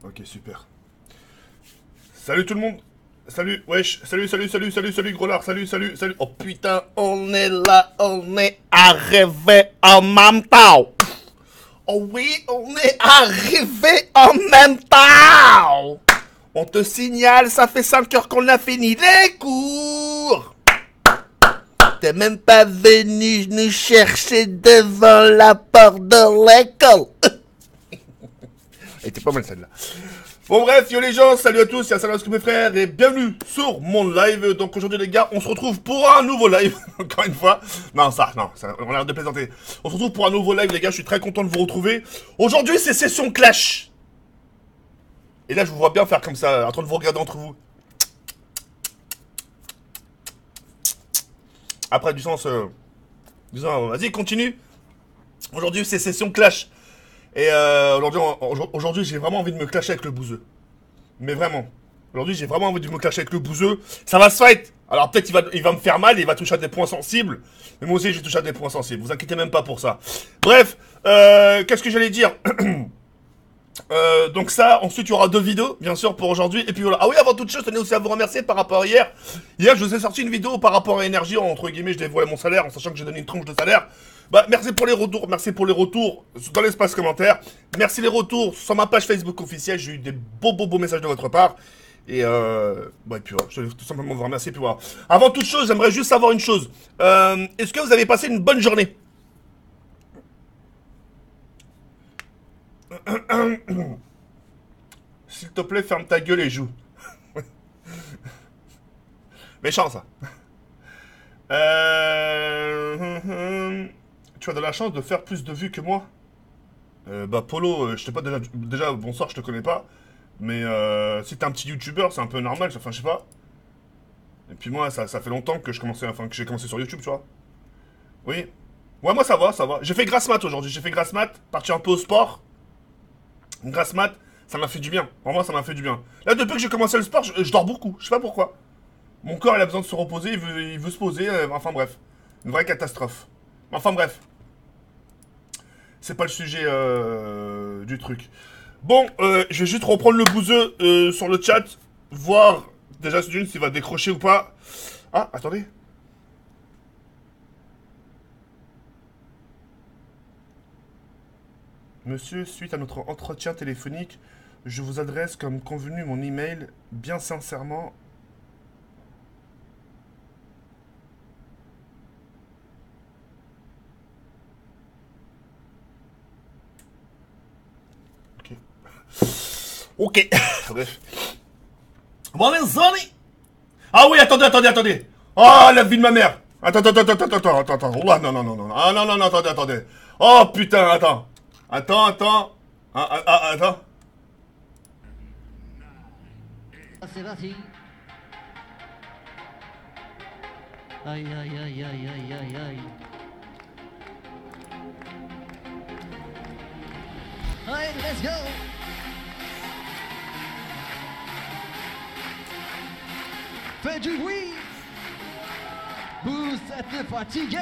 Ok, super. Salut tout le monde. Salut, wesh. Salut, gros lard. Salut. Oh putain, on est là, on est arrivé en même temps. Oh oui, on est arrivé en même temps. On te signale, ça fait 5 heures qu'on a fini les cours. T'es même pas venu nous chercher devant la porte de l'école. Elle était pas mal celle-là. Bon bref, yo les gens, salut à tous, c'est Assalamu mes frères et bienvenue sur mon live. Donc aujourd'hui les gars, on se retrouve pour un nouveau live, encore une fois. Non, on a l'air de plaisanter. On se retrouve pour un nouveau live les gars, je suis très content de vous retrouver. Aujourd'hui c'est session clash. Et là je vous vois bien faire comme ça, en train de vous regarder entre vous. Après du sens, disant vas-y continue. Aujourd'hui c'est session clash. Et aujourd'hui, j'ai vraiment envie de me clasher avec le bouseux. Mais vraiment. Aujourd'hui, j'ai vraiment envie de me clasher avec le bouseux. Ça va se fight. Alors peut-être il va me faire mal, il va toucher à des points sensibles. Mais moi aussi, je vais toucher à des points sensibles. Vous inquiétez même pas pour ça. Bref, qu'est-ce que j'allais dire donc ça, ensuite il y aura 2 vidéos, bien sûr, pour aujourd'hui. Et puis voilà. Ah oui, avant toute chose, je tenais aussi à vous remercier par rapport à hier. Hier, je vous ai sorti une vidéo par rapport à Énergie. Entre guillemets, je dévoilais mon salaire en sachant que j'ai donné une tranche de salaire. Bah, merci pour les retours dans l'espace commentaire. Merci les retours sur ma page Facebook officielle. J'ai eu des beaux messages de votre part. Et bah, et puis voilà, je vais tout simplement vous remercier. Puis voilà. Avant toute chose, j'aimerais juste savoir une chose. Est-ce que vous avez passé une bonne journée? S'il te plaît, ferme ta gueule et joue. Méchant ça. Tu as de la chance de faire plus de vues que moi. Bah Polo, je sais pas déjà bonsoir, je te connais pas. Mais si t'es un petit youtubeur, c'est un peu normal, enfin je sais pas. Et puis moi, ça fait longtemps que que j'ai commencé sur YouTube, tu vois. Oui. Ouais, moi ça va. J'ai fait grasse mat aujourd'hui, parti un peu au sport. Grasse mat, ça m'a fait du bien. Vraiment, ça m'a fait du bien. Là, depuis que j'ai commencé le sport, je dors beaucoup, je sais pas pourquoi. Mon corps, il a besoin de se reposer, il veut se poser, enfin bref. Une vraie catastrophe. Enfin bref. C'est pas le sujet du truc. Bon, je vais juste reprendre le bouseux sur le chat, voir déjà s'il va décrocher ou pas. Ah, attendez. Monsieur, suite à notre entretien téléphonique, je vous adresse comme convenu mon email, bien sincèrement. Ok. Bref. Bon, les amis. Ah oui, attendez. Oh, la vie de ma mère. Attends. Oh, non. Ah, non, attendez. Oh, putain, attends. Attends. Attends. C'est parti. Aïe. Allez, let's go. Fais du bruit. Vous êtes fatigué.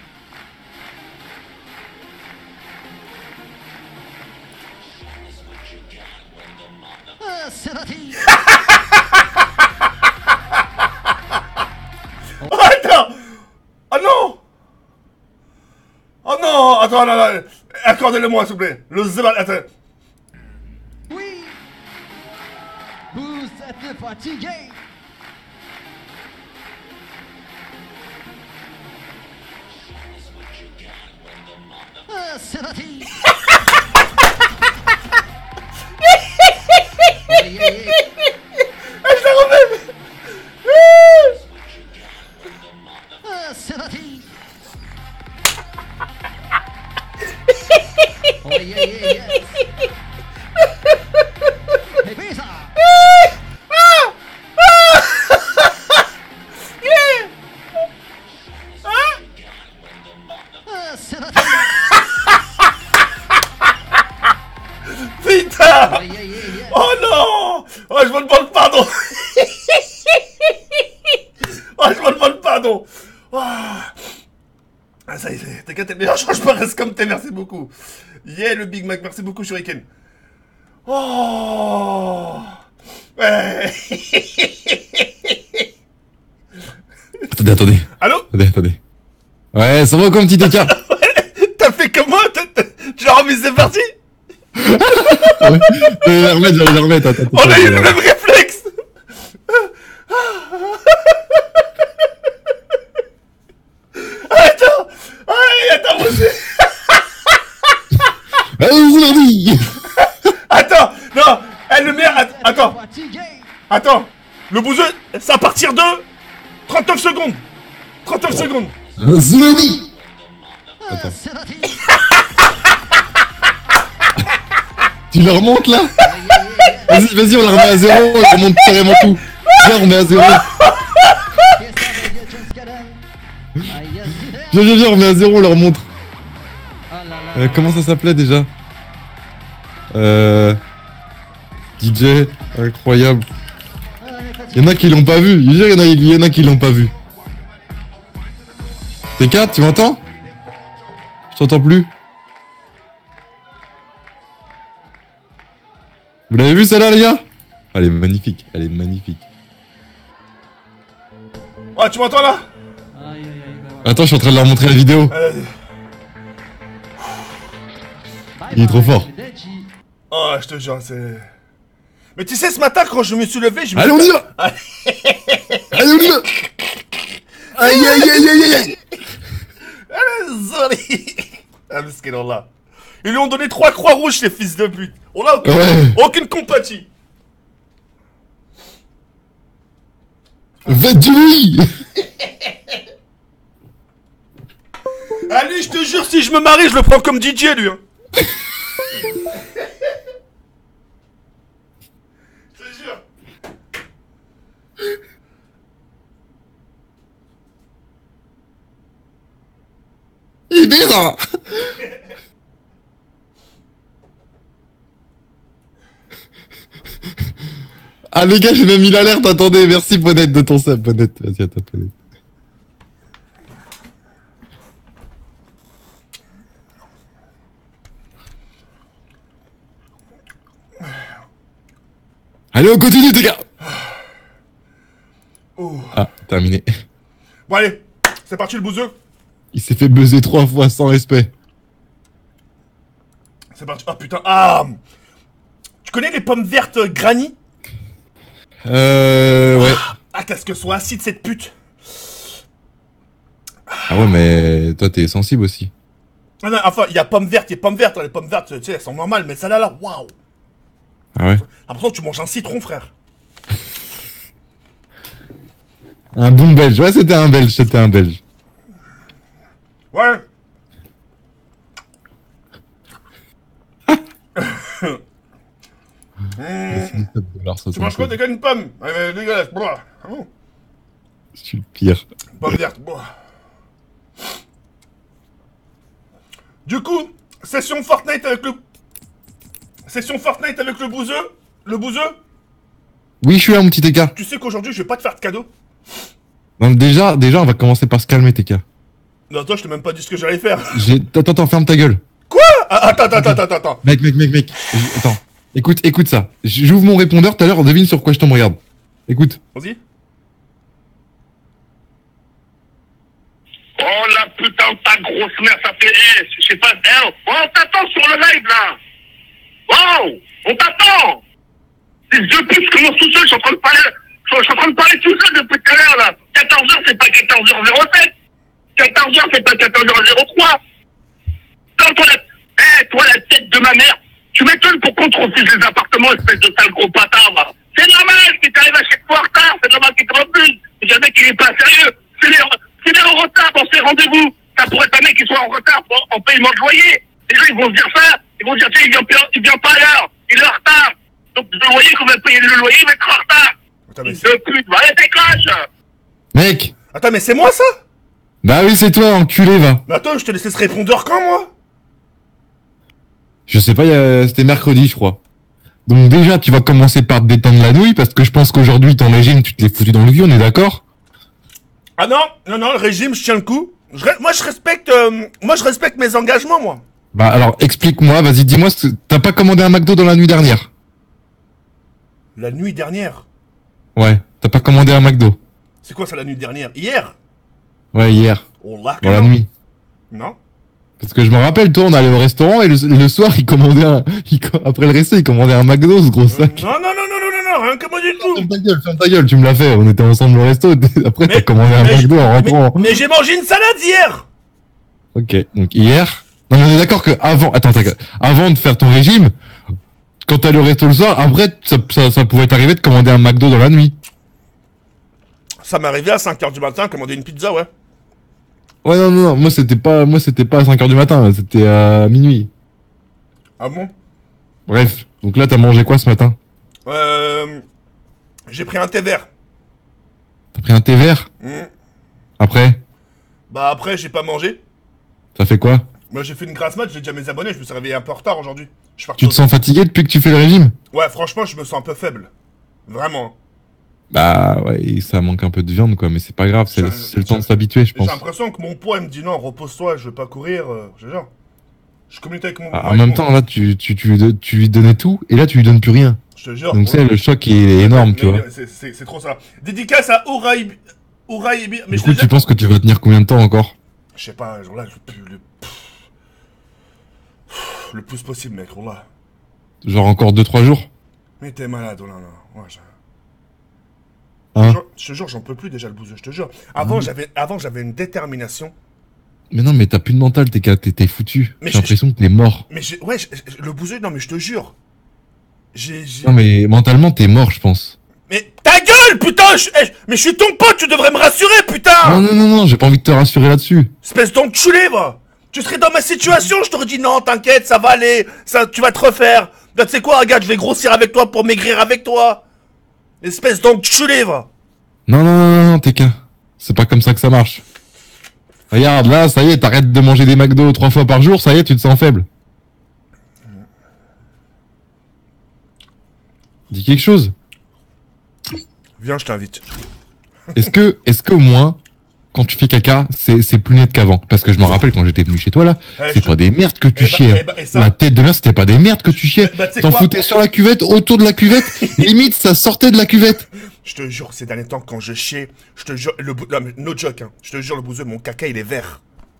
Ah, c'est parti. Oh, attends. Oh non. Oh non. Attends, là. Accordez-le-moi, s'il vous plaît. Le zébat, attends. Oui. Vous êtes fatigué. Ah, c'est parti. Aïe. Ah, je la remets. Ah, c'est parti. Aïe. Et puis ça. Ah, c'est parti. Putain. Aïe. Oh non. Oh, je me demande pardon. Oh, je me demande pardon. Oh. Ah, ça y est, t'inquiète, t'es meilleur, change pas, reste comme t'es, merci beaucoup. Yeah, le Big Mac, merci beaucoup, Shuriken. Oh. Ouais. Attendez. Allô? Attendez. Ouais, ça va comme petit écart. T'as fait comment? Tu l'as remis, c'est parti? Ouais. J'allais la remettre, attends. On a eu le même réflexe. Attends. Attends, moi aussi. Vas-y. Attends, non. Le maire, attends. Fatigué. Attends. Le bouseux, c'est à partir de 39 secondes. 39 secondes. Vas-y. C'est parti. Tu la remontes là? Vas-y, on la remet à zéro, on la remonte carrément tout. Viens, on remet à zéro. Viens, on remet à zéro, on la remonte. Comment ça s'appelait déjà? DJ, incroyable. Y'en a qui l'ont pas vu, y'en a qui l'ont pas vu. T4, tu m'entends? Je t'entends plus. Vous l'avez vu celle-là les gars? Elle est magnifique, Oh, tu m'entends là? Attends, je suis en train de leur montrer la vidéo. Il est trop fort. Oh, je te jure, c'est... Mais tu sais, ce matin, quand je me suis levé, je me Allez, on y va. Allez, on y va. Aïe. Désolé. Ah, mais ce qu'il en a. Ils lui ont donné 3 croix rouges, ces fils de pute. On a aucune compatie. Faites du bruit. Ah, lui, je te jure, si je me marie, je le prends comme DJ, lui. Hein. Je te jure. Il est bien. Ah les gars, j'ai même mis l'alerte, attendez, merci Ponette de ton sub, Ponette. Vas-y, attends, Ponette. Allez, on continue, les gars. Ah, terminé. Bon, allez, c'est parti le bouseux. Il s'est fait buzzer 3 fois sans respect. C'est parti. Oh putain, ah. Tu connais les pommes vertes granny? Ouais. Ah, qu'est-ce que soit acide cette pute. Ah ouais, mais toi, t'es sensible aussi. Ah non, enfin, il y a pommes vertes, il y a pommes vertes. Les pommes vertes, tu sais, elles sont normales, mais celle-là, là, waouh. Ah ouais? L'impression que tu manges un citron, frère. Un bon belge. Ouais, c'était un belge, Ouais. Tu manges quoi? T'as qu'une pomme? Dégueulasse. Oh. Je suis le pire. Pomme verte. Du coup, session Fortnite avec le bouseux. Le bouseux. Oui, je suis là, mon petit écart. Tu sais qu'aujourd'hui, je vais pas te faire de cadeau. Non, déjà, on va commencer par se calmer, TK. Non, toi, je t'ai même pas dit ce que j'allais faire. Attends, ferme ta gueule. Quoi? Attends. Mec. Attends. Écoute ça. J'ouvre mon répondeur, tout à l'heure, on devine sur quoi je tombe, regarde. Écoute. Vas-y. Oh la putain de ta grosse mère, ça fait... je sais pas... Oh, on t'attend sur le live, là. Oh, on t'attend. Les deux putes, je commence tout seul, je suis en train de parler tout seul depuis tout à l'heure, là. 14h, c'est pas 14h07. 14h, c'est pas 14h03. Toi, la tête de ma mère, tu m'étonnes pour qu'on te refuse les appartements, espèce de sale gros bâtard, va. C'est normal qu'il t'arrive à chaque fois en retard, c'est normal qu'il te refuse. Le mec, il est pas sérieux. C'est les en retard dans ses rendez-vous. Ça pourrait être un mec qui soit en retard en paiement de loyer. Les gens, ils vont se dire ça. Ils vont se dire, tiens, il vient pas à l'heure. Il est en retard. Donc, le loyer qu'on va payer le loyer, il va être en retard. Attends, mais De pute, va aller décroche. Mec. Attends, mais c'est moi, ça? Bah oui, c'est toi, enculé, va. Mais attends, je te laissais ce répondeur quand, moi? Je sais pas, c'était mercredi, je crois. Donc déjà, tu vas commencer par te détendre la nouille, parce que je pense qu'aujourd'hui, ton régime, tu te l'es foutu dans le cul, on est d'accord? Ah non, le régime, je tiens le coup. Moi, je respecte mes engagements, moi. Bah alors, explique-moi, vas-y, dis-moi, t'as pas commandé un McDo dans la nuit dernière? La nuit dernière. Ouais, t'as pas commandé un McDo? C'est quoi ça la nuit dernière? Hier? Ouais, hier. Oh là, Dans la nuit. Non? Parce que je me rappelle, toi, on allait au restaurant et le soir, après le resto, il commandait un McDo, ce gros sac. Non, rien que moi du tout. Ferme ta gueule, tu me l'as fait. On était ensemble au resto. Après, t'as commandé un McDo en rentrant. Mais j'ai mangé une salade hier. Ok, donc hier. Non, mais on est d'accord que avant de faire ton régime, quand t'allais au resto le soir, après, ça pouvait t'arriver de commander un McDo dans la nuit. Ça m'est arrivé à 5h du matin, commander une pizza, ouais. Ouais, non, moi c'était pas à 5h du matin, c'était à minuit. Ah bon? Bref, donc là t'as mangé quoi ce matin? J'ai pris un thé vert. T'as pris un thé vert? Après? Bah après, j'ai pas mangé. Ça fait quoi? Moi j'ai fait une grasse mat, j'ai déjà mes abonnés, je me suis réveillé un peu en retard aujourd'hui. Tu te sens fatigué depuis que tu fais le régime? Ouais, franchement, je me sens un peu faible. Vraiment. Bah ouais, ça manque un peu de viande quoi, mais c'est pas grave, c'est le temps de s'habituer, je pense. J'ai l'impression que mon poids il me dit non, repose-toi, je veux pas courir, je jure. Je communique avec mon... En même temps, là, tu lui donnais tout, et là, tu lui donnes plus rien. Je te jure. Donc, c'est le choc est énorme, tu vois. C'est trop ça. Dédicace à Ouraïbi. Du coup, tu penses que tu vas tenir combien de temps encore? Je sais pas, genre là, le plus possible, mec, là. Genre encore 2-3 jours? Mais t'es malade, oh là là. Ouais, Hein? je te jure, j'en peux plus déjà le bouseux, je te jure. Avant, j'avais une détermination. Mais non, mais t'as plus de mental, t'es foutu. J'ai l'impression que t'es mort. Mais le bouseux, non, mais je te jure. Non, mais mentalement, t'es mort, je pense. Mais ta gueule, putain! Mais je suis ton pote, tu devrais me rassurer, putain! Non, j'ai pas envie de te rassurer là-dessus. Espèce d'enculé, va! Tu serais dans ma situation, je t'aurais dit non, t'inquiète, ça va aller, tu vas te refaire. Là, tu sais quoi, regarde, je vais grossir avec toi pour maigrir avec toi. Espèce d'enculé, va! Non, t'es qu'un. C'est pas comme ça que ça marche. Regarde, là, ça y est, t'arrêtes de manger des McDo 3 fois par jour, ça y est, tu te sens faible. Dis quelque chose. Viens, je t'invite. Est-ce que au moins, quand tu fais caca, c'est plus net qu'avant? Parce que je me rappelle quand j'étais venu chez toi là, c'est pas des merdes que tu chiais. La tête de merde, c'était pas des merdes que tu chiais. T'en foutais sur la cuvette, autour de la cuvette, limite ça sortait de la cuvette. Je te jure, ces derniers temps, quand je chiais, je te jure, non, mais no joke, hein, je te jure, le bouseux, mon caca, il est vert.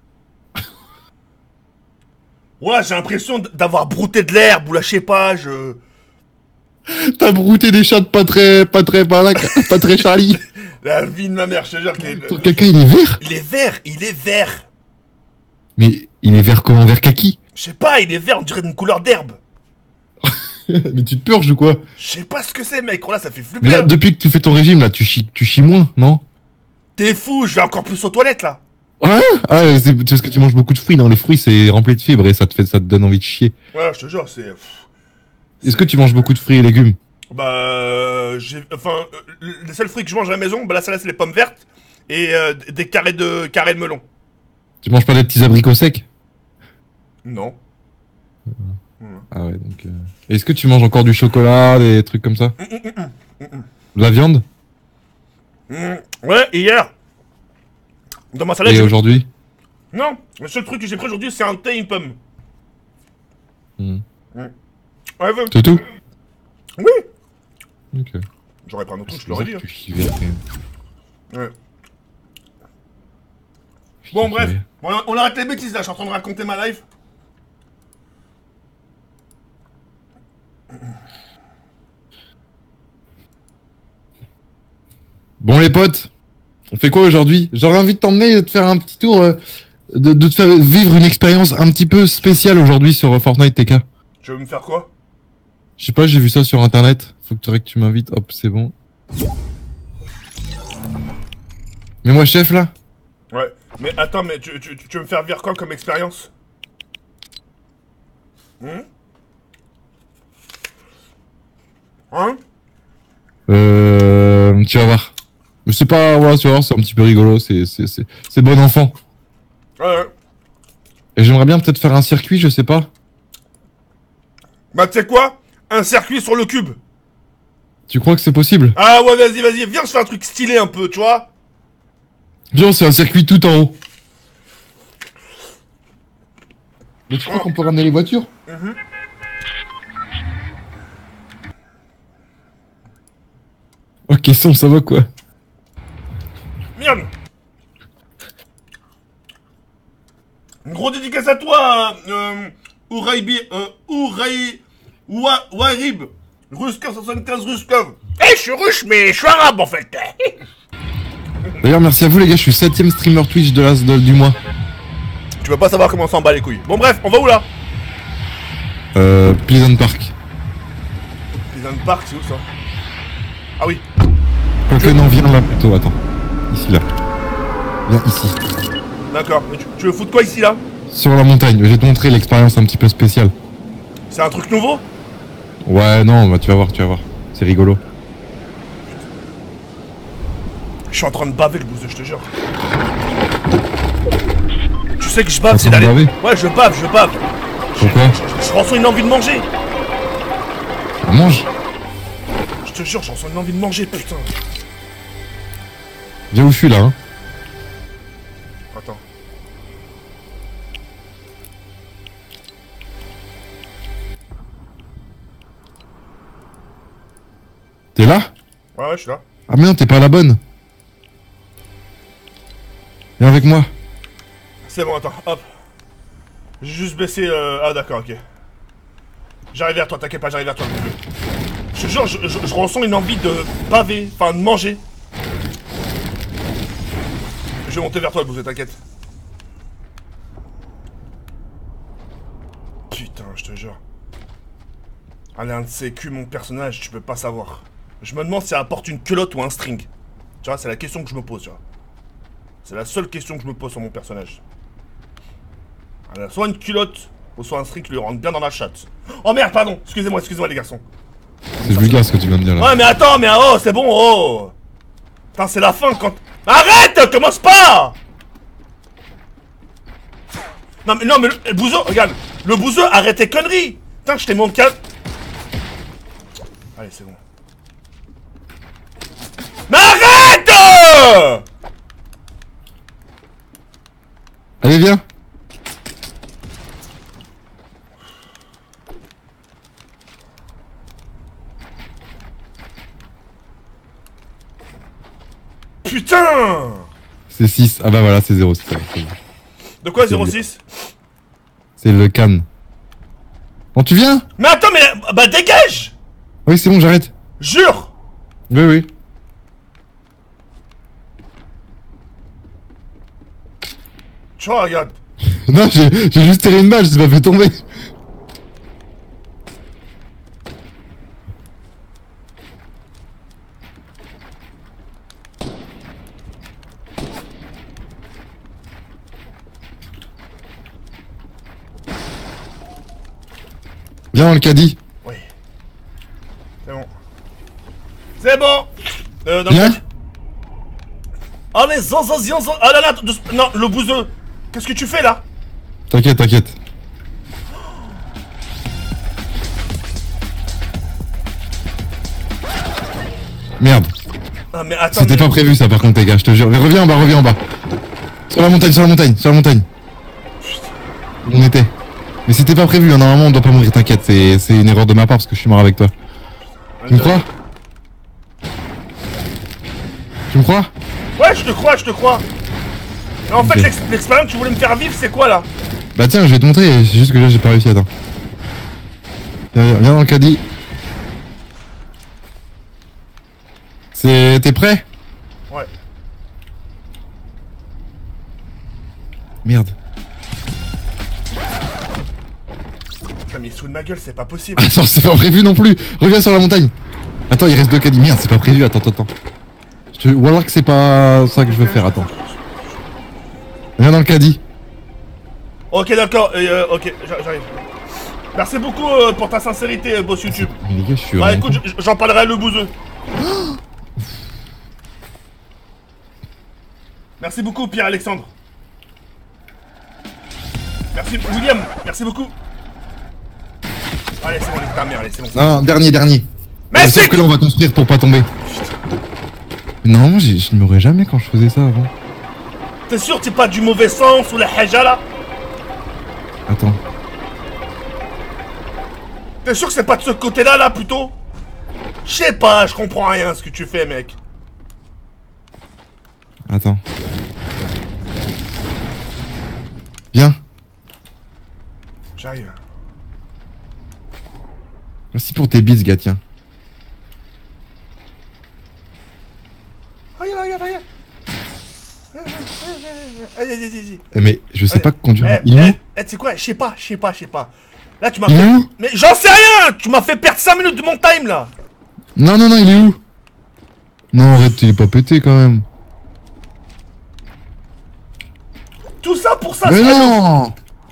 Ouais, j'ai l'impression d'avoir brouté de l'herbe, ou là, je sais pas, T'as brouté des chats pas très Charlie. La vie de ma mère, je te jure. Ton caca, il est vert? Il est vert. Mais il est vert comment? Vert kaki? Je sais pas, il est vert, on dirait une couleur d'herbe. Mais tu te purges ou quoi? Je sais pas ce que c'est, mec, là, ça fait flipper. Mais là, depuis que tu fais ton régime, là, tu chies moins, non? T'es fou, je vais encore plus aux toilettes, là. Ouais? Ah, c'est parce que tu manges beaucoup de fruits, non? Les fruits, c'est rempli de fibres et ça te donne envie de chier. Ouais, je te jure, c'est... Est-ce que tu manges beaucoup de fruits et légumes? Bah, les seuls fruits que je mange à la maison, bah là, c'est les pommes vertes et des carrés de melon. Tu manges pas des petits abricots secs? Non. Ah ouais, donc... Est-ce que tu manges encore du chocolat, des trucs comme ça? De la viande? Ouais, hier. Dans ma salade. Et aujourd'hui? Non, le seul truc que j'ai pris aujourd'hui, c'est un thé et une pomme. Ouais, c'est tout? Oui. Ok. J'aurais pris un autre truc, je l'aurais dit. Ouais. Bon, bref, on arrête les bêtises là, je suis en train de raconter ma life. Bon les potes, on fait quoi aujourd'hui? J'aurais envie de t'emmener et de te faire un petit tour, de te faire vivre une expérience un petit peu spéciale aujourd'hui sur Fortnite TK. Tu veux me faire quoi? Je sais pas, j'ai vu ça sur internet. Faut que tu m'invites. Hop, c'est bon. Mais moi chef là? Ouais, mais attends, mais tu veux me faire vivre quoi comme expérience? Hein? Tu vas voir. Mais c'est pas, ouais, tu vas voir, c'est un petit peu rigolo, c'est bon enfant. Ouais. Et j'aimerais bien peut-être faire un circuit, je sais pas. Bah tu sais quoi? Un circuit sur le cube. Tu crois que c'est possible? Ah ouais, vas-y, viens, je fais un truc stylé un peu, tu vois? Viens, c'est un circuit tout en haut. Mais tu crois qu'on peut ramener les voitures? Ok, ça va quoi? Merde. Une grosse dédicace à toi, Warib. Ruskov 75 Ruskov. Eh, je suis russe, mais je suis arabe en fait. D'ailleurs, merci à vous les gars, je suis 7ème streamer Twitch du mois. Tu peux pas savoir comment ça en bat les couilles. Bon bref, on va où là? Pleasant Park. Pleasant Park, c'est où ça? Ah oui. Ok, non, viens là plutôt, attends. Ici, là. Viens ici. D'accord, mais tu veux foutre quoi ici là? Sur la montagne, je vais te montrer l'expérience un petit peu spéciale. C'est un truc nouveau? Ouais, non, bah tu vas voir. C'est rigolo. Je suis en train de baver le bouseux, je te jure. Tu sais que je bave, c'est d'aller... Ouais, je bave. Pourquoi? Je ressens une envie de manger. Mange. Je te jure, j'en ressens une envie de manger, putain. Viens où je suis là, hein. Attends. T'es là? Ouais, je suis là. Ah mais non, t'es pas à la bonne. Viens avec moi. C'est bon, attends, hop. J'ai juste baissé... Ah d'accord, ok. J'arrive vers toi, t'inquiète pas, j'arrive vers toi. Je te jure, je ressens une envie de baver, enfin de manger. Je vais monter vers toi, le bouseux, t'inquiète. Putain, je te jure. Allez, un de ces culs, mon personnage, tu peux pas savoir. Je me demande si elle apporte une culotte ou un string. Tu vois, c'est la question que je me pose, tu vois. C'est la seule question que je me pose sur mon personnage. Alors, soit une culotte, ou soit un string qui lui rentre bien dans la chatte. Oh merde, pardon. Excusez-moi les garçons. C'est vulgaire ce que tu viens de dire là. Ouais, mais attends, mais oh, c'est bon, oh. Putain, c'est la fin quand... Arrête, commence pas. Non, mais le bouseux, regarde. Le bouseux, arrête tes conneries. Putain, je t'ai mis en calme. Allez, c'est bon. Mais arrête. Allez, viens. Putain. C'est 6. Ah bah voilà, c'est 0. De quoi 06? C'est le can. Bon, tu viens? Mais attends, mais... Bah dégage. Oui, c'est bon, j'arrête. Jure. Oui. Tu vois, regarde. Non, j'ai juste tiré une balle, je t'ai pas fait tomber. Viens dans le caddie. Oui. C'est bon. C'est bon. Dans Viens. le caddie. Allez, ah là là, non, le bouseux. Qu'est-ce que tu fais là? T'inquiète. Merde. Ah mais attends. C'était pas prévu ça par contre les gars, je te jure. Mais reviens en bas. Sur la montagne. On était. Mais c'était pas prévu, hein. Normalement on doit pas mourir, t'inquiète, c'est une erreur de ma part parce que je suis mort avec toi. Tu me crois? Ouais, je te crois. Mais en fait, l'expérience que tu voulais me faire vivre, c'est quoi là? Bah tiens, je vais te montrer, c'est juste que là j'ai pas réussi, attends. Viens dans le caddie. T'es prêt? Ouais. Merde. Putain, mais il se fout de ma gueule, c'est pas possible. Attends, c'est pas prévu non plus. Reviens sur la montagne. Attends, il reste 2 caddies. Merde, c'est pas prévu. Attends. Ou alors que c'est pas ça que je veux faire. Attends. Viens dans le caddie. Ok, d'accord. Ok, j'arrive. Merci beaucoup pour ta sincérité, boss YouTube. Mais les gars, je suis... Bah écoute, j'en parlerai à le bouseux. Merci beaucoup, Pierre-Alexandre. Merci, William. Merci beaucoup. Allez, c'est bon, les ta mère, allez, c'est bon. Non, dernier. Mais sauf que là, on va construire pour pas tomber. Non, je ne mourrais jamais quand je faisais ça avant. T'es sûr que t'es pas du mauvais sens ou la haja là? Attends. T'es sûr que c'est pas de ce côté-là, là, plutôt? Je sais pas, je comprends rien à ce que tu fais, mec. Attends. Viens. J'arrive. Merci pour tes bits, gars, tiens. Regarde. Allez. Mais je sais pas conduire. Tu sais quoi? Je sais pas. Là, tu m'as fait... Où? Mais j'en sais rien! Tu m'as fait perdre 5 minutes de mon time, là! Non, il est où? Non, arrête, il est pas pété, quand même. Tout ça pour ça, mais non!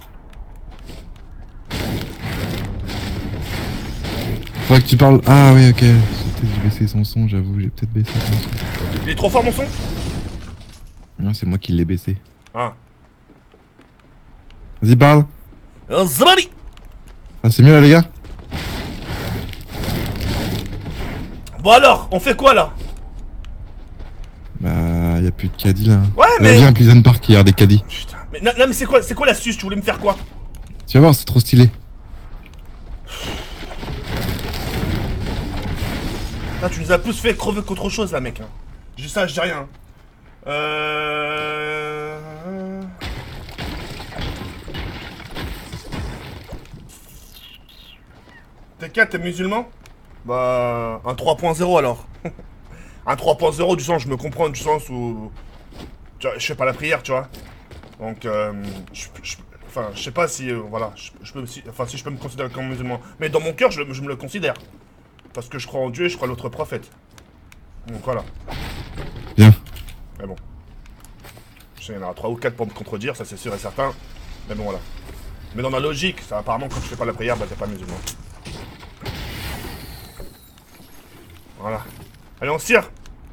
Faudrait que tu parles... Ah oui, ok. J'ai baissé son son, j'avoue, j'ai peut-être baissé son son. Il est trop fort, mon son? Non, c'est moi qui l'ai baissé. Ah. Vas-y, parle. Zbali! Ah, c'est mieux là, les gars? Bon alors, on fait quoi, là? Bah, y'a plus de caddie, là. Ouais, mais... Viens à Pleasant Park, il y a des caddies. Putain, mais non, mais c'est quoi l'astuce? Tu voulais me faire quoi? Tu vas voir, c'est trop stylé. Là, tu nous as plus fait crever qu'autre chose, là, mec. Hein. Juste ça, je dis rien. T'es t'es musulman? Bah... Un 3.0 alors. Un 3.0 du sens, je me comprends du sens où... Tu vois, je fais pas la prière, tu vois. Donc, enfin, je sais pas si... voilà, je peux, si je peux me considérer comme musulman. Mais dans mon cœur, je me le considère. Parce que je crois en Dieu et je crois à l'autre prophète. Donc voilà. Bien. Mais bon. Je sais, il y en aura 3 ou 4 pour me contredire, ça c'est sûr et certain. Mais bon, voilà. Mais dans la logique, ça apparemment, quand tu fais pas la prière, bah t'es pas musulman. Voilà. Allez, on se tire.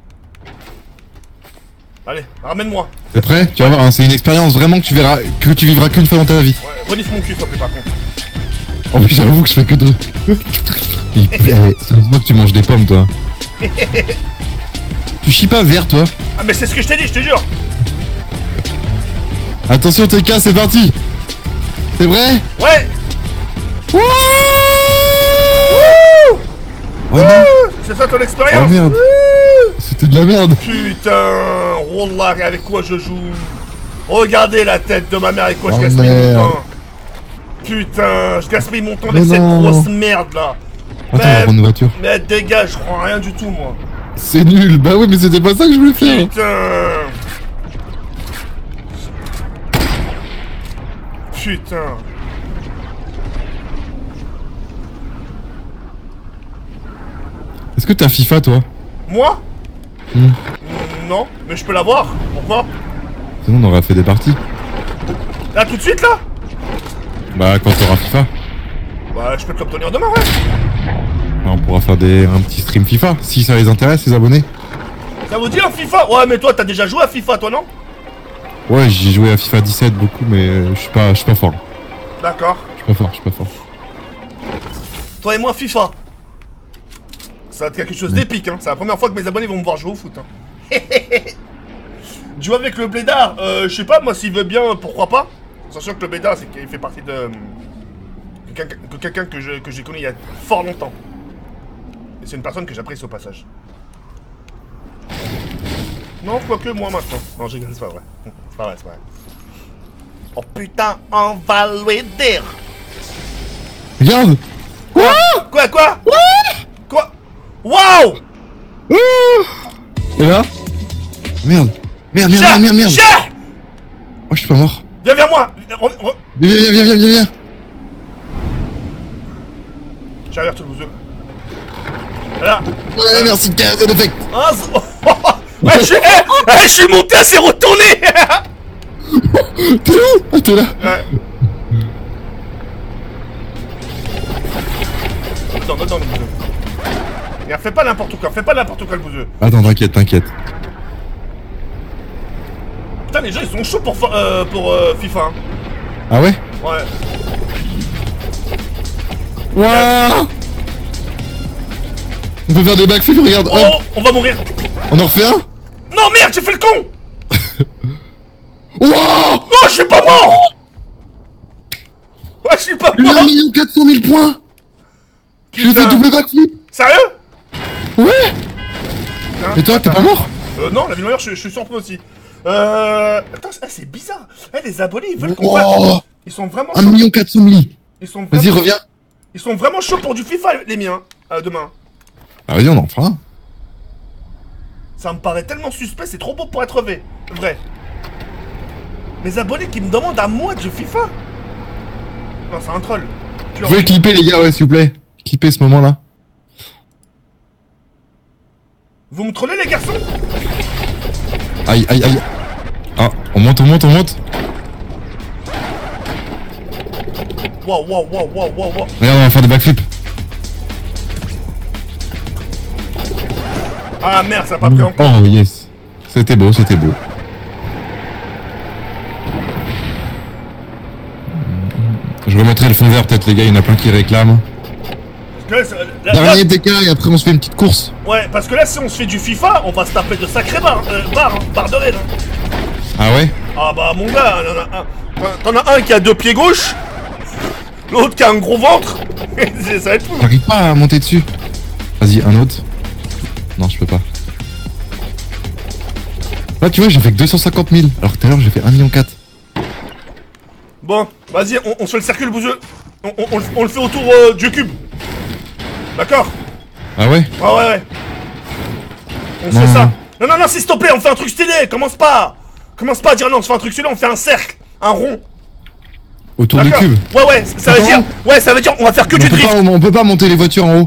Allez, ramène-moi. T'es prêt? Tu vas voir, hein, c'est une expérience vraiment que tu verras, que tu vivras qu'une fois dans ta vie. Ouais, relisse mon cul, s'il te plaît, par contre. En plus, j'avoue que je fais que deux. C'est moi que tu manges des pommes, toi. Tu chies pas vert, toi. Ah, mais c'est ce que je t'ai dit, je te jure. Attention, TK, c'est parti. C'est vrai? Ouais. Wouh! Oh non. C'est ça ton expérience? Oh merde. C'était de la merde. Putain, Wallah, avec quoi je joue? Regardez la tête de ma mère avec quoi je gaspille merde. mon temps. Putain, je gaspille mon temps avec cette grosse merde là. Attends, on va prendre une voiture. Mais dégage, je crois rien du tout moi. C'est nul. Bah oui, mais c'était pas ça que je voulais faire. Putain. Est-ce que t'as FIFA, toi? Moi? Non, mais je peux l'avoir. Pourquoi? Sinon, on aurait fait des parties. Là, tout de suite, là? Bah, quand t'auras FIFA. Bah, je peux te l'obtenir demain, ouais. Bah, on pourra faire un petit stream FIFA, si ça les intéresse, les abonnés. Ça vous dit un FIFA? Ouais, mais toi, t'as déjà joué à FIFA, toi, non? Ouais, j'ai joué à FIFA 17 beaucoup, mais je suis pas fort. D'accord. Je suis pas fort. Toi et moi, FIFA. Ça va être quelque chose d'épique, hein. C'est la première fois que mes abonnés vont me voir jouer au foot, hein. Jouer avec le blédard, je sais pas, moi, s'il veut bien, pourquoi pas. Sachant que le blédard, c'est qu'il fait partie de... quelqu'un que j'ai connu il y a fort longtemps. Et c'est une personne que j'apprécie au passage. Non, quoique moi maintenant. Non, j'ai c'est pas vrai. C'est pas vrai. Oh putain, on va lui dire. Regarde. Quoi Quoi? Waouh! Et là? Merde. Merde. Oh, je suis pas mort. Viens vers moi. Viens. J'arrive tout le bouseux. Là. Ouais, merci, c'est effect. Ouais, je suis monté, elle s'est retournée. T'es où? Ah, t'es là. Ouais. Non, le bouseux. Fais pas n'importe quoi, le bouseux. Attends, t'inquiète. Putain, les gens ils sont chauds pour FIFA. Hein. Ah ouais? Ouais. Wouah! On peut faire des backflips, regarde. Oh, on va mourir. On en refait un? Non, merde, j'ai fait le con. Wouah! Non, je suis pas mort. Ouais, je suis pas mort. 1 400 000 points. J'ai fait double backflip. Sérieux? Hein. Et toi, t'es pas mort? Non, la vie meilleure, je suis surpris aussi. Attends, c'est bizarre. Les abonnés, ils veulent qu'on fasse... Ils sont vraiment chauds. 1 400 000. Ils sont Vas-y, vraiment... reviens. Ils sont vraiment chauds pour du FIFA, les miens, demain. Ah, vas-y, on en fera un. Ça me paraît tellement suspect, c'est trop beau pour être vrai. Mes abonnés qui me demandent à moi du FIFA. Non, c'est un troll. Vous pouvez clipper, les gars, ouais, s'il vous plaît. Clipper ce moment-là. Vous me trollez, les garçons? Aïe, aïe, aïe. Ah, on monte. Waouh. Regarde, on va faire des backflips. Ah merde, ça a pas pris en compte. Oh yes. C'était beau. Je remettrai le fond vert, peut-être, les gars, il y en a plein qui réclament. Parce que là, Dernier DK et après on se fait une petite course. ouais, parce que là, si on se fait du FIFA, on va se taper de sacrés barres de raid. Ah ouais? Ah bah mon gars, t'en as un qui a 2 pieds gauche, l'autre qui a un gros ventre. Ça va être fou. J'arrive pas à monter dessus. Vas-y, un autre. Non, je peux pas. Là, tu vois, j'ai fait que 250 000. Alors que tout à l'heure, j'ai fait 1,4 million. Bon, vas-y, on se fait le circuit, le bouseux. On le fait autour du cube. D'accord? Ah ouais? Ouais. On se fait ça. Non, s'il te plaît, on fait un truc stylé. Commence pas à dire non, on se fait un truc stylé, on fait un cercle, un rond. Autour du cube? Ouais, ça veut dire on va faire que du drift. On peut pas monter les voitures en haut.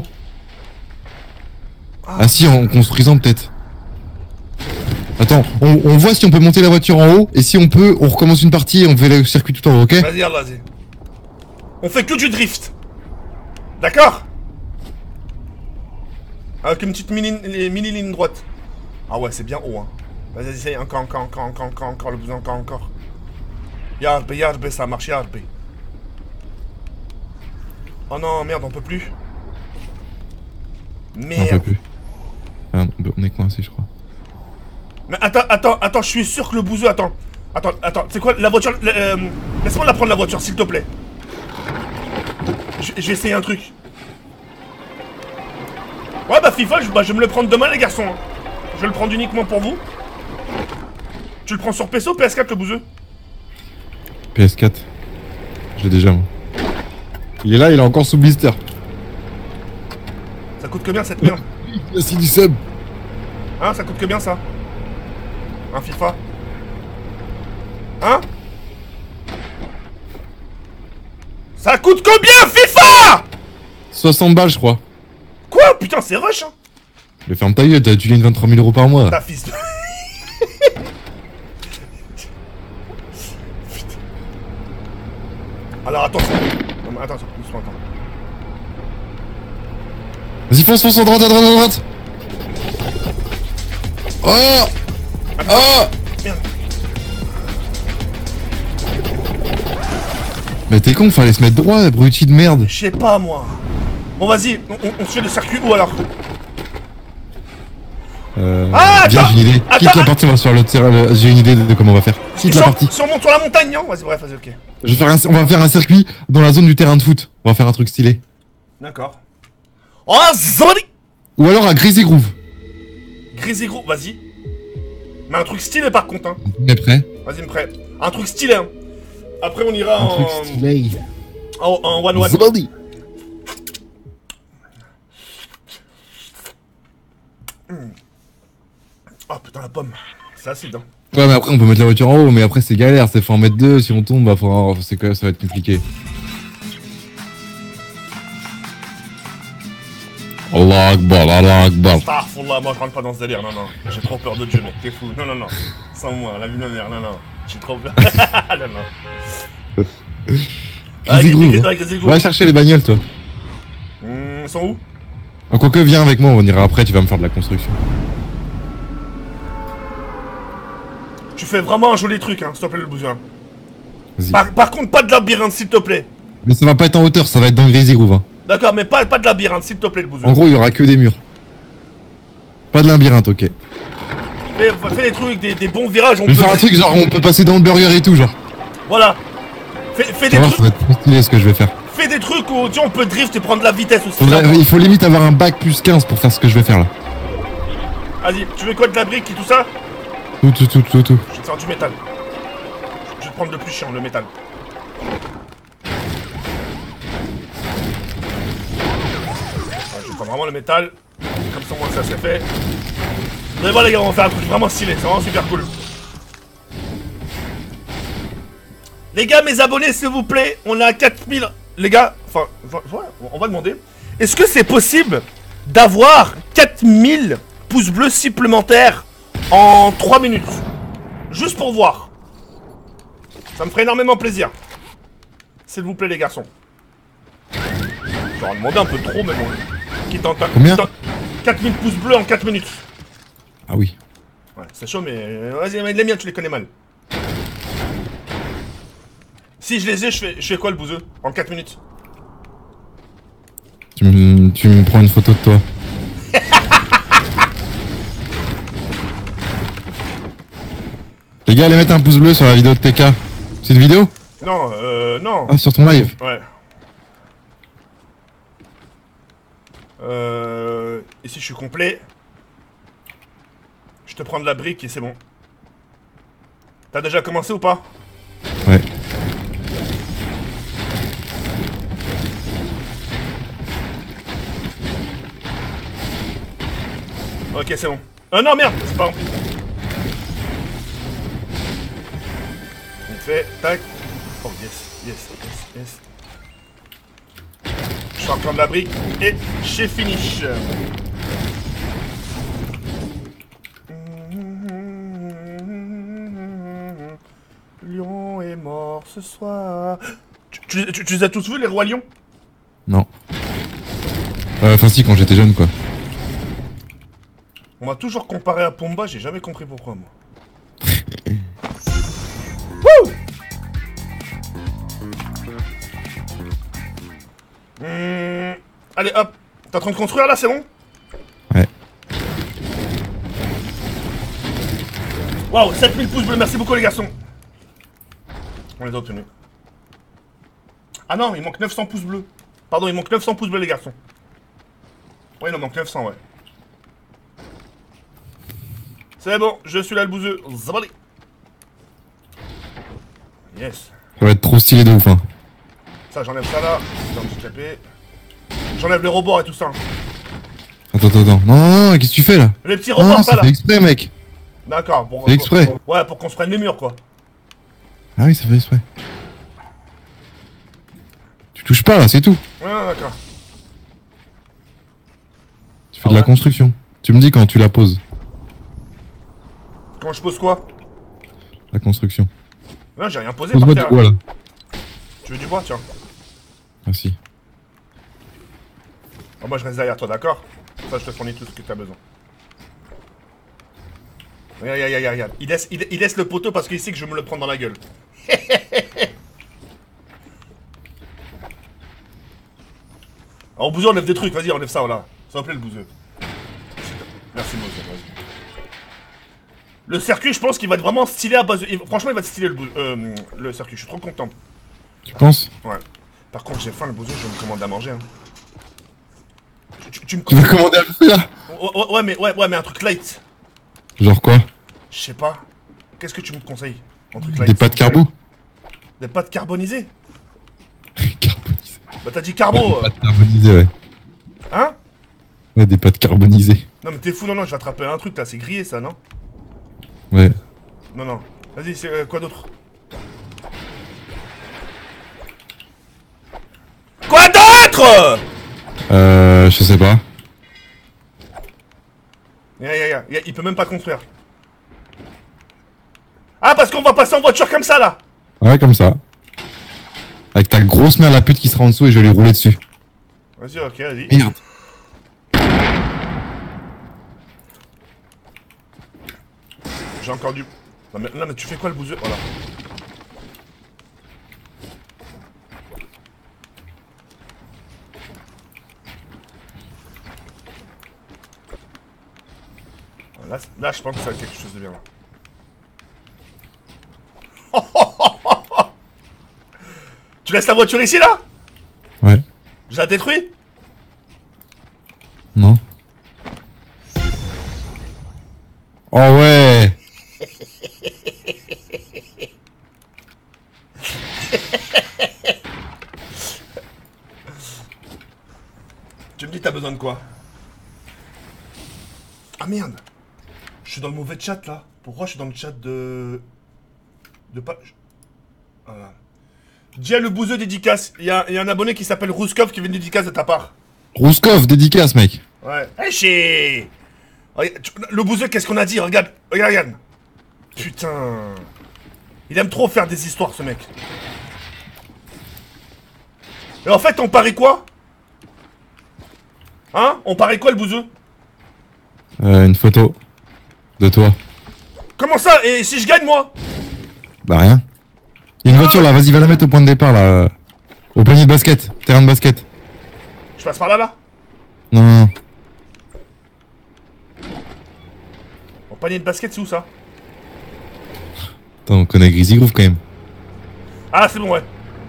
Ah si, en construisant peut-être. Attends, on voit si on peut monter la voiture en haut, et si on peut, on recommence une partie et on fait le circuit tout en haut, ok? Vas-y. On fait que du drift. D'accord? Avec une petite mini ligne droite. Ah ouais, c'est bien haut, hein. Vas-y, essaye, encore, le bousin, encore. Yarbe, ça marche, yarbe. Oh non, merde, on peut plus. Merde. On peut plus. Ah, on est coincé, je crois. Mais attends, je suis sûr que le bouseux, attends, c'est quoi, la voiture, laisse-moi la prendre la voiture, s'il te plaît. Je vais essayer un truc. Ouais, bah FIFA, je vais me le prendre demain, les garçons. Hein. Je vais le prendre uniquement pour vous. Tu le prends sur PC ou PS4, le bouseux? PS4. J'ai déjà, moi. Il est là, il est encore sous blister. Ça coûte combien cette merde? Merci du sub. Hein, ça coûte combien ça? Un FIFA? Hein? Ça coûte combien FIFA? 60 balles, je crois. Quoi? Putain, c'est rush, hein. Mais ferme ta gueule, tu gagnes 23 000 € par mois. Ta fils. Putain. Alors, attention. Non, mais attends, doucement, attends. Vas-y, fonce, à droite. Oh! Merde. Mais t'es con, fallait se mettre droit, abruti de merde. Je sais pas, moi. Bon, vas-y, on se fait le circuit où alors? Ah, viens, j'ai une idée. Quitte la partie, on va se faire l'autre terrain. J'ai une idée de comment on va faire. Quitte la partie. Si on monte sur la montagne, non? Vas-y, bref, vas-y, ok. On va faire un circuit dans la zone du terrain de foot. On va faire un truc stylé. D'accord. Oh, zoli! Ou alors à Greasy Groove. Greasy Groove, vas-y. Mais un truc stylé par contre, hein. On est prêt? Vas-y, me prêt. Un truc stylé, hein. Après, on ira un truc stylé. En one-one. Zoli. Oh putain, la pomme. C'est acide, hein. Ouais, mais après, on peut mettre la voiture en haut, mais après, c'est galère. C'est faut en mettre deux. Si on tombe, bah, ça va être compliqué. Allah Akbar. Astaghfirullah, moi je rentre pas dans ce délire, non. J'ai trop peur de Dieu, mec, t'es fou. Non. Sans moi, la vie de ma mère, non. J'ai trop peur. non. Greasy Groove. Greasy Groove. Va chercher les bagnoles, toi. Ils sont où? Ah, quoique, viens avec moi, on ira après, tu vas me faire de la construction. Tu fais vraiment un joli truc, hein, s'il te plaît, le bousin. Vas-y. Par contre, pas de labyrinthe, s'il te plaît. Mais ça va pas être en hauteur, ça va être dans le Greasy Groove. Hein. D'accord, mais pas de labyrinthe, s'il te plaît, le bousin. En gros, il y aura que des murs. Pas de labyrinthe, ok. Fais des trucs, des bons virages. On peut faire un truc genre on peut passer dans le burger et tout, genre. Voilà. Fais des trucs. Ça va être trop stylé ce que je vais faire. Fais des trucs où tu sais, on peut drift et prendre de la vitesse aussi. Il faut limite avoir un bac plus 15 pour faire ce que je vais faire là. Vas-y, tu veux quoi de la brique et tout ça? Tout. Je vais te faire du métal. Je vais te prendre le plus chiant, le métal. Je vais prendre vraiment le métal. Comme ça, moi, ça c'est fait. Vous allez voir, les gars, on va faire un truc vraiment stylé. C'est vraiment super cool. Les gars, mes abonnés, s'il vous plaît, on est à 4000. Les gars, enfin, on va demander. Est-ce que c'est possible d'avoir 4000 pouces bleus supplémentaires en 3 minutes? Juste pour voir. Ça me ferait énormément plaisir. S'il vous plaît, les garçons. J'aurais demandé un peu trop, mais bon. Qui tente Combien? 4000 pouces bleus en 4 minutes. Ah oui. Ouais, c'est chaud, mais... Vas-y, les miens, tu les connais mal. Si je les ai, je fais quoi, le bouseux? En 4 minutes. Tu me prends une photo de toi. Les gars, allez mettre un pouce bleu sur la vidéo de TK. C'est une vidéo? Non, non. Ah, sur ton live. Ouais. Ici, je suis complet. Je te prends de la brique et c'est bon. T'as déjà commencé ou pas? Ouais. Ok, c'est bon. Non, merde, c'est pas rempli. On fait, tac. Oh, yes. Je suis encore de la brique et j'ai finish. Lion est mort ce soir. Tu les as tous vus, les rois lions? Non. Enfin si, quand j'étais jeune, quoi. On m'a toujours comparé à Pumba, j'ai jamais compris pourquoi, moi. Wouh! Allez, hop. T'es en train de construire, là, c'est bon? Ouais. Waouh, 7000 pouces bleus, merci beaucoup, les garçons. On les a obtenus. Ah non, il manque 900 pouces bleus. Pardon, il manque 900 pouces bleus, les garçons. Ouais, il en manque 900, ouais. C'est bon, je suis là, le bouseux. Zabali. Yes. Ça va être trop stylé de ouf, hein. Ça, j'enlève ça là. J'enlève les robots et tout ça. Attends. Non, qu'est-ce que tu fais là? Les petits robots, Non, pas c'est là. fait exprès, mec. D'accord, bon. C'est exprès. Ouais, pour qu'on se prenne les murs, quoi. Ah oui, ça fait exprès. Tu touches pas là, c'est tout. Ouais, d'accord. Tu fais de la construction. Tu me dis quand tu la poses. Quand je pose quoi? La construction. Non, j'ai rien posé par Pose-moi du terre. bois là. Tu veux du bois? Tiens. Merci. Ah, moi, je reste derrière toi, d'accord? Ça, je te fournis tout ce que t'as besoin. Regarde. Il laisse le poteau parce qu'il sait que je vais me le prendre dans la gueule. Alors, bouseux, enlève des trucs. Vas-y, enlève ça, voilà. Ça va plaît, le bouseux. Merci, Mose. Vas-y. Le circuit, je pense qu'il va être vraiment stylé à base de... Franchement, il va être stylé, le circuit. Je suis trop content. Tu penses? Ouais. Par contre, j'ai faim, le bouseux, je vais me commander à manger. Hein. Tu me Tu veux commander un peu là? Ouais, mais un truc light. Genre quoi? Je sais pas. Qu'est-ce que tu me conseilles? Un truc light. Des pâtes carbo? Des pâtes carbonisées? Carbonisées. Bah t'as dit carbo. Des pâtes carbonisées, ouais. Hein? Ouais, des pâtes carbonisées. Non mais t'es fou, non, je vais attraper un truc là, c'est grillé ça, non? Ouais. Non. Vas-y, c'est quoi d'autre? Quoi d'autre? Je sais pas. Il peut même pas construire. Ah, parce qu'on va passer en voiture comme ça là. Ouais, comme ça. Avec ta grosse mère la pute qui sera en dessous et je vais lui rouler dessus. Vas-y, ok, vas-y. Merde. J'ai encore du... Non mais tu fais quoi le bouseux? Voilà. Là, je pense que ça va être quelque chose de bien là. Tu laisses la voiture ici là? Ouais. Je la détruis? Non. Ah merde. Je suis dans le mauvais chat là. Pourquoi je suis dans le chat de pas... Voilà. Dis à le bouseux dédicace. Il y a un abonné qui s'appelle Rouskov qui vient de dédicace de ta part. Rouskov, dédicace, mec. Ouais. Eh, chez... Le bouseux, qu'est-ce qu'on a dit? Regarde, regarde. Putain. Il aime trop faire des histoires, ce mec. Et en fait, on parie quoi? Hein? On parie quoi, le bouseux? Une photo. De toi. Comment ça? Et si je gagne, moi? Bah rien. Il y a une voiture là, vas-y, va la mettre au point de départ là. Au panier de basket, terrain de basket. Je passe par là, là? Non. Mon panier de basket, c'est où ça? Attends, on connaît Greasy Groove quand même. Ah, c'est bon, ouais.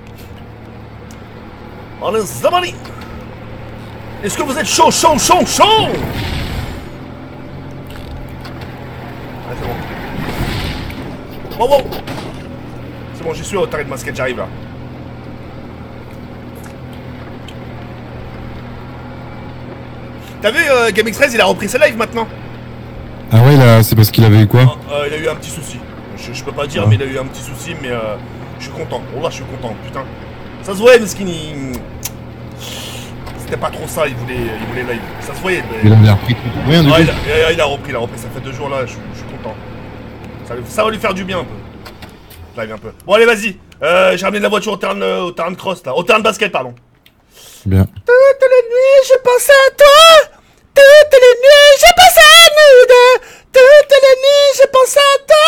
Allez, Zamani! Est-ce que vous êtes chaud? Ah, c'est bon. Wow. C'est bon, j'y suis au taré de basket, j'arrive là. T'as vu, GameX13, il a repris ses lives maintenant. Ah ouais, là, c'est parce qu'il avait eu quoi? Il a eu un petit souci. Je peux pas dire, mais il a eu un petit souci, mais je suis content. Oh là, je suis content, putain. Ça se voyait, Meskin, c'était pas trop ça, il voulait live. Ça se voyait. Mais... Il a repris rien du coup. Il a repris, ça fait 2 jours là, je suis content. Ça va lui faire du bien un peu. Live un peu. Bon, allez, vas-y. J'ai ramené la voiture au terrain de cross là. Au terrain de basket, pardon. Bien. Toutes les nuits, je pense à toi. Toutes les nuits, je pense à nous deux. Toutes les nuits, je pense à toi.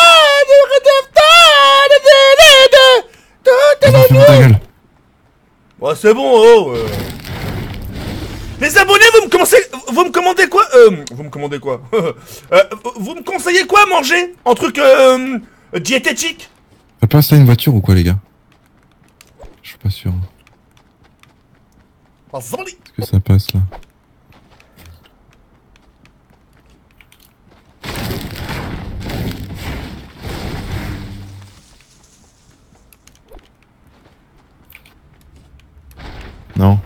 Toutes les nuits. Ouais, c'est bon, oh. Les abonnés, vous me commandez quoi? Vous me commandez quoi? Vous me conseillez quoi à manger? En truc diététique? Ça passe là une voiture ou quoi, les gars? Je suis pas sûr. Est-ce que ça passe là? Non.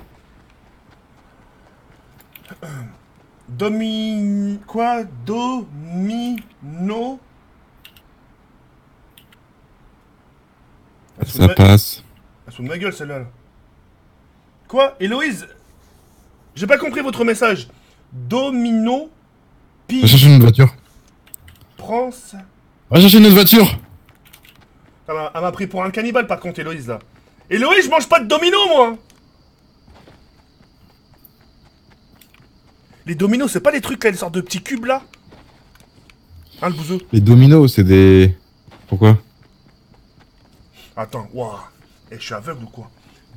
Quoi? Domino? Ça passe. Elle se fout de ma gueule celle-là. Là. Quoi? Héloïse? J'ai pas compris votre message. Domino? Va chercher une autre voiture. Prends ça. Va chercher une autre voiture. Elle m'a pris pour un cannibale par contre, Héloïse là. Héloïse, je mange pas de domino moi. Les dominos, c'est pas les trucs là, les sortes de petits cubes là? Hein, le bouseux? Les dominos, c'est des... Pourquoi? Attends, waouh. Eh, je suis aveugle ou quoi?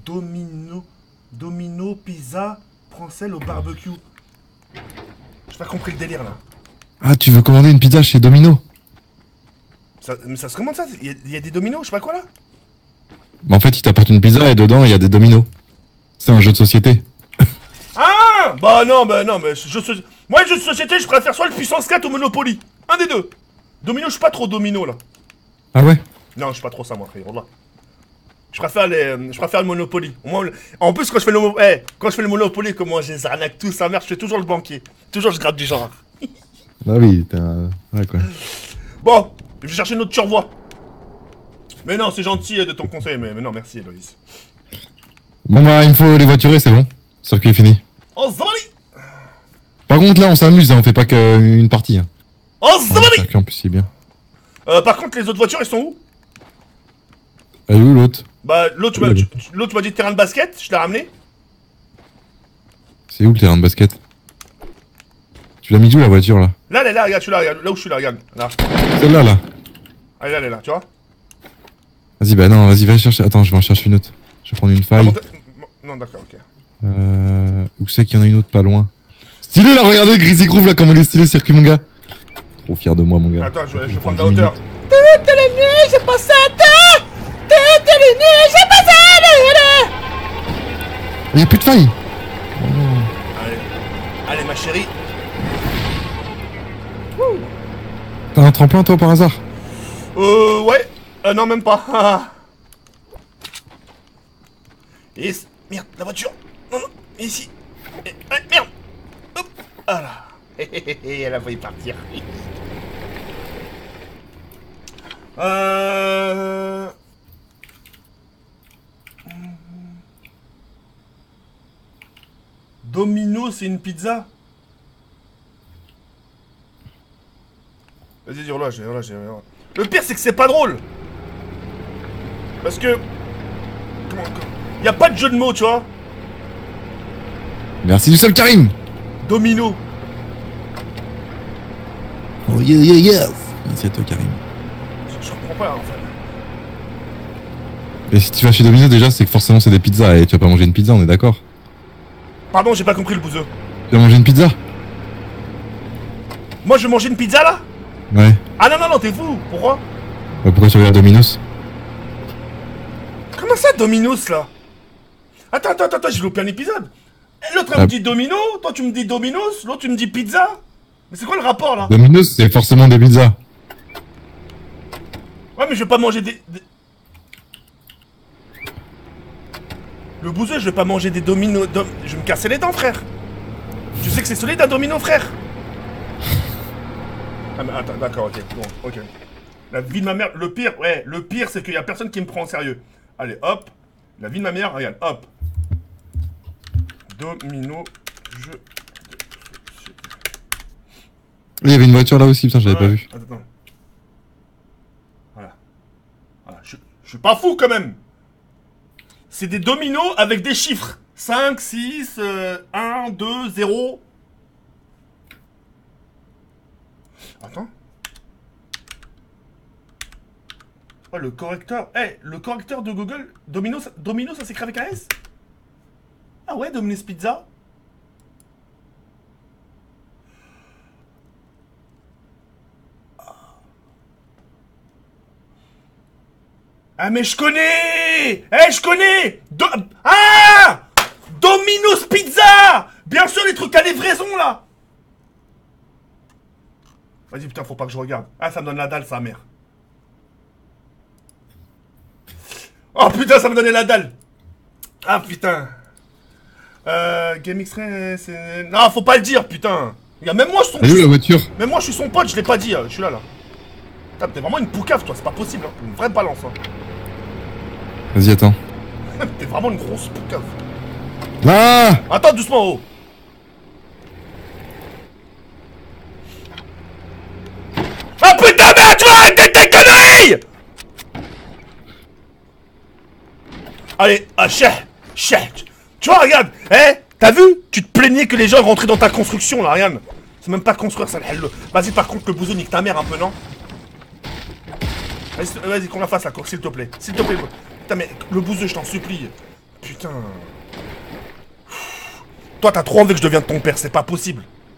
Domino, pizza, français au barbecue. J'ai pas compris le délire là. Ah, tu veux commander une pizza chez Domino? Mais ça se commande ça? Il y a des dominos, je sais pas quoi là? Bah en fait, il t'apporte une pizza et dedans, il y a des dominos. C'est un jeu de société. Ah! Bah non, mais moi, les jeux de société, je préfère soit le puissance 4 ou Monopoly. Un des deux. Domino, je suis pas trop domino là. Ah ouais? Non, je suis pas trop ça moi, frère. Là. Je préfère le Monopoly. Au moins, en plus, quand je fais le Monopoly, comment je les arnaque tous, sa mère, je fais toujours le banquier. Toujours, je gratte du genre. Ah oui, t'es un... Ouais, quoi. Bon, je vais chercher une autre turvoie. Mais non, c'est gentil de ton conseil, mais non, merci, Héloïse. Bon bah, il me faut les voiturer, c'est bon. Circuit est fini. Oh, Zamani! Par contre, là, on s'amuse, hein, on fait pas qu'une partie. Hein. Oh, Zamani! Circuit, en plus, c'est bien. Par contre, les autres voitures, elles sont où? Elle est où, l'autre? Bah, l'autre, tu m'as dit terrain de basket, je l'ai ramené. C'est où le terrain de basket? Tu l'as mis où, la voiture, là? Là, elle est là, regarde, je suis là, regarde, là où je suis là, regarde. Là. Celle-là, là. Ah, là, elle est là, tu vois? Vas-y, bah non, vas-y, va chercher. Attends, je vais en chercher une autre. Je vais prendre une faille. Non, d'accord, ok. Où c'est qu'il y en a une autre pas loin? Stylé, là, regardez, Greasy Groove, là, comment il est stylé, circuit, mon gars. Trop fier de moi, mon gars. Attends, je vais prendre la hauteur. Toutes les nuits, je pense à toi. Toutes les nuits, je pense à toi. Il y a plus de faille. Allez, ma chérie. T'as un tremplin, toi, par hasard? Ouais. Non, même pas. Merde, la voiture. Non, ici. Merde. Hop. Voilà. Elle a failli partir. Domino, c'est une pizza? Vas-y, relâche. Le pire, c'est que c'est pas drôle. Parce que... Y a pas de jeu de mots, tu vois. Merci du seul, Karim. Domino. Oh yeah. Merci à toi, Karim. Je comprends pas, en fait. Et si tu vas chez Domino, déjà, c'est que forcément c'est des pizzas et tu vas pas manger une pizza, on est d'accord? Pardon, j'ai pas compris le bouseux. Tu vas manger une pizza? Moi, je vais manger une pizza, là? Ouais. Ah non, t'es fou. Pourquoi? Bah, pourquoi tu regardes Domino's? Comment ça, Domino's, là? Attends, j'ai loupé un épisode. L'autre, me dit Domino, toi, tu me dis Domino's, l'autre, tu me dis pizza. Mais c'est quoi le rapport, là? Domino's, c'est forcément des pizzas. Ouais, mais je vais pas manger des... Le bouseux, je vais pas manger des dominos... Je vais me casser les dents, frère. Tu sais que c'est solide, un domino, frère. Ah, mais attends, d'accord, ok. Bon, ok. La vie de ma mère... Le pire, c'est qu'il y a personne qui me prend en sérieux. Allez, hop. La vie de ma mère, regarde, hop. Domino, jeu... Il y avait une voiture là aussi, putain, j'avais pas vu. Attends. Voilà. Je suis pas fou, quand même. C'est des dominos avec des chiffres. 5, 6, 1, 2, 0. Attends. Oh, le correcteur. Le correcteur de Google. Domino, ça s'écrit avec un S? Ah ouais, Domino's Pizza. Ah mais je connais! Je connais! Domino's Pizza! Bien sûr, les trucs à livraison, là! Vas-y, putain, faut pas que je regarde. Ah, ça me donne la dalle, sa mère. Oh, putain, ça me donnait la dalle! Ah, putain. Game Extrait, c'est... Non, faut pas le dire, putain! Même moi, Elle est où la voiture? Même moi, je suis son pote, je l'ai pas dit, je suis là. Putain, t'es vraiment une poucave, toi, c'est pas possible, hein. Une vraie balance, hein. Vas-y, attends. T'es vraiment une grosse poucave. Ah! Attends, doucement, oh. Ah putain, merde, tu vas arrêter tes conneries! Allez, chut. Tu vois, regarde, t'as vu? Tu te plaignais que les gens rentraient dans ta construction, là, regarde. C'est même pas construire, ça, Vas-y, par contre, le bouseux nique ta mère un peu, non? Vas-y, qu'on la fasse, la course, s'il te plaît. S'il te plaît. Putain, mais le bouseux, je t'en supplie. Putain. Toi, t'as trop envie que je devienne ton père, c'est pas possible.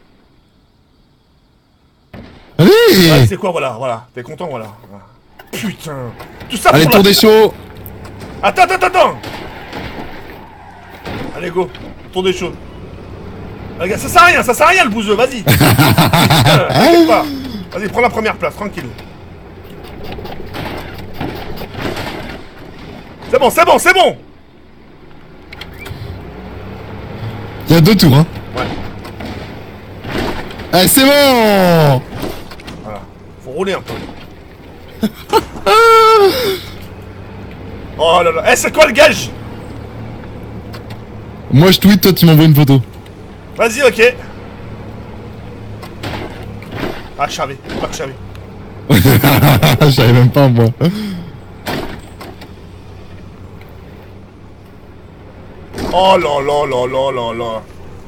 Allez! Ouais, c'est quoi, voilà. T'es content, voilà. Putain. Tout ça allez, pour tour des shows! Attends. Allez, go. Tour des shows. Regarde, ça sert à rien, le bouseux, vas-y. T'inquiète pas. Vas-y, prends la première place, tranquille. C'est bon. Il y a 2 tours, hein. Ouais. Allez, c'est bon! Voilà. Faut rouler un peu. Oh là là. C'est quoi le gage? Moi, je tweet, toi, tu m'envoies une photo. Vas-y, ok. Ah, je savais. Je savais même pas, moi. Oh là.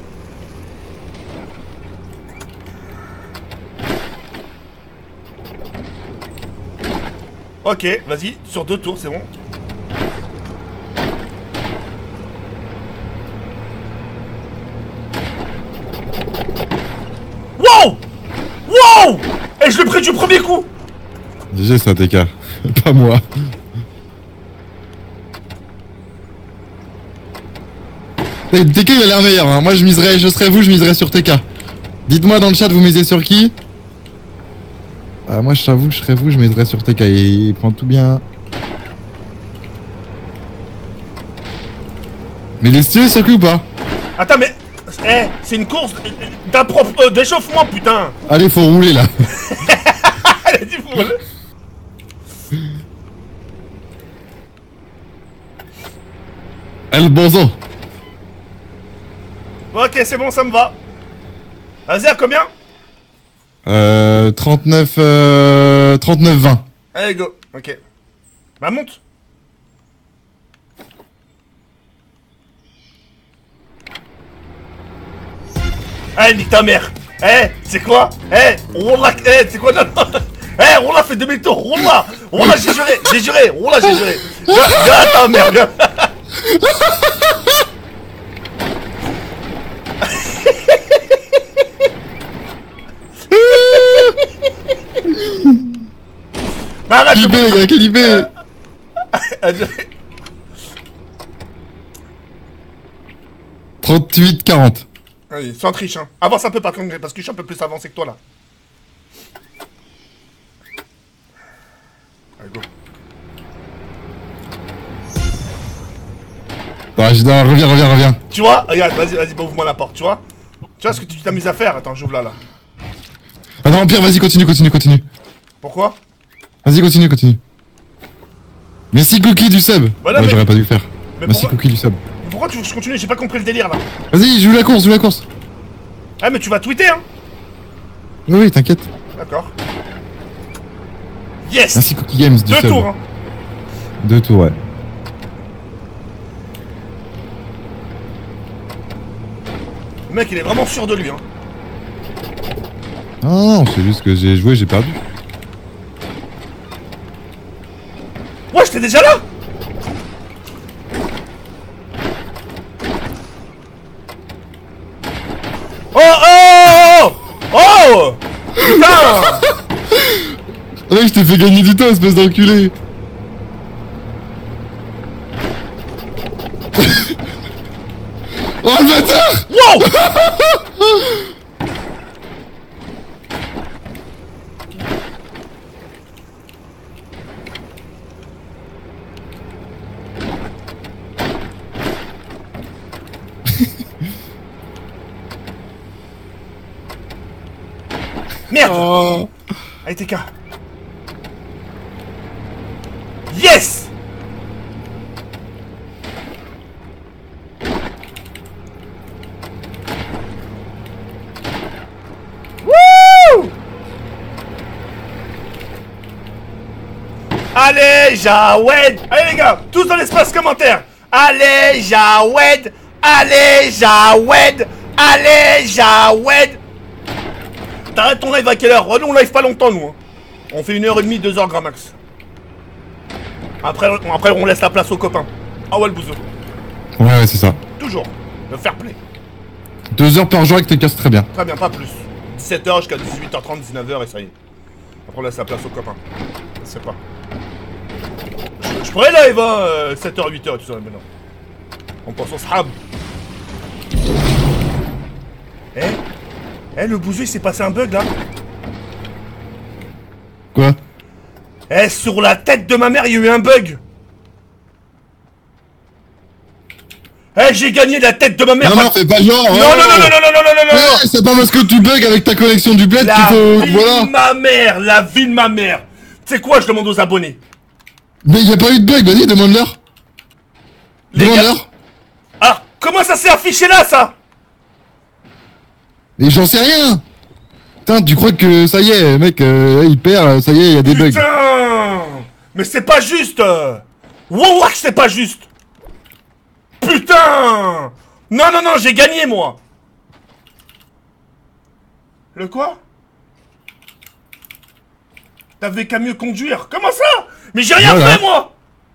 Ok, vas-y, sur 2 tours, c'est bon. Wow! Et je l'ai pris du premier coup! GG, c'est un TK. Pas moi. TK il a l'air meilleur, hein. Moi je miserais sur TK. Dites-moi dans le chat, vous misez sur qui? Moi je t'avoue, je serais vous, je miserais sur TK. Il prend tout bien. Mais il est stylé ce coup ou pas? Attends, mais... c'est une course d'échauffement, putain. Allez, faut rouler là. Elle a dit faut rouler. El bonzo. Ok, c'est bon, ça me va. Vas-y, à combien? 39-20. Allez, go. Ok. Bah, monte. Allez, nique ta mère. C'est quoi? Roule là. C'est quoi? Roule là, fais demi-tour. Roule là. Roule là, j'ai juré. Roule là, j'ai juré. Viens, ta mère, viens. Quel les gars, quel IB. 38-40. Allez, sans triche, hein. Avance un peu par contre, parce que je suis un peu plus avancé que toi, là. Allez, go. Reviens. Tu vois? Regarde, vas-y, bah, ouvre-moi la porte, tu vois? Tu vois ce que tu t'amuses à faire? Attends, j'ouvre là. Ah non, Pierre, vas-y, continue. Pourquoi? Vas-y, continue. Merci Cookie du sub. Voilà, ouais, mais... j'aurais pas dû le faire. Mais Merci pourquoi... Cookie du sub. Pourquoi tu veux que je continue? J'ai pas compris le délire là. Vas-y, joue la course. Ah, mais tu vas tweeter, hein? Oui, t'inquiète. D'accord. Yes! Merci Cookie Games du sub. 2 tours, hein. 2 tours, ouais. Le mec, il est vraiment sûr de lui, hein. Non, c'est juste que j'ai joué, j'ai perdu. Ouais, j'étais déjà là! Oh! Putain! Ouais, je t'ai fait gagner du temps, espèce d'enculé. Oh le bâtard! Wow! Merde! Oh. Allez, TK. Yes! Wouh! Allez, Jawed! Allez, les gars, tous dans l'espace commentaire! Allez, Jawed! Allez, Jawed! Allez, Jawed! T'arrêtes ton live à quelle heure? Oh, nous on live pas longtemps, nous. Hein. On fait 1h30, 2h grand max. Après, on laisse la place aux copains. Ah ouais, le bouseux. Ouais, c'est ça. Toujours. Le fair play. 2 heures par jour avec tes casses, très bien. Très bien, pas plus. 17h jusqu'à 18h30, 19h et ça y est. Après, on laisse la place aux copains. Je sais pas. Je pourrais live, hein, 7h, 8h et tout ça, mais non. On pense au sahab. Le bouseux, il s'est passé un bug, là. Quoi? Sur la tête de ma mère, il y a eu un bug. J'ai gagné la tête de ma mère. Non, fais pas genre. Non. C'est pas parce que tu bugs avec ta collection du bled qu'il faut... Voilà. La vie de ma mère. Tu sais quoi, je demande aux abonnés. Mais y a pas eu de bug, vas-y, demande-leur. Demande-leur. Ah, comment ça s'est affiché là, ça? Et j'en sais rien. Putain, tu crois que ça y est, mec, il perd, ça y est, y a des bugs. Putain! Mais c'est pas juste! Wallah, c'est pas juste! Putain! Non, j'ai gagné, moi! Le quoi? T'avais qu'à mieux conduire. Comment ça? Mais j'ai rien fait, moi!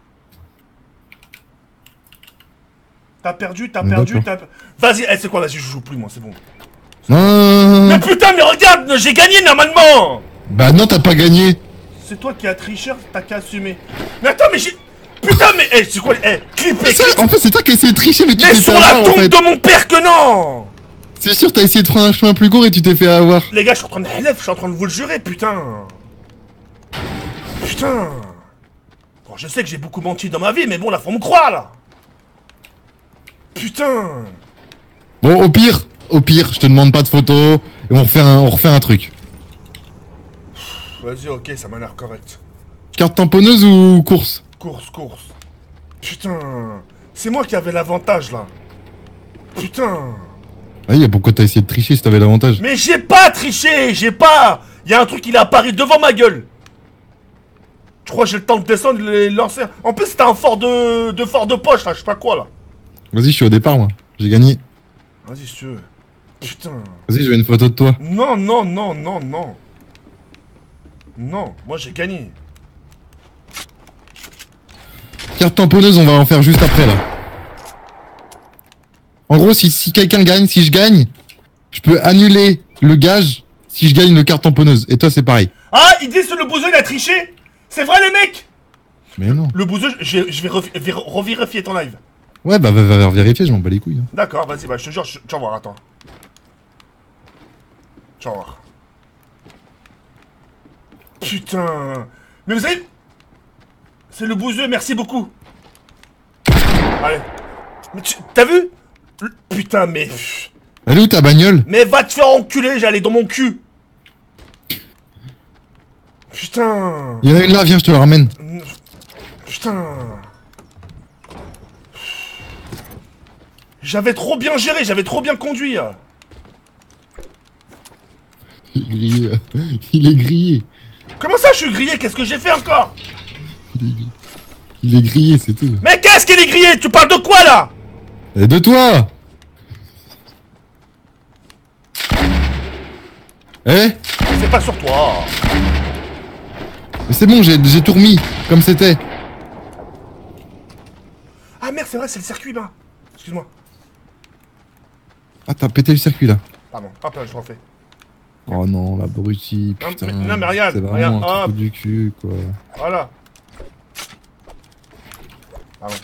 T'as perdu. Vas-y, c'est quoi, vas-y, je joue plus, moi, c'est bon. Non. Mais putain, mais regarde, j'ai gagné normalement! Bah non, t'as pas gagné. C'est toi qui as triché, t'as qu'à assumer. Mais attends, mais j'ai... Putain, mais... c'est quoi... Clip. En fait, c'est toi qui as essayé de tricher, mais tu t'es fait sur avoir, la tombe de mon père que non! C'est sûr, t'as essayé de prendre un chemin plus court et tu t'es fait avoir. Les gars, je suis en train de je suis en train de vous le jurer, putain. Bon, je sais que j'ai beaucoup menti dans ma vie, mais bon, là, faut me croire, là. Putain. Bon, au pire, Au pire, je te demande pas de photos et on refait un truc. Vas-y, ok, ça m'a l'air correct. Carte tamponneuse ou course? Course. Putain, c'est moi qui avais l'avantage là. Putain. Ah, pourquoi t'as essayé de tricher si t'avais l'avantage? Mais j'ai pas triché, j'ai pas. Il y a un truc, il est apparu devant ma gueule. Je crois que j'ai le temps de descendre et de lancer. En plus, c'était un fort de poche là, je sais pas quoi là. Vas-y, je suis au départ, moi. J'ai gagné. Vas-y, si tu veux. Putain. Vas-y, je veux une photo de toi. Non. Non, moi j'ai gagné. Carte tamponneuse, on va en faire juste après, là. En gros, si quelqu'un gagne, si je gagne, je peux annuler le gage si je gagne le carte tamponneuse. Et toi, c'est pareil. Ah, il dit que le bouseux, il a triché. C'est vrai, les mecs. Mais non. Le bouseux, je vais revérifier ton live. Ouais, bah va vérifier, je m'en bats les couilles. Hein. D'accord, vas-y, bah je te jure, tu vas voir, attends. Tu vas voir. Putain. Mais vous savez... C'est le bouseux, merci beaucoup. Allez. Mais t'as vu? Putain, mais... Elle est où ta bagnole? Mais va te faire enculer, j'allais dans mon cul. Putain. Il y en a une là, viens, je te la ramène. Putain. J'avais trop bien géré, j'avais trop bien conduit. Il est grillé. Comment ça, je suis grillé? Qu'est-ce que j'ai fait encore? Il est grillé, c'est tout. Mais qu'est-ce qu'il est grillé? Tu parles de quoi, là? Et de toi. Eh? C'est pas sur toi. Mais c'est bon, j'ai tout remis, comme c'était. Ah merde, c'est vrai, c'est le circuit, là. Excuse-moi. Ah, t'as pété le circuit, là. Pardon, hop là, je refais. Oh non, l'abruti, putain. Non, mais regarde, c'est vraiment regarde, un hop. truc du cul, quoi. Voilà. Pardon.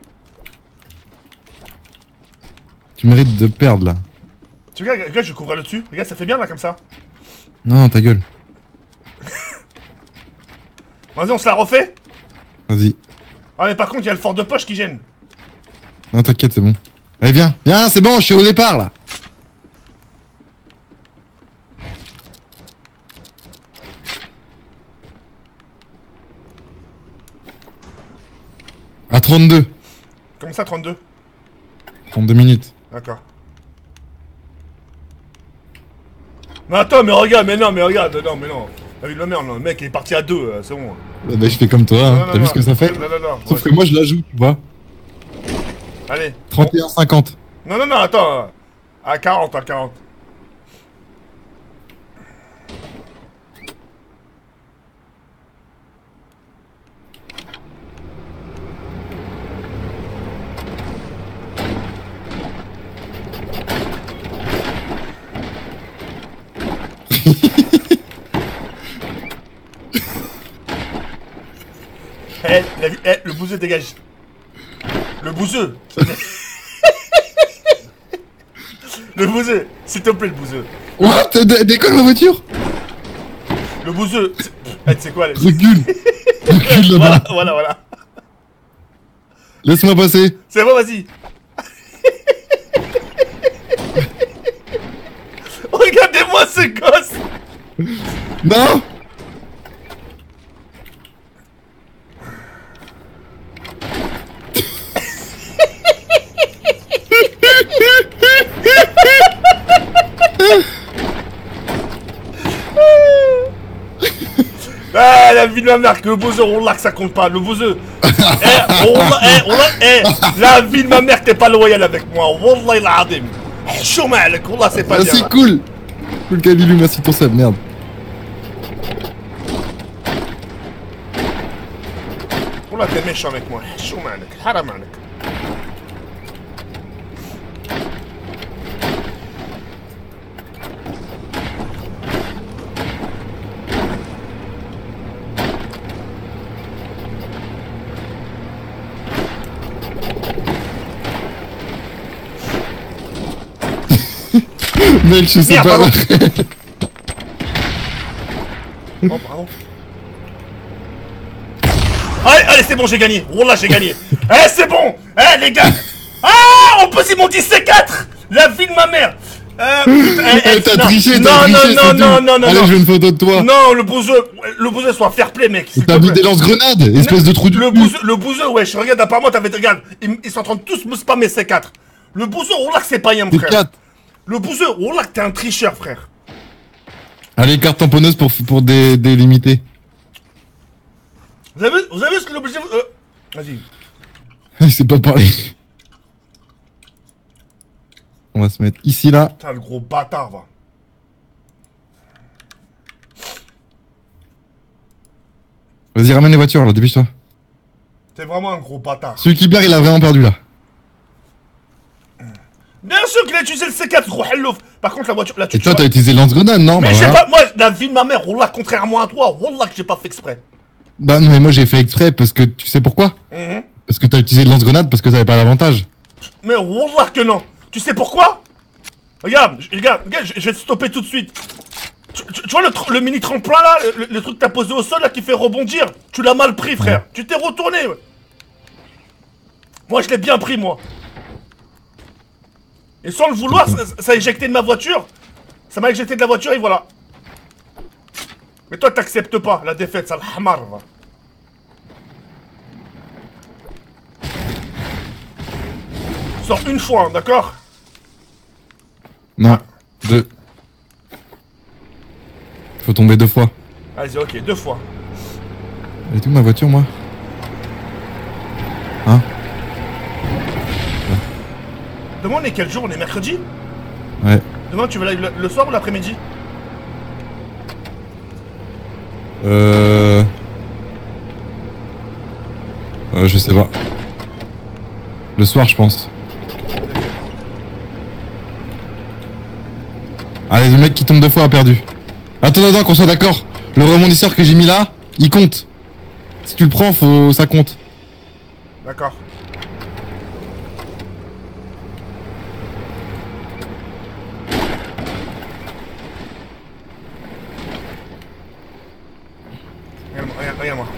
Tu mérites de perdre, là. Tu regardes, je vais couvrir le dessus. Regarde, ça fait bien, là, comme ça. Non, ta gueule. Vas-y, on se la refait. Vas-y. Ah, mais par contre, il y a le fort de poche qui gêne. Non, t'inquiète, c'est bon. Allez, viens, c'est bon, je suis au départ, là. À 32. Comme ça, 32. 32 minutes. D'accord. Mais attends, mais regarde, mais non. La vie de ma mère, non, le mec il est parti à 2, c'est bon. Bah, je fais comme toi, hein. T'as vu ce que ça fait? Non. Sauf que moi, je la joue, tu vois. Allez. 31-50. Non, attends. À 40. Le bouseux dégage. Le bouseux. Le bouseux, s'il te plaît, le bouseux. What? Décolle ma voiture? Le bouseux. Tu sais quoi, Recule. Recule là-bas. Voilà. Laisse-moi passer. C'est bon, vas-y. Regardez-moi ce gosse. Non. Ah, la vie de ma mère, que le bouseux, on l'a que ça compte pas, le bouseux. La vie de ma mère, t'es pas loyal avec moi, wallah il adim. Chaud malek, wallah c'est pas Ah, bien. c'est cool. Cool Kalilu, merci pour ça, merde. Wallah t'es méchant avec moi, chaud malek, haram malek. Mec, je sais Merde, pas. pardon. Oh, pardon. Allez, c'est bon, j'ai gagné. Wallah, j'ai gagné. C'est bon. Les gars. Ah, on peut s'y monter C4. La vie de ma mère. T'as triché, non, non. Allez, je veux une photo de toi. Non, le bouseux, soit fair play, mec. T'as mis des lance-grenades, espèce de trou de le bouseux, wesh, regarde, apparemment, regarde, ils sont en train de tous me spammer C4. Le bouseux, oh là que c'est pas yam, frère. Le bouseux, oh là que t'es un tricheur, frère. Allez, carte tamponneuse pour délimiter. Vous avez vu ce que l'objectif... Vas-y. Il sait pas parler. On va se mettre ici, là. Putain, le gros bâtard, va. Vas-y, ramène les voitures, là, dépêche-toi. T'es vraiment un gros bâtard. Celui qui perd, il a vraiment perdu, là. Bien sûr qu'il a utilisé le C4, gros hellof. Par contre, la voiture, là, Et toi, t'as utilisé le lance-grenade, non? Mais j'ai pas... Moi, la vie de ma mère, wallah, contrairement à toi, wallah que j'ai pas fait exprès. Bah non, mais moi, j'ai fait exprès parce que... Tu sais pourquoi? Parce que t'as utilisé le lance-grenade parce que t'avais pas l'avantage. Mais wallah que non. Tu sais pourquoi? Regarde, je vais te stopper tout de suite. Tu vois le mini tremplin là, le truc que t'as posé au sol là qui fait rebondir. Tu l'as mal pris, frère. Ouais. Tu t'es retourné. Ouais. Moi, je l'ai bien pris, moi. Et sans le vouloir, ça a éjecté de ma voiture. Ça m'a éjecté de la voiture et voilà. Mais toi, t'acceptes pas la défaite, ça le hamar, va. Sors une fois, hein, d'accord? Non, 2. Faut tomber 2 fois. Vas-y, ok, 2 fois. Elle est où ma voiture, moi? Hein? Demain, on est quel jour? On est mercredi? Ouais. Demain, tu veux le soir ou l'après-midi? Je sais pas. Le soir, je pense. Allez, le mec qui tombe 2 fois a perdu. Attends, qu'on soit d'accord. Le rebondisseur que j'ai mis là, il compte. Si tu le prends, ça compte. D'accord. Regarde-moi.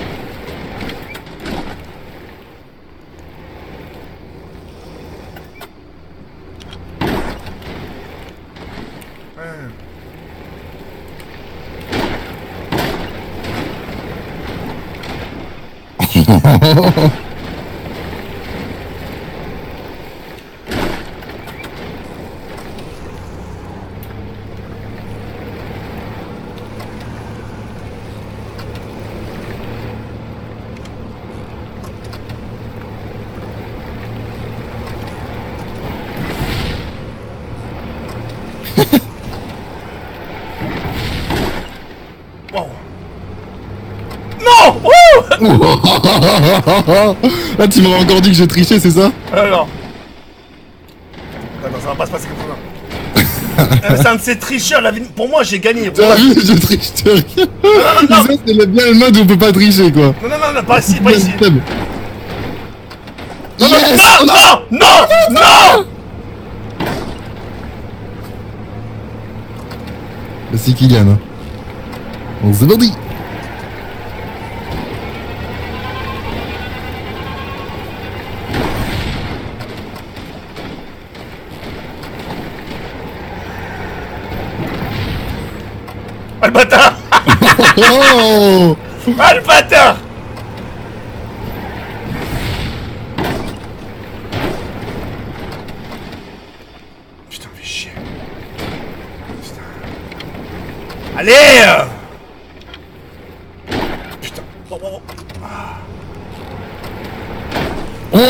Là, tu m'aurais encore dit que j'ai triché, c'est ça? Alors. Non, ça va pas se passer comme ça. C'est un de ces tricheurs, la vie... Pour moi, j'ai gagné. T'as vu, je triche rien. Non. Ça, c'est bien le mode où on peut pas tricher, quoi. Non, pas ici, pas ici. Non. C'est Kylian, hein. On se dit. Ah le bâtard. Oh. Ah le bâtard. Putain, fais chier. Putain. Allez. Putain. Oh.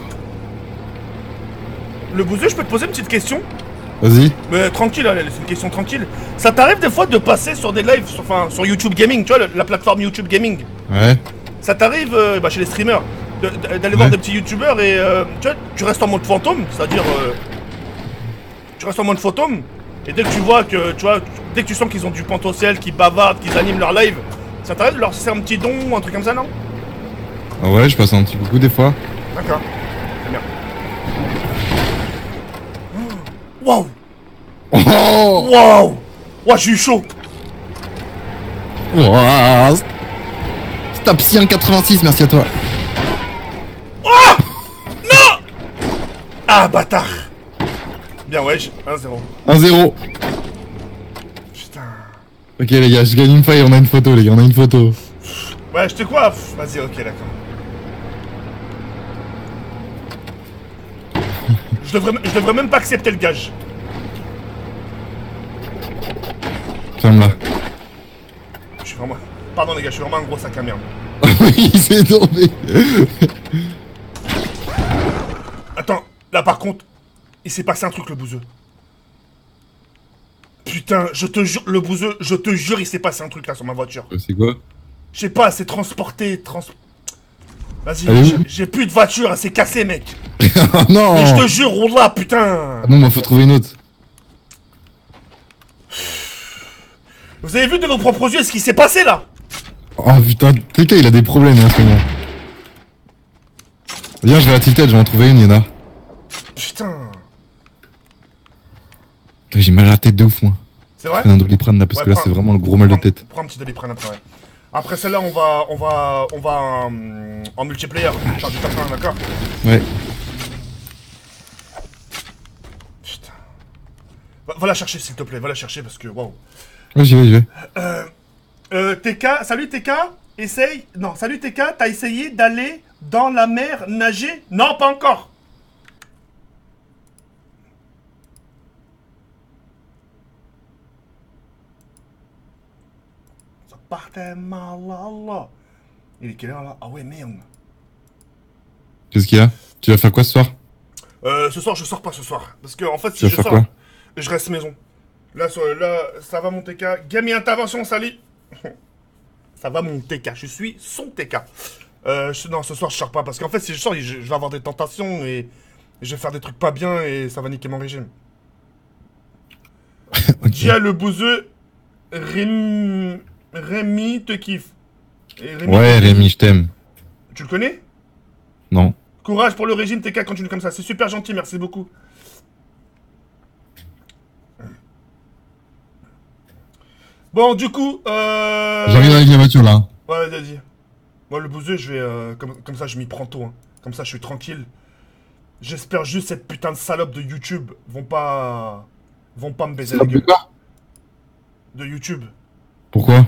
Le bouseux, je peux te poser une petite question? Vas-y. Mais tranquille, allez, c'est une question tranquille. Ça t'arrive des fois de passer sur des lives, sur YouTube Gaming, tu vois, la plateforme YouTube Gaming? Ouais. Ça t'arrive, chez les streamers, d'aller voir des petits youtubeurs et tu vois, tu restes en mode fantôme, c'est-à-dire tu restes en mode fantôme et dès que tu vois que, tu vois, dès que tu sens qu'ils ont du potentiel, qu'ils bavardent, qu'ils animent leur live, ça t'arrive de leur faire un petit don ou un truc comme ça, non? Ah ouais, je passe un petit coucou des fois. D'accord. C'est bien. Waouh! Oh. Waouh! Ouah, j'ai eu chaud! Wow. Stop 86, merci à toi. Oh! Non! Ah, bâtard! Bien, wesh. 1-0. 1-0. Putain. Ok, les gars, je gagne une faille, on a une photo, les gars, on a une photo. Ouais, je te quoi? Vas-y, ok, d'accord. Je devrais même pas accepter le gage. Ferme-la. Je suis vraiment... Pardon les gars, je suis vraiment un gros sac à merde. Oui, il s'est tombé. Attends, là par contre, il s'est passé un truc le bouseux. Putain, je te jure, le bouseux, je te jure, il s'est passé un truc là sur ma voiture. C'est quoi? Je sais pas, c'est transporté, Allez, Vas-y, j'ai plus de voiture, elle s'est cassée mec. Oh non. Mais je te jure, roule là, putain. Ah non, mais faut trouver une autre. Vous avez vu de vos propres yeux ce qui s'est passé là? Oh putain, TK il a des problèmes en ce moment. Viens, je vais à Tilted, je vais en trouver une, y'en a. Putain. J'ai mal à la tête de ouf, moi. C'est vrai? Je prends un Doliprane là, parce Ouais, que là c'est vraiment le gros mal de tête. Prends un petit Doliprane après, ouais. Après celle-là, on va en multiplayer. Genre du top 1, d'accord? Ouais. Putain. Va la chercher s'il te plaît, va la chercher parce que waouh. Ouais, j'y vais. TK, salut TK, essaye. Non, salut TK, t'as essayé d'aller dans la mer nager? Non, pas encore. Ça partait mal, là. Il est quelle heure là? Ah ouais, merde. Qu'est-ce qu'il y a? Tu vas faire quoi ce soir? Ce soir, je sors pas ce soir. Parce que en fait, Tu si vas je faire sors, quoi? je reste maison. Là, ça va mon TK. Game et intervention, salut. Ça va mon TK, je suis son TK. Non, ce soir, je sors pas. Parce qu'en fait, si je sors, je vais avoir des tentations et je vais faire des trucs pas bien et ça va niquer mon régime. Ok. Dia le bouseux, Rémi te kiffe. Et Ouais, Rémi, je t'aime. Tu le connais? Non. Courage pour le régime, TK, continue comme ça. C'est super gentil, merci beaucoup. Bon, du coup, J'arrive avec la voiture là. Ouais, vas-y. Moi, le bouseux, je vais... comme ça, je m'y prends tôt. Hein. Comme ça, je suis tranquille. J'espère juste cette putain de salope de YouTube vont pas me baiser la gueule. De YouTube. Pourquoi?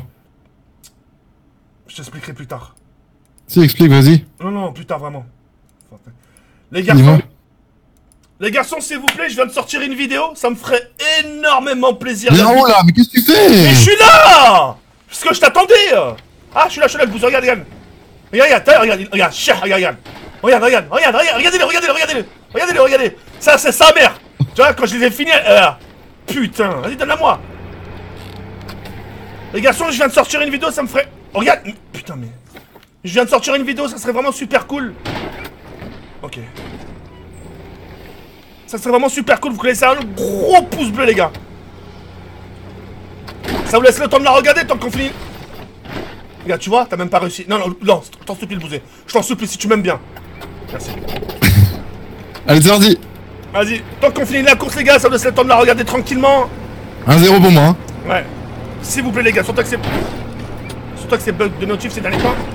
Je t'expliquerai plus tard. Si, explique, vas-y. Non, plus tard, vraiment. Les garçons, s'il vous plaît, je viens de sortir une vidéo. Ça me ferait énormément plaisir. Mais oh là, mais qu'est-ce que tu fais? Mais je suis là! Parce que je t'attendais. Ah, je suis là, le bouseux, regarde. Regardez. Ça, c'est sa mère. Tu vois, quand je les ai finis, putain, vas-y, donne-la moi. Les garçons, je viens de sortir une vidéo, ça me ferait... Regarde, putain, mais... Je viens de sortir une vidéo, ça serait vraiment super cool. Ok. Ça serait vraiment super cool, vous connaissez un gros pouce bleu, les gars. Ça vous laisse le temps de la regarder tant qu'on finit. Regarde, tu vois, t'as même pas réussi. Non, t'en supplie le bouser. Je t'en supplie si tu m'aimes bien. Merci. Allez, c'est parti. Vas-y, tant qu'on finit la course, les gars, ça vous laisse le temps de la regarder tranquillement. 1-0 pour moi. Hein. Ouais. S'il vous plaît, les gars, surtout que c'est bug de notif ces derniers temps.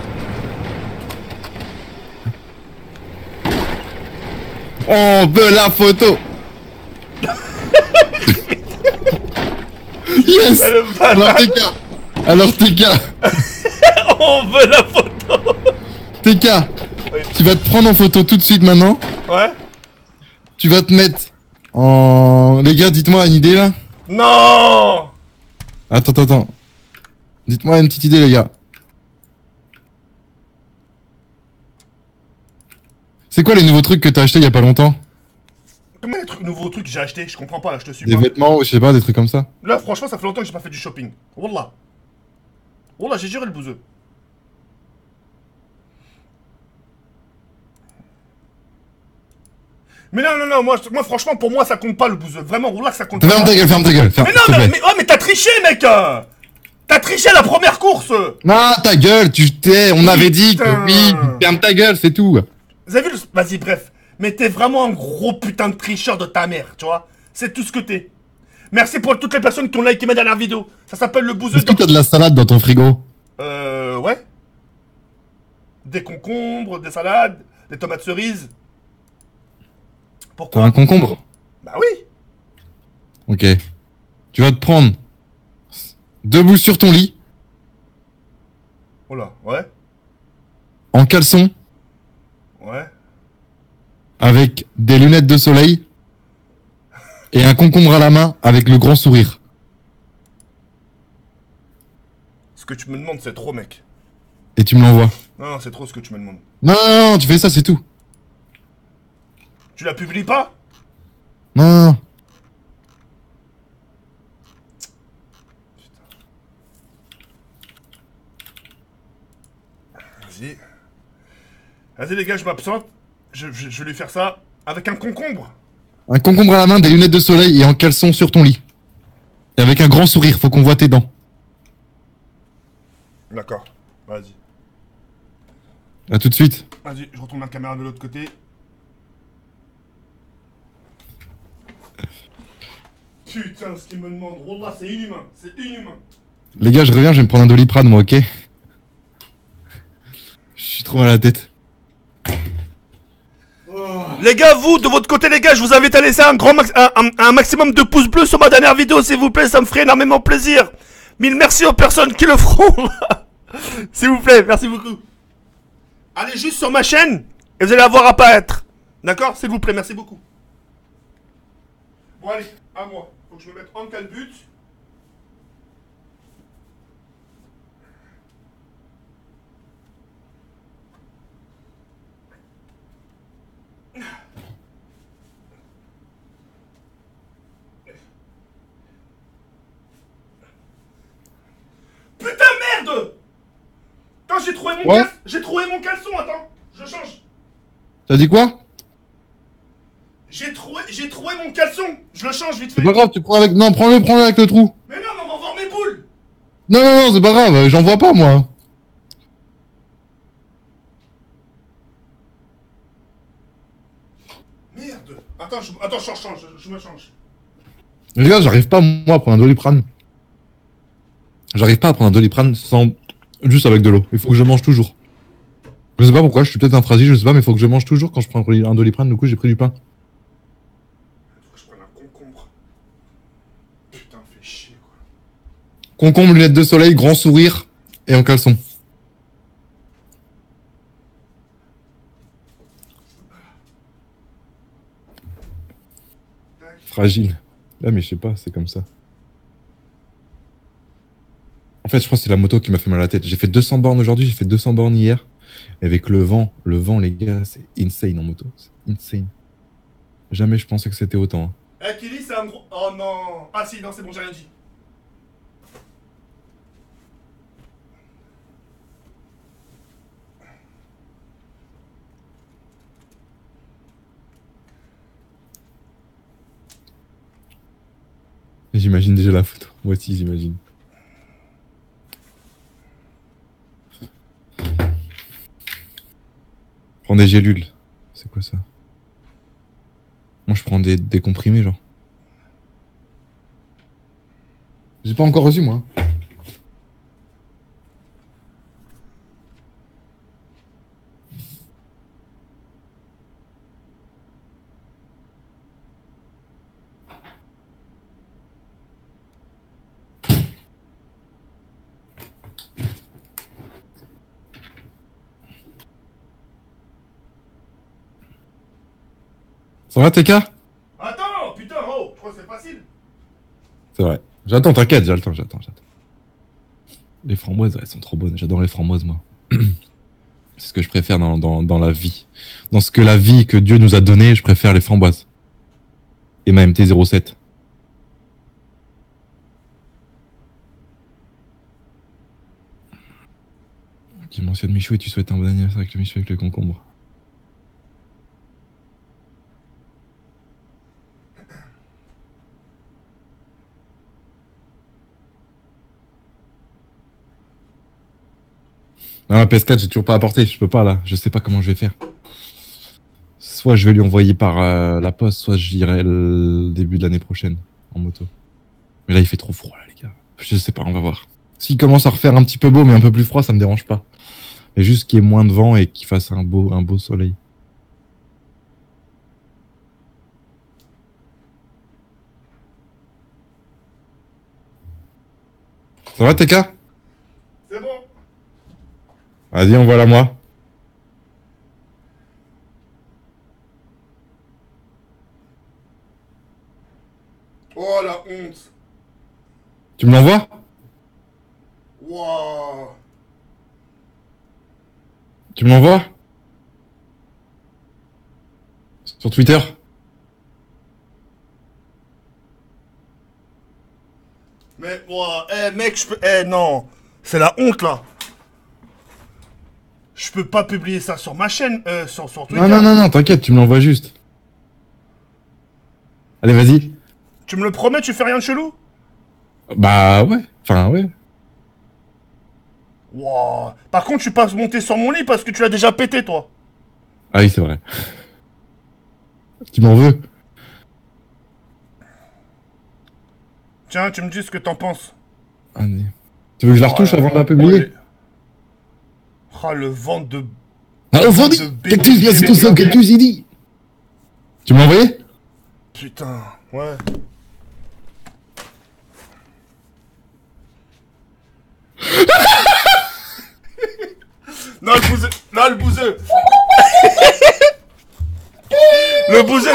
On veut la photo. Yes. Alors TK. On veut la photo. TK. Oui. Tu vas te prendre en photo tout de suite maintenant. Ouais. Tu vas te mettre en... Les gars, dites-moi une idée là. Non. Attends. Dites-moi une petite idée, les gars. C'est quoi les nouveaux trucs que t'as acheté il y a pas longtemps? Comment les nouveaux trucs que j'ai acheté? Je comprends pas là, je te suis pas. Des vêtements ou je sais pas, des trucs comme ça. Là, franchement, ça fait longtemps que j'ai pas fait du shopping. Wallah. Wallah, j'ai géré le bouseux. Mais non, moi franchement, pour moi, ça compte pas le bouseux. Vraiment, Wallah, ça compte pas. Ferme ta gueule. Mais non, mais t'as triché, mec. T'as triché à la première course. Non, ta gueule, tu t'es. On avait dit que oui, ferme ta gueule, c'est tout. Vous avez vu le... Vas-y, bref. Mais t'es vraiment un gros putain de tricheur de ta mère, tu vois. C'est tout ce que t'es. Merci pour toutes les personnes qui ont liké ma dernière vidéo. Ça s'appelle le bouseux. Est-ce que t'as de la salade dans ton frigo? Ouais. Des concombres, des salades, des tomates cerises. Pourquoi? T'as un concombre? Bah oui. Ok. Tu vas te prendre debout sur ton lit, Oh là, ouais. en caleçon, Ouais. avec des lunettes de soleil et un concombre à la main avec le grand sourire. Ce que tu me demandes, c'est trop, mec. Et tu me l'envoies. Non, c'est trop ce que tu me demandes. Non, non, non, tu fais ça, c'est tout. Tu la publies pas? Non, non, non. Vas-y. Vas-y, les gars, je m'absente. Je vais lui faire ça avec un concombre. Un concombre à la main, des lunettes de soleil et en caleçon sur ton lit. Et avec un grand sourire, faut qu'on voit tes dents. D'accord. Vas-y. À tout de suite. Vas-y, je retourne ma caméra de l'autre côté. Putain, ce qu'il me demande, Wallah, c'est inhumain. C'est inhumain. Les gars, je reviens, je vais me prendre un Doliprane, moi, ok? Je suis trop mal à la tête. Les gars, vous, de votre côté, les gars, je vous invite à laisser un maximum de pouces bleus sur ma dernière vidéo, s'il vous plaît, ça me ferait énormément plaisir. Mille merci aux personnes qui le feront. S'il vous plaît, merci beaucoup. Allez juste sur ma chaîne et vous allez la voir apparaître. D'accord? S'il vous plaît, merci beaucoup. Bon, allez, à moi. Faut que je me mette en calbut. Putain, merde! Attends, j'ai trouvé mon Ouais. j'ai trouvé mon caleçon, attends, je change. T'as dit quoi? J'ai trouvé mon caleçon, je le change vite fait. C'est pas grave, tu prends avec... Non, prends-le avec le trou. Mais non, mais on va voir mes boules. Non, non, non, c'est pas grave, j'en vois pas, moi. Merde. Attends, je change, je me change. Les gars, j'arrive pas, moi, à prendre un Doliprane. J'arrive pas à prendre un Doliprane sans... Juste avec de l'eau. Il faut que je mange toujours. Je sais pas pourquoi, je suis peut-être un phrasique, je sais pas, mais il faut que je mange toujours quand je prends un Doliprane. Du coup, j'ai pris du pain. Faut que je prenne un concombre. Putain, fais chier, quoi. Concombre, lunettes de soleil, grand sourire et en caleçon. Fragile. Ah, mais je sais pas, c'est comme ça. En fait, je pense que c'est la moto qui m'a fait mal à la tête. J'ai fait 200 bornes aujourd'hui, j'ai fait 200 bornes hier. Et avec le vent, les gars, c'est insane en moto. C'est insane. Jamais je pensais que c'était autant. Hein. Eh, Kili, c'est un gros... Oh non. Ah si, non, c'est bon, j'ai rien dit. J'imagine déjà la photo. Moi aussi, j'imagine. Prends des gélules. C'est quoi ça? Moi, je prends des comprimés, genre. J'ai pas encore reçu, moi. Ça va, TK? Attends, putain, oh, je crois que c'est facile. C'est vrai. J'attends, t'inquiète, j'attends. Les framboises, elles sont trop bonnes. J'adore les framboises, moi. C'est ce que je préfère dans la vie. Dans ce que la vie que Dieu nous a donné, je préfère les framboises. Et ma MT-07. Tu mentionnes Michou et tu souhaites un bon anniversaire avec le Michou avec le concombre. Non, la PS4, j'ai toujours pas apporté. Je peux pas, là. Je sais pas comment je vais faire. Soit je vais lui envoyer par la poste, soit j'irai le début de l'année prochaine en moto. Mais là, il fait trop froid, là, les gars. Je sais pas, on va voir. S'il commence à refaire un petit peu beau, mais un peu plus froid, ça me dérange pas. Mais juste qu'il y ait moins de vent et qu'il fasse un beau soleil. Ça va, TK? C'est bon. Vas-y, envoie-la moi. Oh la honte. Tu me l'envoies? Waouh. Tu me l'envoies? Sur Twitter? Mais, ouah, mec, je peux... non. C'est la honte, là. Je peux pas publier ça sur ma chaîne, sur Twitter. Non, t'inquiète, tu me l'envoies juste. Allez, vas-y. Tu me le promets, tu fais rien de chelou? Bah, ouais. Enfin, ouais. Wow. Par contre, tu passes monter sur mon lit parce que tu l'as déjà pété, toi. Ah oui, c'est vrai. Tu m'en veux? Tiens, tu me dis ce que t'en penses. Allez. Tu veux que je la retouche avant de la publier? Ah, le ventre de... Ah, le ventre de... Cactus, bien, c'est tout ça, Cactus, il dit. Tu m'as envoyé? Putain, ouais. Non, le bouseux. Non, le bouseux. Le bouseux,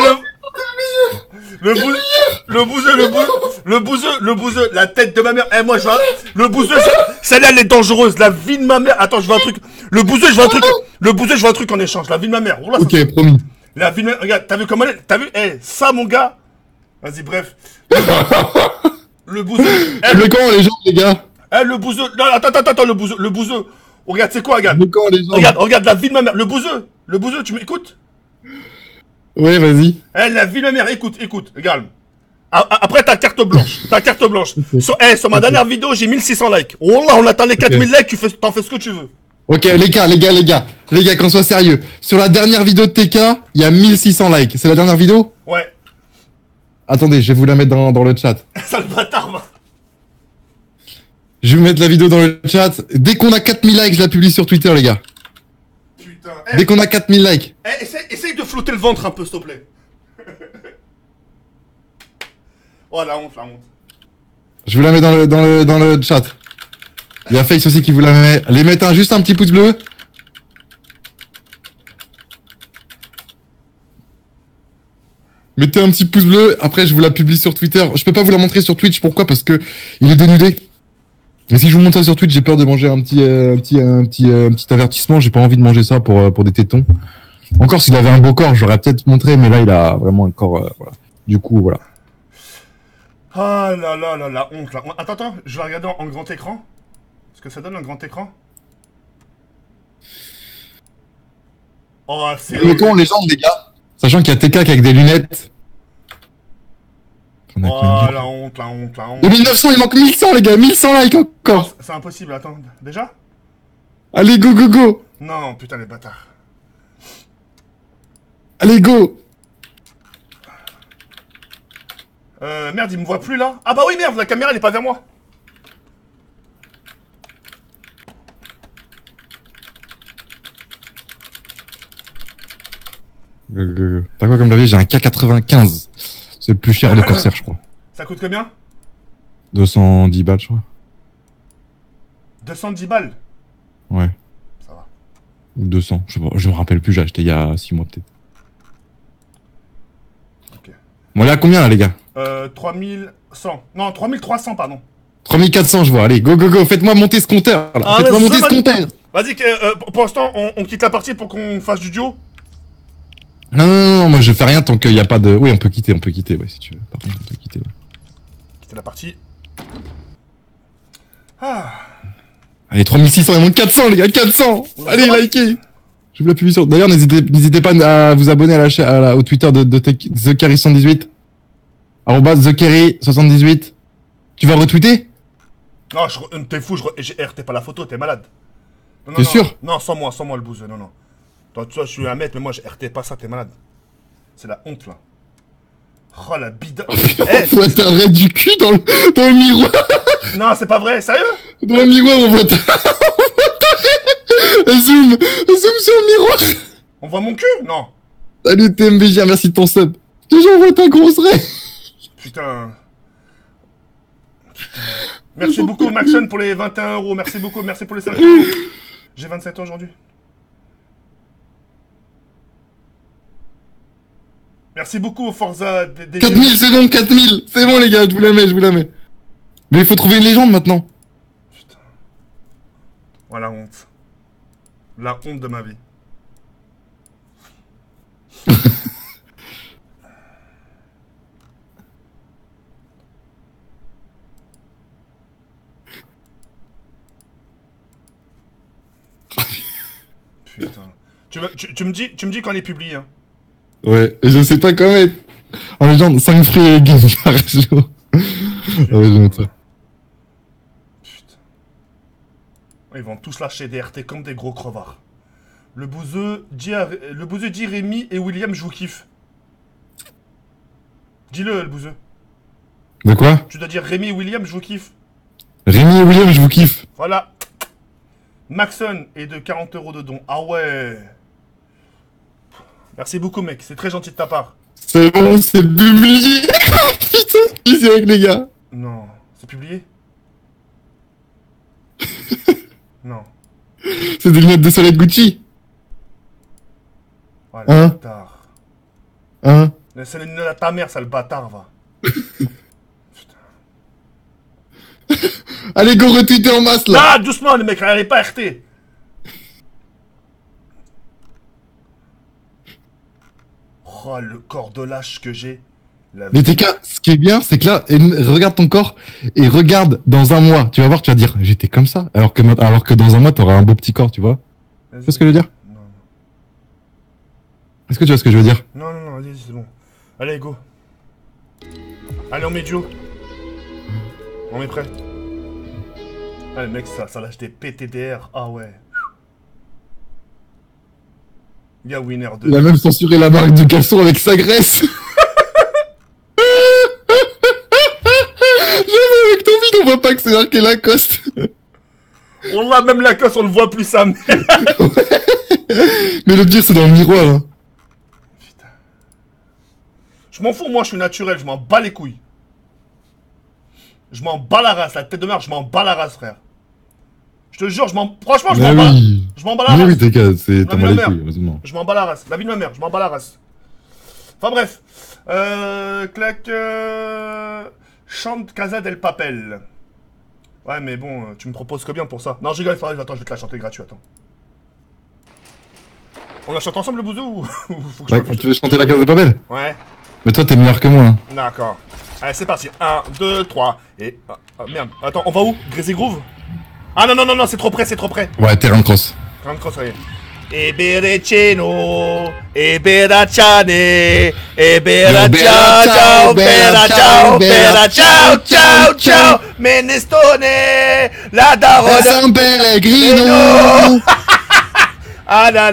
le bouseux, la tête de ma mère. Eh, moi, je vois. Le bouseux, celle-là, elle est dangereuse. La vie de ma mère. Attends, je veux un truc. Le bouseux, je veux un truc. Le bouseux, je veux un truc en échange. La vie de ma mère. Oula, ok, ça... promis. La vie de ma mère. Regarde, t'as vu comment elle est? T'as vu? Eh, ça, mon gars. Vas-y, bref. Le bouseux. Eh, mais quand les gens, les gars? Eh, le bouseux. Non, attends, le bouseux. Oh, regarde, c'est quoi, regarde. Mais quand les gens? Regarde la vie de ma mère. Le bouseux, tu m'écoutes? Ouais, vas-y. Eh, la vie de ma mère, écoute, regarde. Après, ta carte blanche. Sur ma dernière vidéo, j'ai 1600 likes. Oh là, on atteint les 4000 likes, t'en fais ce que tu veux. Ok, les gars, qu'on soit sérieux. Sur la dernière vidéo de TK, il y a 1600 likes. C'est la dernière vidéo? Ouais. Attendez, je vais vous la mettre dans le chat. Sale bâtard, va. Je vais vous mettre la vidéo dans le chat. Dès qu'on a 4000 likes, je la publie sur Twitter, les gars. Putain. Dès qu'on a 4000 likes. Essaye de flotter le ventre un peu, s'il te plaît. Oh, la honte. Je vous la mets dans le chat. Il y a Face aussi qui vous la met. Les mettez juste un petit pouce bleu. Mettez un petit pouce bleu. Après, je vous la publie sur Twitter. Je peux pas vous la montrer sur Twitch. Pourquoi? Parce que il est dénudé. Mais si je vous montre ça sur Twitch, j'ai peur de manger un petit avertissement. J'ai pas envie de manger ça pour des tétons. Encore s'il avait un beau corps, j'aurais peut-être montré, mais là il a vraiment un corps. Voilà. Du coup, voilà. Ah là, la honte. Attends, je vais regarder en grand écran. Est-ce que ça donne un grand écran? Oh, c'est... Mais comment les gens, les gars? Sachant qu'il y a TK avec des lunettes. Oh, la honte. De 1900, il manque 1100, les gars, 1100 likes encore. C'est impossible, attends. Déjà? Allez, go. Non, putain, les bâtards. Allez, go. Merde, il me voit plus, là. Ah bah oui, merde, la caméra, elle est pas vers moi. T'as quoi comme clavier? J'ai un K95. C'est le plus cher de Corsair, je crois. Ça coûte combien? 210 balles, je crois. 210 balles? Ouais. Ça va. Ou 200, je sais pas, je me rappelle plus, j'ai acheté il y a 6 mois peut-être. Ok. Bon, là, combien là, les gars? 3100. Non, 3300, pardon. 3400, je vois. Allez, go. Faites-moi monter ce compteur, là. Ah, Faites-moi monter ce compteur. Vas-y, pour l'instant, on quitte la partie pour qu'on fasse du duo. Non, moi je fais rien tant qu'il n'y a pas de... Oui, on peut quitter, ouais, si tu veux. Par contre, on peut quitter, ouais. Quitter la partie. Ah. Allez, 3600, il manque 400, les gars, 400. Allez, likez. Je vous la publie sur... D'ailleurs, n'hésitez pas à vous abonner à la chaîne, au Twitter de TheKerry118. @TheKerry78. Tu vas retweeter? Non, t'es fou, j'ai RT pas la photo, t'es malade. T'es sûr? Non, sans moi le bouseux, non. Toi, je suis un mec, mais moi, je RT pas ça, t'es malade. C'est la honte, là. Oh, la bida... Faut atteindre du cul dans le miroir. Non, c'est pas vrai, sérieux? Dans le miroir, on voit Zoom sur le miroir. On voit mon cul? Non. Salut TMVG, merci de ton sub. Déjà, on voit ta grosse raie. Putain. Merci beaucoup, Maxon, pour les 21 €. Merci beaucoup, merci pour les 5 €. J'ai 27 ans aujourd'hui. Merci beaucoup, Forza. 4000, c'est bon, 4000. C'est bon, les gars, je vous la mets, je vous la mets. Mais il faut trouver une légende maintenant. Putain. Oh, la honte. La honte de ma vie. Putain. Tu me dis quand il est publié, hein. Ouais, et je sais pas comment être. En légende, 5 fruits et légumes par jour. Ah ouais, je vais mettre ça. Putain. Ils vont tous lâcher des RT comme des gros crevards. Le bouseux dit Rémi et William, je vous kiffe. Dis-le, le bouseux. De quoi? Tu dois dire Rémi et William, je vous kiffe. Rémi et William, je vous kiffe. Voilà. Maxon est de 40 € de don. Ah ouais. Merci beaucoup, mec. C'est très gentil de ta part. C'est bon, c'est publié. Putain, ici avec les gars. Non. C'est publié? Non. C'est des lunettes de soleil Gucci. Voilà, Hein? bâtard. Hein? C'est les lunettes à ta mère, ça, le bâtard, va. Allez, go retweeter en masse, là. Ah, doucement, les mecs, elle est pas RT. Oh, le corps de lâche que j'ai. Mais TK, ce qui est bien, c'est que là, regarde ton corps et regarde dans un mois. Tu vas voir, tu vas dire, j'étais comme ça. Alors que dans un mois, t'auras un beau petit corps, tu vois. Tu vois ce que je veux dire? Non. Est-ce que tu vois ce que je veux dire? Non, allez, c'est bon. Allez, go. Allez, on met Joe. On est prêt. Allez, mec, ça lâche des PTDR. Ah ouais. Il y a Winner 2. Il a même censuré la marque du caleçon avec sa graisse. J'avoue, avec ton vide, on voit pas que c'est marqué Lacoste. On l'a même Lacoste, on le voit plus, ça. Mais le pire, c'est dans le miroir. Hein. Putain. Je m'en fous, moi, je suis naturel, je m'en bats les couilles. Je m'en bats la race, la tête de merde, je m'en bats la race, frère. Je te jure, franchement, je m'en bats. Je m'en bats la race. Oui, TK, c'est t'en bats les couilles, heureusement. Je m'en bats la race. La vie de ma mère, je m'en bats la race. Enfin bref. Clac. Chante Casa del Papel. Ouais, mais bon, tu me proposes combien pour ça? Non, je rigole, attends, je vais te la chanter gratuit, attends. On la chante ensemble, le bousou ou faut que Ouais, tu veux chanter la Casa del Papel? Ouais. Mais toi, t'es meilleur que moi. Hein. D'accord. Allez, c'est parti. 1, 2, 3. Et. Merde. Attends, on va où? Grazy Groove? Ah non, c'est trop près, c'est trop près. Ouais, terrain de cross. Terrain de cross, allez. Ebereceno, Eberacciane, Eberacciao, ciao, Menestone, la daronne. San Pellegrino. Ah la.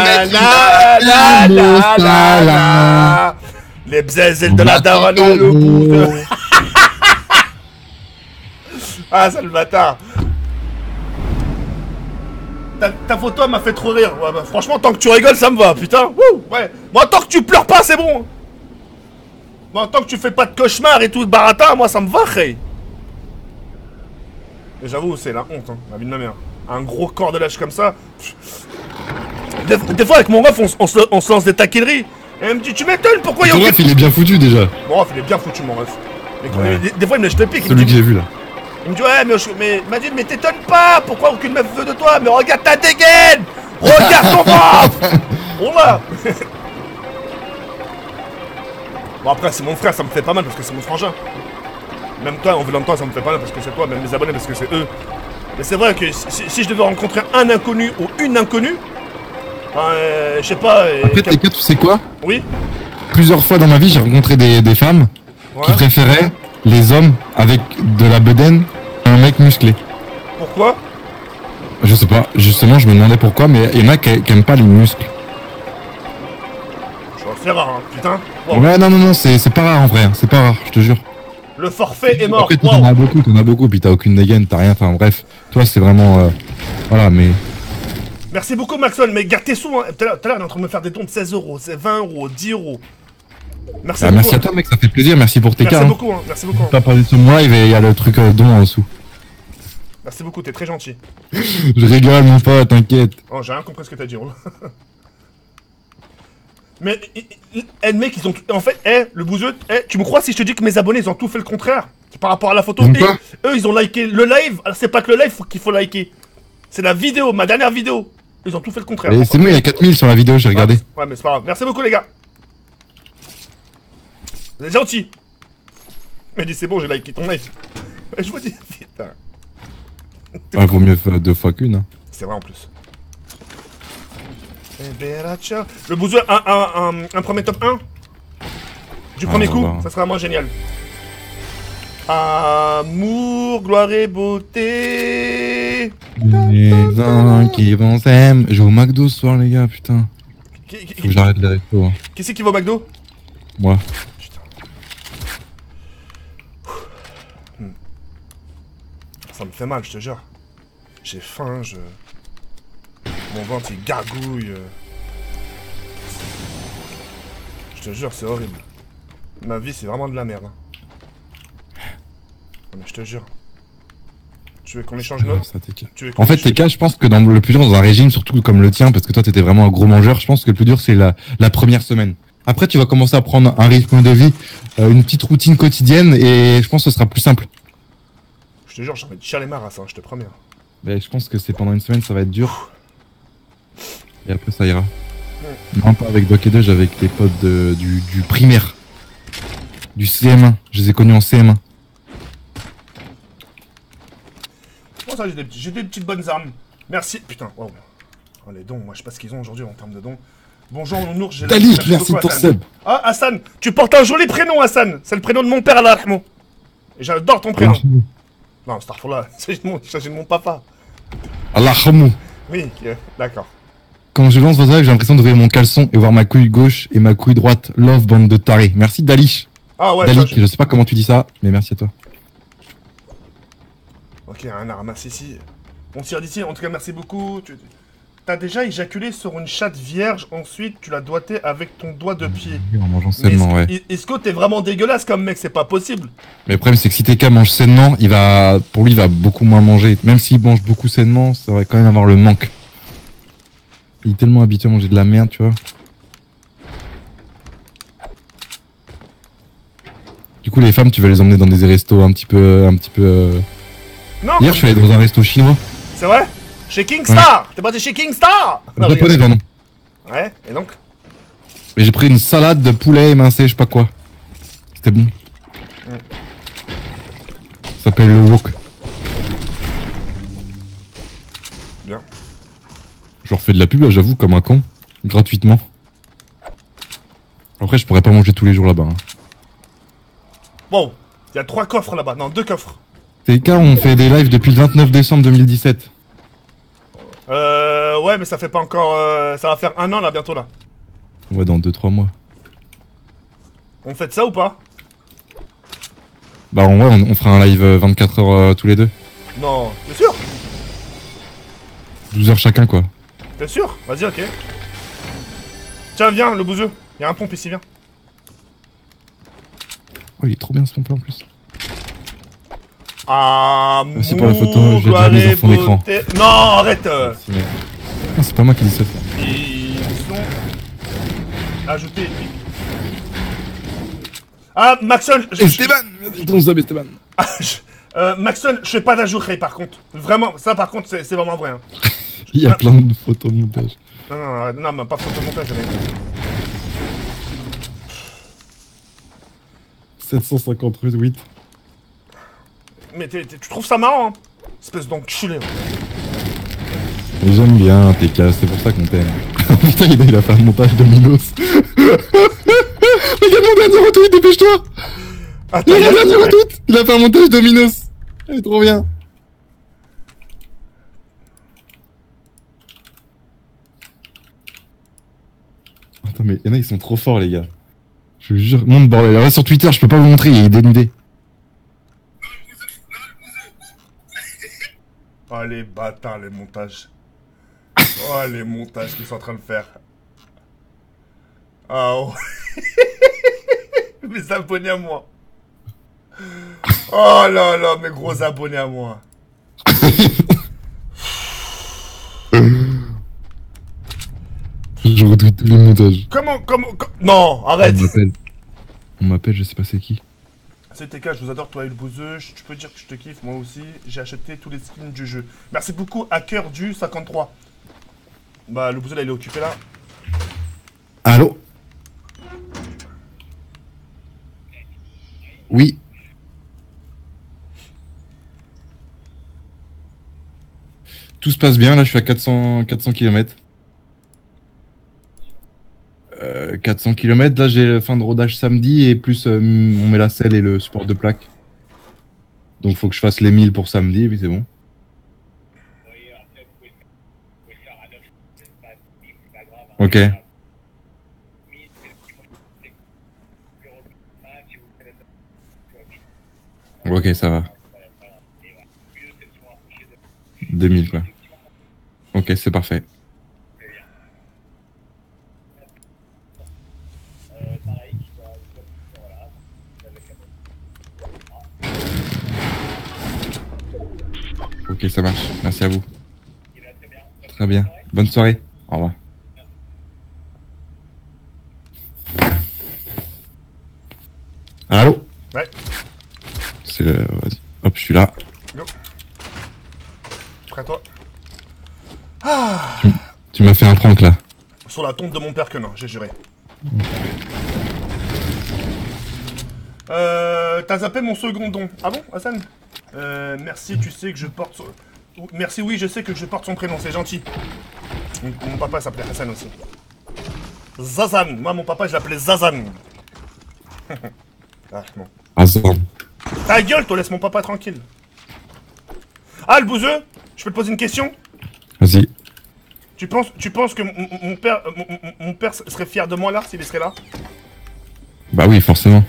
Les bzèzels de la daronne, le bout de... Ah, c'est le bâtard. Ta photo m'a fait trop rire. Ouais, bah, franchement, tant que tu rigoles, ça me va, putain. Wouh, ouais. Moi, tant que tu pleures pas, c'est bon. Moi, tant que tu fais pas de cauchemar et tout, de baratin, moi, ça me va, hey. Et j'avoue, c'est la honte, hein, la vie de ma mère. Un gros corps de lâche comme ça. Des fois, avec mon ref, on se lance des taquineries. Et elle me dit, tu m'étonnes, pourquoi il y a... Ton ref, il est bien foutu, déjà. Mon ref, il est bien foutu, mon ref. Ouais. Des fois, il me lèche le pic. Celui que j'ai vu, là. Il me dit ouais mais il m'a dit mais t'étonnes pas, pourquoi aucune meuf veut de toi, mais regarde ta dégaine, regarde ton ventre. On va. Bon après c'est mon frère, ça me fait pas mal parce que c'est mon frangin. Même toi en voulant de toi ça me fait pas mal parce que c'est toi, même mes abonnés parce que c'est eux. Mais c'est vrai que si je devais rencontrer un inconnu ou une inconnue, je sais pas... Après les gars, tu sais quoi? Oui. Plusieurs fois dans ma vie j'ai rencontré des femmes qui préféraient les hommes avec de la bedaine à un mec musclé. Pourquoi? Je sais pas, justement je me demandais pourquoi, mais il y en a qui aiment pas les muscles. Je vais faire rare, hein, putain. Wow. Ouais non, c'est pas rare en vrai, c'est pas rare, je te jure. Le forfait est mort. Après t'en as beaucoup, puis t'as aucune dégaine, t'as rien, enfin bref. Toi c'est vraiment... voilà, mais... Merci beaucoup Maxon, mais garde tes sous, hein. Tout à l'heure on est en train de me faire des dons de 16 €, c'est 20 €, 10 €. Merci beaucoup. Merci à toi mec, ça fait plaisir, merci pour tes cas. Merci beaucoup, hein. Merci beaucoup. Pas parler de ce mois, il y a le truc don en dessous. Merci beaucoup, t'es très gentil. Je rigole, mon pote, t'inquiète. Oh, j'ai rien compris ce que t'as dit, Roland. Mais, le mec, ils ont... En fait, le bouseux, tu me crois si je te dis que mes abonnés, ils ont tout fait le contraire? C'est par rapport à la photo. Donc quoi? Eux, ils ont liké le live. Alors, c'est pas que le live qu'il faut liker. C'est la vidéo, ma dernière vidéo. Ils ont tout fait le contraire. C'est moi, il y a 4000 sur la vidéo, j'ai regardé. Ouais, mais c'est pas grave. Merci beaucoup, les gars. Vous êtes gentils. Mais dis, c'est bon, j'ai liké ton live. Je vous dis, putain. Ouais, vaut mieux faire 2 fois qu'une. Hein. C'est vrai en plus. Le bouseux, un premier top 1 du premier coup, ça sera vraiment génial. Amour, gloire et beauté. Les gens qui vont s'aimer. Je vais au McDo ce soir, les gars, putain. Faut que j'arrête les restos. Hein. Qui c'est qui va au McDo? Moi. Putain. Ça me fait mal, je te jure. J'ai faim, mon ventre il gargouille. Je te jure, c'est horrible. Ma vie, c'est vraiment de la merde. Hein. Mais je te jure. Tu veux qu'on échange nos... En fait, TK, je pense que dans le plus dur dans un régime, surtout comme le tien, parce que toi t'étais vraiment un gros mangeur, je pense que le plus dur c'est la première semaine. Après, tu vas commencer à prendre un rythme de vie, une petite routine quotidienne, et je pense que ce sera plus simple. Je te jure, j'en ai chialé ma race, hein, je te promets. Mais je pense que c'est pendant une semaine, ça va être dur. Et après, ça ira. Non, pas avec Doc et Dodge, avec les potes du primaire. Du CM1. Je les ai connus en CM1. Bon, ça, j'ai des petites bonnes armes. Merci. Putain, wow. Oh, les dons, moi, je sais pas ce qu'ils ont aujourd'hui en termes de dons. Bonjour, Nounours, j'ai Dali, merci pour Seb. Ah, Hassan, tu portes un joli prénom, Hassan. C'est le prénom de mon père, Allah Rahmo. Et j'adore ton prénom. Non, Starfall, il s'agit de mon papa. Allah Rahmo. Oui, d'accord. Quand je lance votre live, j'ai l'impression d'ouvrir mon caleçon et voir ma couille gauche et ma couille droite. Love, bande de tarés. Merci Dalish. Ah ouais, Dalik, je sais pas comment tu dis ça, mais merci à toi. Ok, un arme, merci ici. On tire d'ici, en tout cas, merci beaucoup. T'as déjà éjaculé sur une chatte vierge, ensuite tu l'as doigté avec ton doigt de pied. En mangeant sainement, ouais. Est-ce que t'es vraiment dégueulasse comme mec? C'est pas possible. Mais le problème, c'est que si TK mange sainement, pour lui, il va beaucoup moins manger. Même s'il mange beaucoup sainement, ça va quand même avoir le manque. Il est tellement habitué à manger de la merde, tu vois. Du coup, les femmes, tu vas les emmener dans des restos un petit peu. Non. Hier, je suis allé dans un resto chinois. C'est vrai? Chez Kingstar. Ouais. T'es pas chez Kingstar? Japonais, pardon. Ouais, et donc? Mais j'ai pris une salade de poulet émincé, je sais pas quoi. C'était bon. Ça s'appelle le wok. Bien. Je leur fais de la pub, là, j'avoue, comme un con. Gratuitement. Après, je pourrais pas manger tous les jours là-bas. Hein. Bon, il y a 3 coffres là-bas. Non, 2 coffres. TK, on fait des lives depuis le 29 décembre 2017. Ouais, mais ça fait pas encore... ça va faire 1 an là, bientôt là. Ouais, dans 2-3 mois. On fait ça ou pas? Bah, en vrai, on fera un live 24 heures tous les deux. Non, t'es sûr? 12 heures chacun, quoi. T'es sûr? Vas-y, ok. Tiens, viens, le bouseux. Il y a un pompe ici, viens. Oh, il est trop bien ce pompe en plus. Ah, c'est pour la photo, j'ai déjà mis en fond d'écran. Non, arrête. Ah, c'est pas moi qui dis ça. Ils sont ajoutés. Ah, Maxon. Esteban, ton sub, Esteban. Maxon, je fais pas d'ajout par contre. Vraiment, ça par contre, c'est vraiment vrai. Hein. Il y a plein de photos de montage. Non, mais pas photo de montage, mec. 758. Mais tu trouves ça marrant, hein? Espèce d'enculé. J'aime bien TK, c'est pour ça qu'on t'aime. Putain, il a fait un montage de Minos. Regarde mon dernier retweet, dépêche-toi. Regarde mon dernier retweet. Il a fait un montage de Minos. Il est trop bien. Attends, mais y'en a, ils sont trop forts, les gars. Je vous jure, monte bordel. Reste sur Twitter, je peux pas vous montrer, il est dénudé. Oh les bâtards, les montages. Oh les montages qu'ils sont en train de faire. Ah oh. Mes abonnés à moi. Oh là là, mes gros abonnés à moi. Je retweet tous les montages. Comment... Non, arrête. On m'appelle, je sais pas c'est qui. C'est TK, je vous adore, toi et le bouseux. Tu peux dire que je te kiffe, moi aussi. J'ai acheté tous les skins du jeu. Merci beaucoup, Hacker du 53. Bah, le bouseux, là, il est occupé, là. Allô? Oui. Tout se passe bien, là je suis à 400 km. 400 km, là j'ai la fin de rodage samedi et plus on met la selle et le support de plaque. Donc faut que je fasse les 1000 pour samedi et puis c'est bon. Ok. Ok, ça va. 2000 quoi. Ok, c'est parfait. Ok, ça marche. Merci à vous. Très bien. Bonne soirée. Au revoir. Allô? Ouais. C'est le... Vas-y. Hop, je suis là. Go. Prêt à toi? Tu m'as fait un prank là. Sur la tombe de mon père que non, j'ai juré. T'as zappé mon second don. Ah bon, Hassan? Merci, tu sais que je porte son... Merci, oui, je sais que je porte son prénom, c'est gentil. Mon papa s'appelait Hassan aussi. Zazan, moi mon papa je l'appelais Zazan. Ah bon. Hassan. Ta gueule, toi laisse mon papa tranquille. Ah le bouseux, je peux te poser une question? Vas-y. Tu penses que mon père serait fier de moi là, s'il serait là? Bah oui, forcément.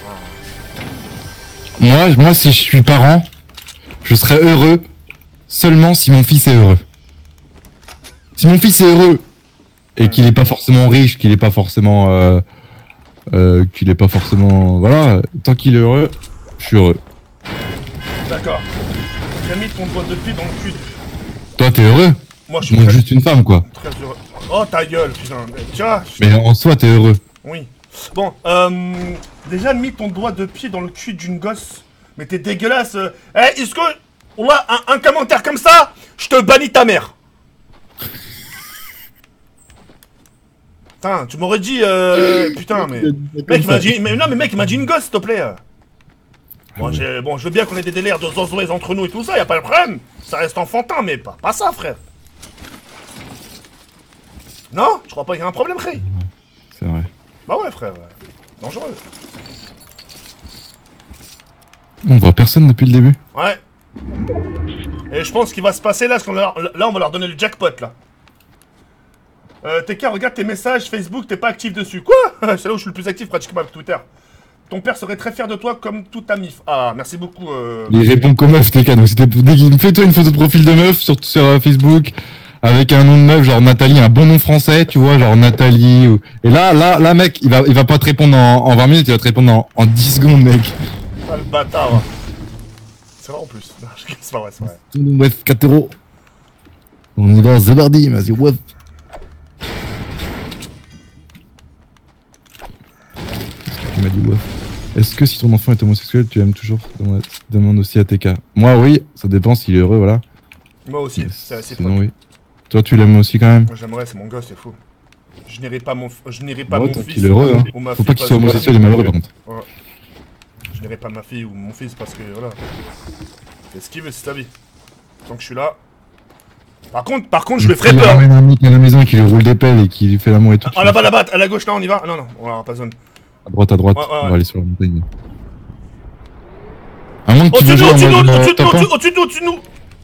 Moi, si je suis parent, je serais heureux seulement si mon fils est heureux. Si mon fils est heureux et qu'il est pas forcément riche, qu'il est pas forcément, voilà, tant qu'il est heureux, je suis heureux. D'accord. J'ai mis ton doigt de pied dans le cul. Toi, t'es heureux? Moi, je suis Donc très, juste une femme, quoi. très heureux. Oh ta gueule, putain. Tu vois? Mais en soi, t'es heureux. Oui. Bon, déjà mis ton doigt de pied dans le cul d'une gosse. Mais t'es dégueulasse. Eh, est-ce que... On a un commentaire comme ça, je te bannis ta mère. Putain, tu m'aurais dit... Putain, mais... Mec, il m'a dit une gosse, s'il te plaît. Bon, je veux bien qu'on ait des délires de zozouez entre nous et tout ça, y a pas de problème. Ça reste enfantin, mais pas ça, frère. Non? Je crois pas qu'il y a un problème, frère. C'est vrai. Bah ouais, frère. Dangereux. On voit personne depuis le début. Ouais. Et je pense qu'il va se passer là, parce qu'on là, on va leur donner le jackpot, là. TK, regarde tes messages Facebook, t'es pas actif dessus. Quoi? C'est là où je suis le plus actif pratiquement avec Twitter. Ton père serait très fier de toi comme toute ta mif. Ah, merci beaucoup. Il répond comme meuf, TK. Donc dès qu'il fait toi une photo de profil de meuf sur Facebook avec un nom de meuf, genre Nathalie, un bon nom français, tu vois, genre Nathalie. Ou... Et là, mec, il va pas te répondre en 20 minutes, il va te répondre en 10 secondes, mec. Ah, le bâtard. Ouais. C'est vrai en plus. Non, c'est pas vrai, c'est vrai. Bref, 4 euros. On y va, c'est mardi, vas-y, ouais. Il m'a dit ouais. Est-ce que si ton enfant est homosexuel, tu aimes toujours? Demande aussi à TK. Moi, oui, ça dépend s'il est heureux, voilà. Moi aussi, c'est assez sinon, oui. Toi, tu l'aimes aussi quand même? Moi, j'aimerais, c'est mon gosse, c'est fou. Je n'irai pas mon fils. Il est heureux, hein. Ou ma Faut fille pas qu'il soit homosexuel et malheureux, par contre. Ouais. Je n'irai pas ma fille ou mon fils parce que voilà. Fais ce qu'il veut, c'est sa vie. Tant que je suis là. Par contre, je lui ferai peur. Il ramène un mec à la maison qui lui roule des pelles et qui lui fait l'amour et tout. Ah là-bas, à la gauche, là, on y va? Non, on aura pas besoin. À droite, Ouais. on va aller sur la montagne. À moins que tu Au-dessus veux de jouer nous, en mode au-dessus tapin. de nous.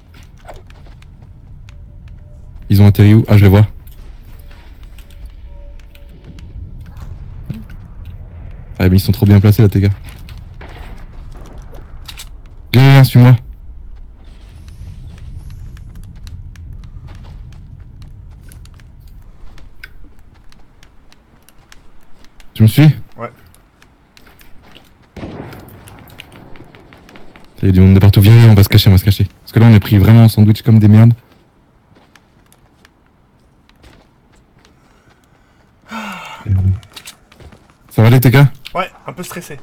Ils ont atterri où? Ah, je les vois. Ah, mais ils sont trop bien placés là, tes gars. Viens, suis-moi. Tu me suis? Ouais. Il y a du monde de partout. Viens, on va se cacher, on va se cacher. Parce que là, on est pris vraiment en sandwich comme des merdes. Ça va aller, TK? Ouais, un peu stressé.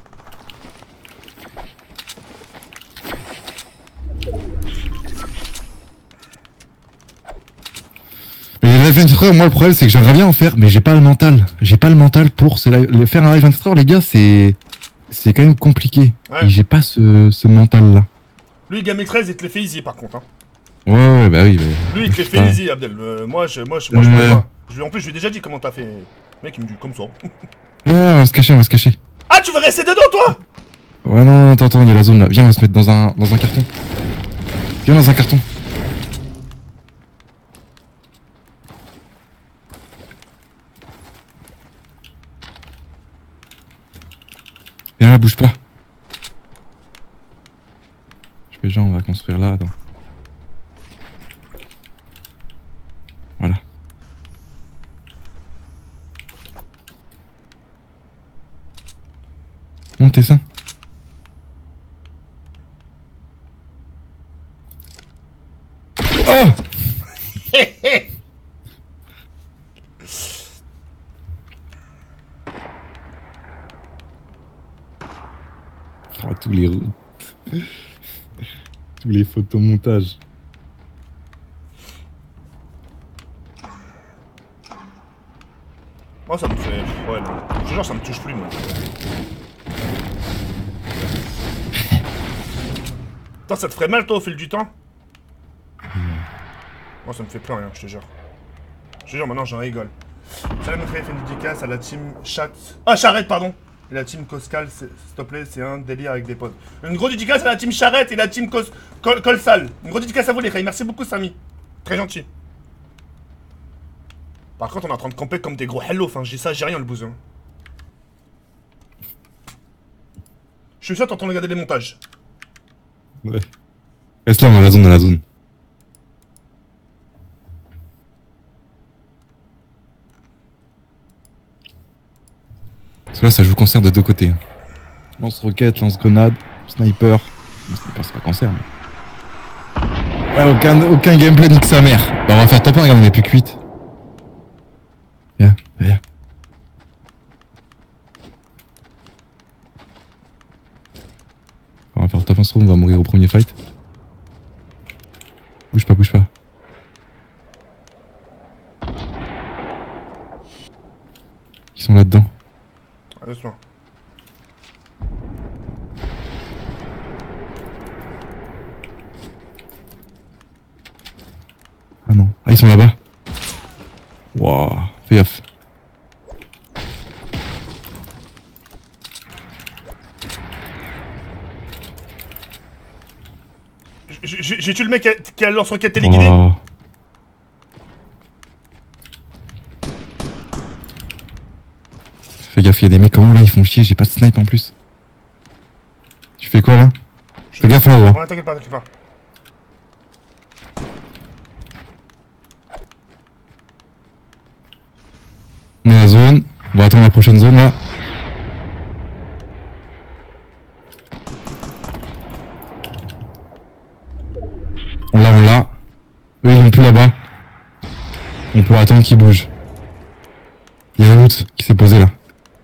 Mais les live 24 heures, moi le problème c'est que j'aimerais bien en faire, mais j'ai pas le mental. J'ai pas le mental pour faire un live 24 heures, les gars, c'est quand même compliqué. Ouais. Et j'ai pas ce mental là. Lui, Game 13, il te les fait easy par contre. Hein. Ouais, bah oui. Lui, il te les fait easy, Abdel. Moi, je peux pas. En plus, je lui ai déjà dit comment t'as fait. Le mec, il me dit comme ça. Ouais, on va se cacher, Ah, tu veux rester dedans, toi? Ouais, non, attends, il y a la zone là. Viens, on va se mettre dans un carton. Viens dans un carton. Viens là, bouge pas. Je fais genre, on va construire là, attends. Voilà. Montez ça. Oh! Oh, tous les photomontages. Moi, ça me fait. Ouais, non. Je te jure, ça me touche plus, moi. Attends, ça te ferait mal, toi, au fil du temps? Moi, ça me fait plus rien, je te jure. Je te jure, maintenant, j'en rigole. Salam, mon frère, fait une dédicace à la team Chat. Ah, Charrette, pardon! Et la team Coscal, s'il te plaît, c'est un délire avec des potes. Une grosse dédicace à la team Charrette et la team Colsal. Une grosse dédicace à vous, les frères. Merci beaucoup, Samy. Très gentil. Par contre, on est en train de camper comme des gros hello. Enfin, je dis ça, j'ai rien, le bousin. Je suis sûr, t'entends regarder les montages. Ouais. Reste là, dans la zone. Parce que là, ça joue cancer de deux côtés. Lance-roquette, lance-grenade, sniper. Sniper, c'est pas cancer, mais. Ouais, aucun gameplay nique sa mère. Bah, on va faire top 1, regarde, on est plus que 8. Viens. On va faire top 1 on va mourir au premier fight. Bouge pas. Ils sont là-dedans. Laisse-moi. Ah non. Ah, ils sont là-bas. Wouah. Fais gaffe. J'ai tué le mec qui a le lance-roquette téléguidé. Wow. Fais gaffe, y'a des mecs comment là, ils font chier, j'ai pas de snipe en plus. Tu fais quoi là? Fais gaffe là, gros. Ouais, t'inquiète pas. On est à la zone, on va attendre la prochaine zone là. On l'a. Eux ils vont plus là-bas. On peut attendre qu'ils bougent. Il y a un loot qui s'est posé là.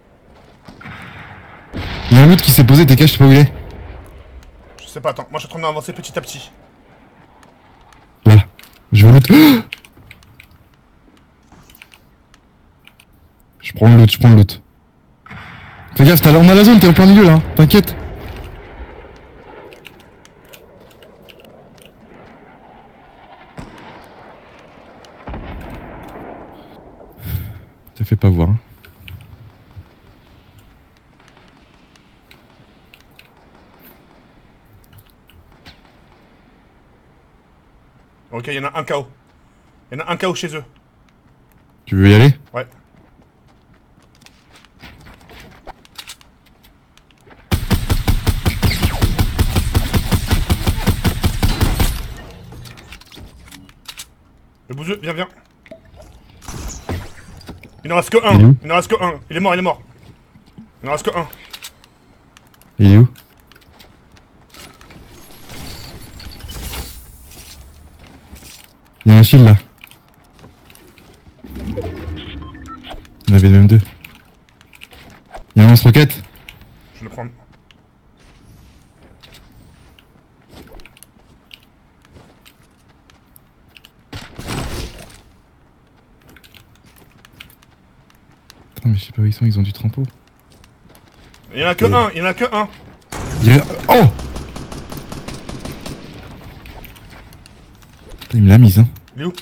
Il y a un loot qui s'est posé, TK, je sais pas où il est. Je sais pas, attends. Moi, je suis en train d'avancer petit à petit. Là. Je veux loot. Je prends le loot. Fais gaffe, on a la zone, t'es en plein milieu là, t'inquiète. Te fais pas voir. Hein. Ok, il y en a un KO. Il y en a un KO chez eux. Tu veux y aller? Ouais. Le bouseux, viens. Il n'en reste que un. Il est mort. Il n'en reste que un. Il est où? Il y a un shield là. Il y en avait même deux. Il y a un lance-roquette. Je vais le prendre. Attends, mais je sais pas où ils ont du trampo. Il y en a que un, il y en a que un. Oh! Putain, il me l'a mise, hein. Il est où?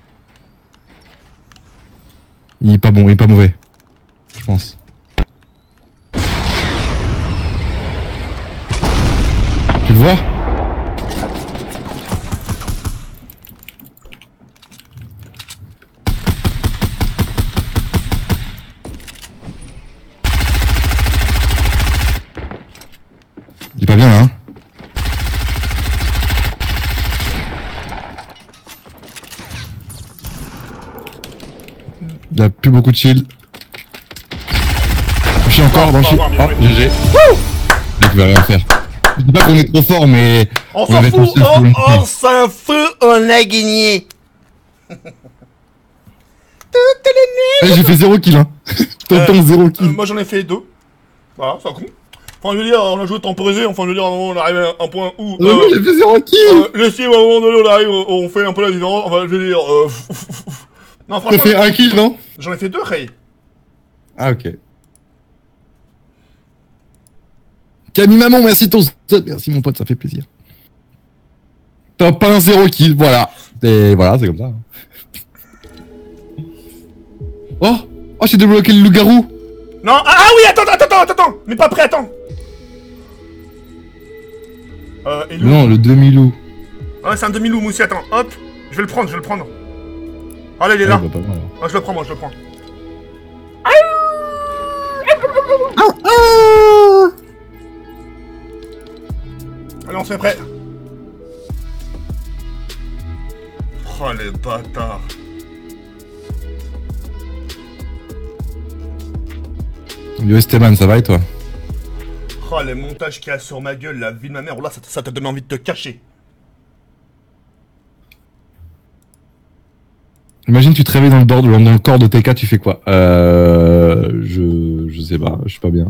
Il est pas bon, il est pas mauvais. Je pense. Tu le vois? Il est pas bien là, hein? Il a plus beaucoup de shield. Je suis encore dans le shield. Oh, GG. Là, tu vas rien faire. Je dis pas qu'on est trop fort, mais... On s'en fout, on s'en fout, on a gagné. J'ai fait 0 kill, hein. T'entends 0 kill. Moi j'en ai fait 2. Voilà, ça compte. Enfin, je veux dire, on a joué temporisé. Enfin, je veux dire, à un moment, on arrive à un point où. J'ai fait 0 kill. Laissez, à un moment donné, on arrive, on fait un peu la différence. Enfin, je veux dire. Non, franchement. T'as fait 1 kill, non? J'en ai fait 2, Ray. Ah, ok. Camille Maman, merci ton sub. Merci mon pote, ça fait plaisir. Top 1, 0 kill, voilà. Et voilà, c'est comme ça. Oh! Oh, j'ai débloqué le loup-garou! Non, ah oui, attends! Mais pas prêt, attends! Et non, le demi-loup. Ah, c'est un demi-loup, moi aussi, attends, hop! Je vais le prendre. Ah là, il est là. Bah, pas mal, ah, je le prends. Allez, on se met prêt. Oh, les bâtards. Yo Esteban, ça va et toi? Oh, les montages qu'il y a sur ma gueule, la vie de ma mère, oh là, ça t'a donné envie de te cacher. Imagine, tu te réveilles dans le corps de TK, tu fais quoi? Je sais pas, je suis pas bien.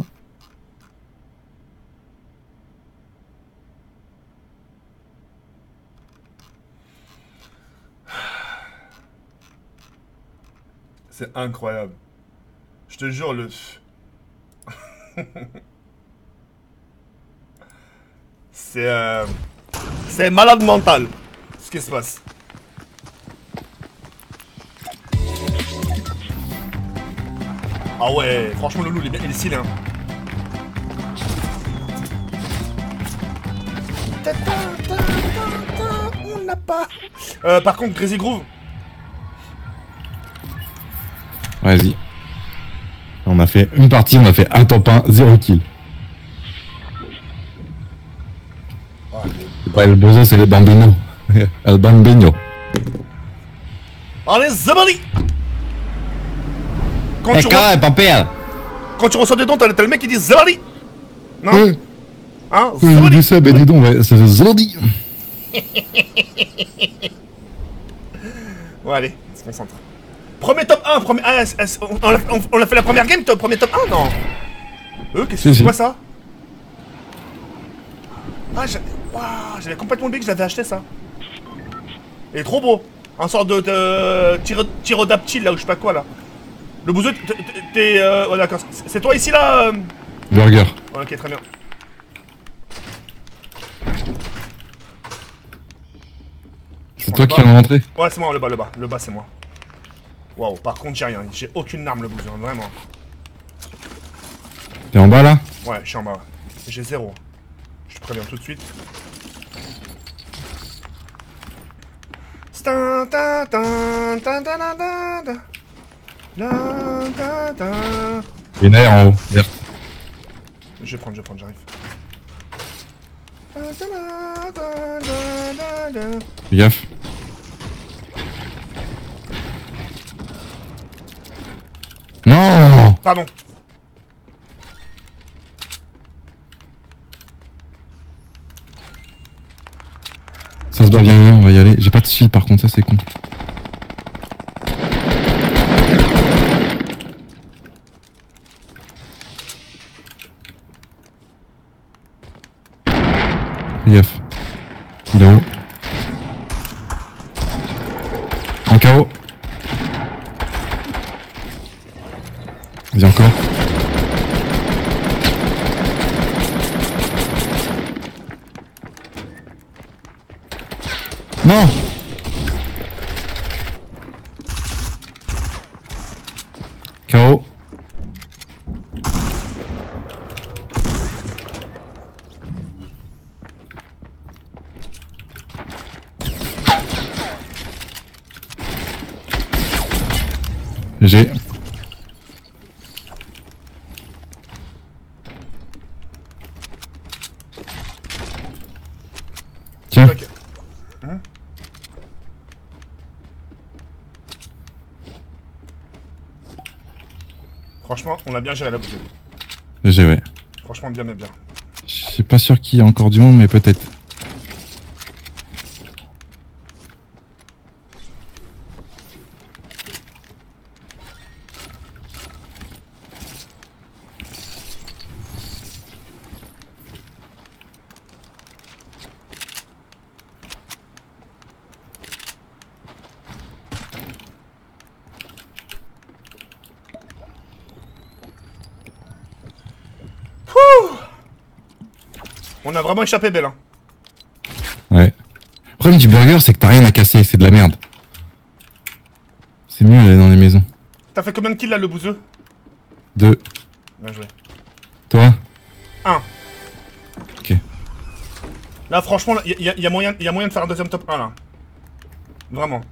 C'est incroyable. Je te jure, c'est malade mental, ce qui se passe. Ah ouais, franchement, le loup, il est stylé, hein. On n'a pas. Par contre, Crazy Groove. Vas-y. On a fait une partie, on a fait un top 1, 0 kill. C'est pas El Bozo, c'est le Bambino. El Bambino. Allez, Zabali! Quand tu reçois des dons, t'as le mec qui dit Zabali! Non? Hein? Zabali! Du sub et des dons, ouais, ça fait Zabali! Ouais, allez, on se concentre. Premier top 1, on a fait la première game, premier top 1, non? Qu'est-ce que c'est quoi ça? Ah, j'avais complètement oublié que j'avais acheté ça. Il est trop beau. Un sort de tyrodactyle là, ou je sais pas quoi là. Le bouseux, t'es... ouais d'accord, c'est toi ici là Burger. Ouais, ok, très bien. C'est toi qui viens de rentrer? Ouais, c'est moi, le bas c'est moi. Waouh, par contre j'ai rien, j'ai aucune arme le bouseux, vraiment. T'es en bas là? Ouais, je suis en bas. J'ai 0. Je te préviens tout de suite. Il y a une air en haut, verte. Je vais prendre, j'arrive. Fais gaffe. Non! Pardon. Ça se dois bien, on va y aller. J'ai pas de shield par contre, ça c'est con. Fais gaffe. Il est en haut. En KO. Vas-y encore. Non. KO. GG. Tiens. Ok. Franchement, on a bien géré la bouteille. GG, ouais. Franchement, bien. Je suis pas sûr qu'il y a encore du monde, mais peut-être. On a vraiment échappé belle, hein. Ouais. Le problème du burger, c'est que t'as rien à casser, c'est de la merde. C'est mieux d'aller dans les maisons. T'as fait combien de kills là, le bouseux? 2. Bien joué. Toi? 1. Ok. Là, franchement, il y a moyen de faire un deuxième top 1 là. Vraiment.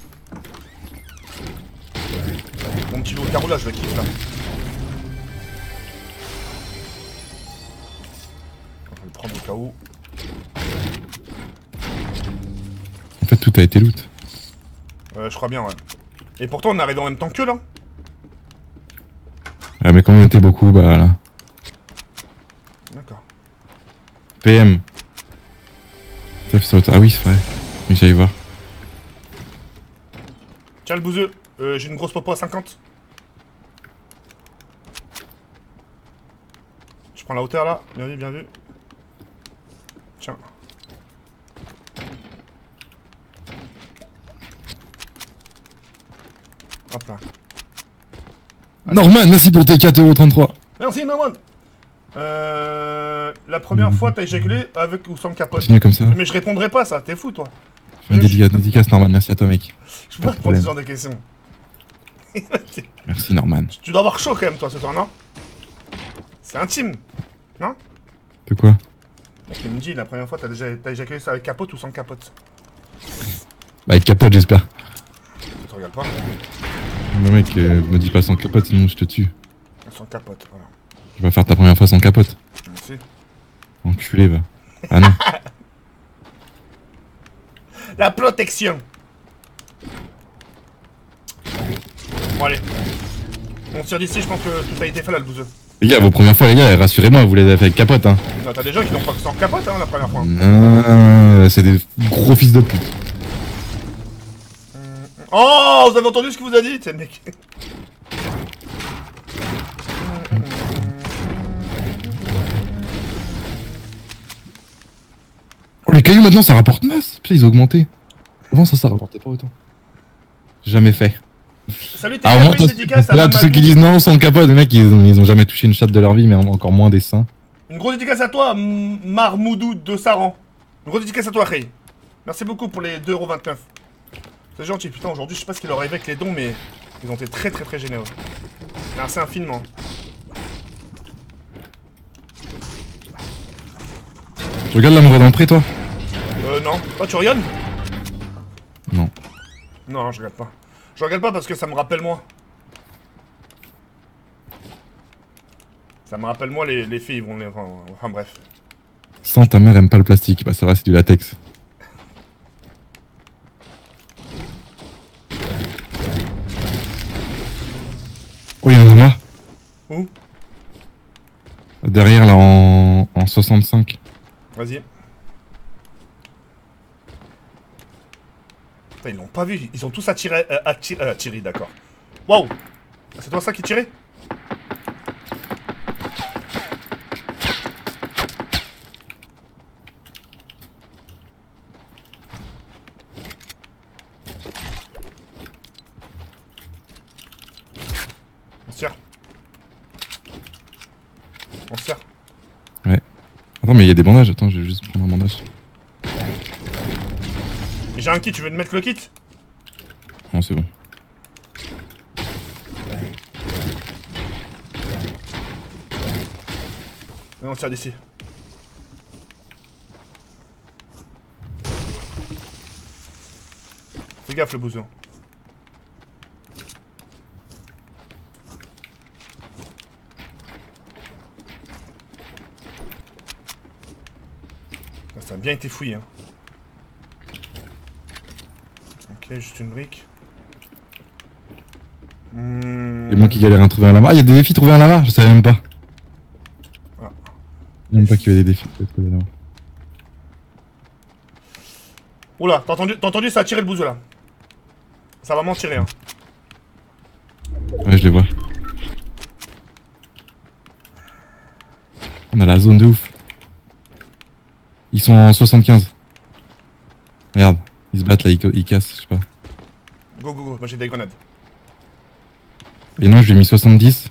Mon petit loup carreau là, je vais kiffer là. On va le prendre au cas où. En fait, tout a été loot. Je crois bien, ouais. Et pourtant, on est arrivé en même temps que là. Ah, mais quand on était beaucoup, bah là. D'accord. PM. Ah oui, c'est vrai. Mais j'allais voir. Tiens le bouseux, j'ai une grosse popo à 50. Je prends la hauteur là, bien vu, bien vu. Tiens. Hop là. Norman, merci pour tes 4,33€. Merci Norman. La première fois t'as éjaculé avec ou sans capote. Continue comme ça. Mais je répondrai pas ça, t'es fou toi. Fais une dédicace, Norman, merci à toi, mec. Je peux pas répondre à ce genre de questions. Merci, Norman. Tu dois avoir chaud quand même toi ce soir, non? C'est intime, non? De quoi? Il me dit la première fois t'as éjaculé ça avec capote ou sans capote? Bah, avec capote, j'espère. Tu te regardes pas? Le mec, me dis pas sans capote, sinon je te tue. Sans capote, voilà. Tu vas faire ta première fois sans capote. Merci. Enculé, va. Ah non. La protection. Bon allez. On tire d'ici, je pense que tout a été fait là le bouseux. Les gars, vos premières fois, les gars, rassurez-moi, vous les avez fait avec capote, hein. Non, t'as des gens qui n'ont pas que sans capote hein la première fois. Non, c'est des gros fils de pute. Oh, vous avez entendu ce que vous a dit, c'est le mec. Oh, les cailloux maintenant ça rapporte masse. Putain, ils ont augmenté. Avant ça rapportait pas autant. Jamais fait. Salut, t'es Ah, au moins, dédicace à là, tous ceux qui disent non sans capote, les mecs, ils ont jamais touché une chatte de leur vie, mais encore moins des seins. Une grosse dédicace à toi, Marmoudou de Saran. Une grosse dédicace à toi, Rey. Merci beaucoup pour les 2,29€. C'est gentil, putain, aujourd'hui, je sais pas ce qu'il leur arrive avec les dons, mais ils ont été très généreux. Merci infiniment. Tu regardes l'amour d'entrée, toi? Non. Oh, tu regardes? Non. Non, je regarde pas. Je regarde pas parce que ça me rappelle moi. Ça me rappelle moi les filles, ils vont les... Enfin bref. Sans ta mère aime pas le plastique, bah ça va, c'est du latex. Oh, il y en a là. Où? Derrière, là, en 65. Vas-y. Putain, ils l'ont pas vu, ils ont tous attiré, d'accord. Waouh. C'est toi ça qui tirait? On se tire. On se tire. Ouais. Attends, mais il y a des bandages. Attends, je vais juste prendre un bandage. J'ai un kit, tu veux me mettre le kit? Non, c'est bon. Et on tire d'ici. Fais gaffe le bouson. Ça a bien été fouillé, hein. Ok, juste une brique. Et moi qui galère à trouver un lama. Ah, il y a des défis trouver un lama, je savais même pas. Ah. Je savais même pas qu'il y avait des défis pour trouver un lama. Oula, t'as entendu ça a tiré le bouseux là. Ça va m'en tirer, hein. Ouais, je les vois. On a la zone de ouf. Ils sont en 75. Regarde, ils se battent là, ils cassent, je sais pas. Go, go, go, moi j'ai des grenades. Et non, je lui ai mis 70.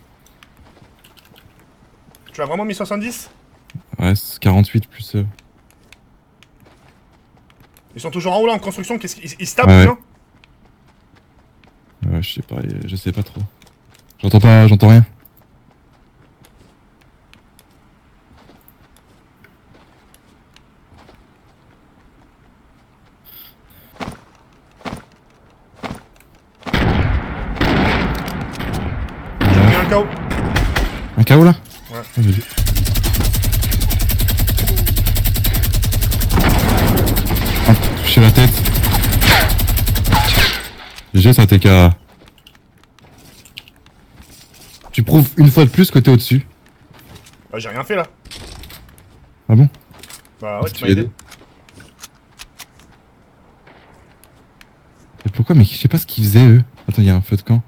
Tu as vraiment mis 70? Ouais, c'est 48 plus... Ils sont toujours en haut là en construction, qu'est-ce qu'ils se tapent, ouais, non? Ouais, je sais pas trop. J'entends rien. J'ai mis un KO. Un KO là? Ouais. Ah, j'ai vu. Ah, touché la tête. GG, ça TK. Tu prouves une fois de plus que t'es au-dessus. Bah j'ai rien fait là. Ah bon? Bah ouais, tu m'as aidé. Et pourquoi? Mais je sais pas ce qu'ils faisaient eux. Attends, il y a un feu de camp.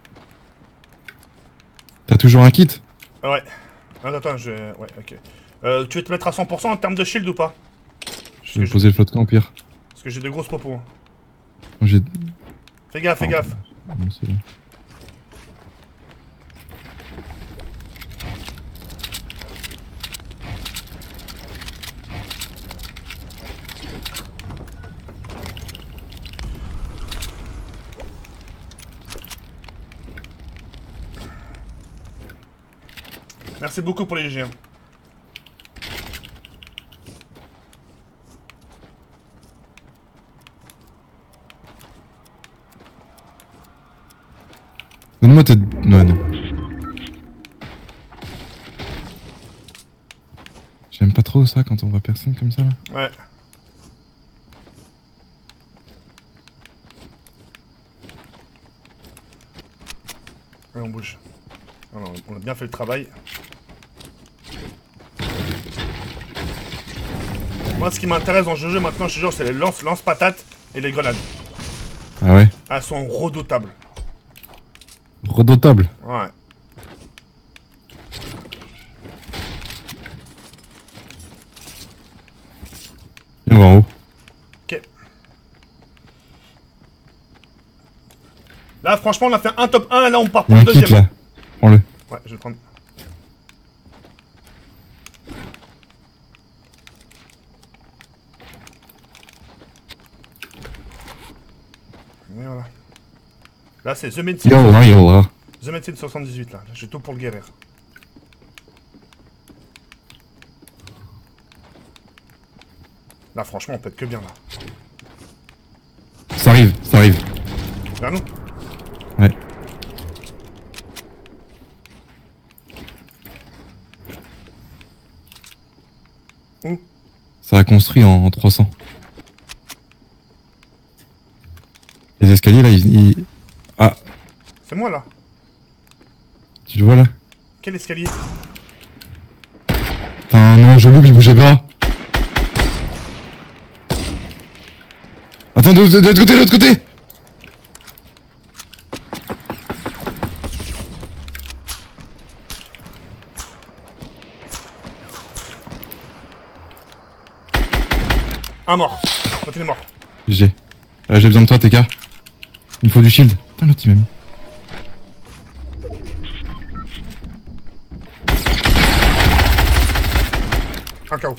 T'as toujours un kit? Ouais. Attends, ouais, ok. Tu veux te mettre à 100% en termes de shield ou pas? Je vais poser le feu de camp au pire. Parce que j'ai de grosses popos. Hein. Moi j'ai... Fais gaffe, fais gaffe. Non, c'est bon. Merci beaucoup pour les GG. Donne-moi tes... Non. J'aime pas trop ça quand on voit personne comme ça là. Ouais. Ouais, on bouge. Alors, on a bien fait le travail. Moi, ce qui m'intéresse dans ce jeu maintenant, je te jure, c'est les lance-patates et les grenades. Ah ouais? Elles sont redoutables. Redoutable. Ouais. Et on va en haut. Ok. Là, franchement, on a fait un top 1, là, on part Il y pour a le un kit deuxième. là. Prends-le. Ouais, je vais le prendre. Et voilà. Là, c'est The Medicine. Yo. The Medicine 78, là. J'ai tout pour le guérir. Là, franchement, on peut être que bien, là. Ça arrive. Vers nous. Ouais. Où? Ça a construit en 300. Les escaliers là, ils... Ah, C'est moi, là. tu le vois là? Quel escalier? Putain, non, je loupe, je bougeais pas. Attends, de l'autre côté, Un mort. L'autre il est mort. J'ai besoin de toi, TK. Il me faut du shield. Putain, l'autre il m'a mis. Un KO.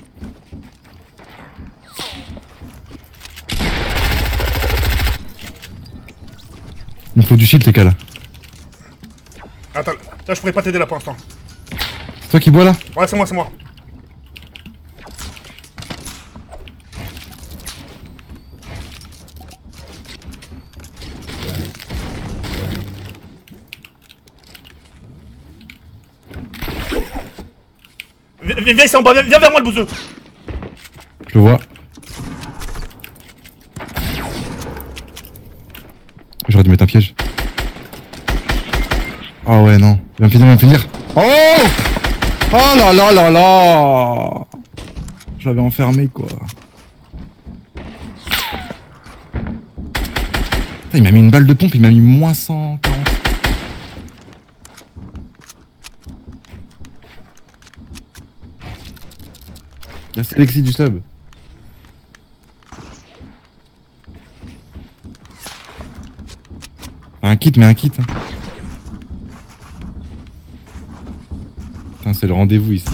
Il me faut du shield, TK là. Attends, là je pourrais pas t'aider là pour l'instant. C'est toi qui bois là? Ouais, c'est moi, c'est moi. Viens ici en bas, viens vers moi le bouseux. Je le vois. J'aurais dû mettre un piège. Oh ouais, non. Il va me finir. Oh! Oh là là là là! Je l'avais enfermé, quoi. Putain, il m'a mis une balle de pompe, il m'a mis moins 140. C'est Alexis du sub. Un kit, mais un kit. Hein. Putain, c'est le rendez-vous ici.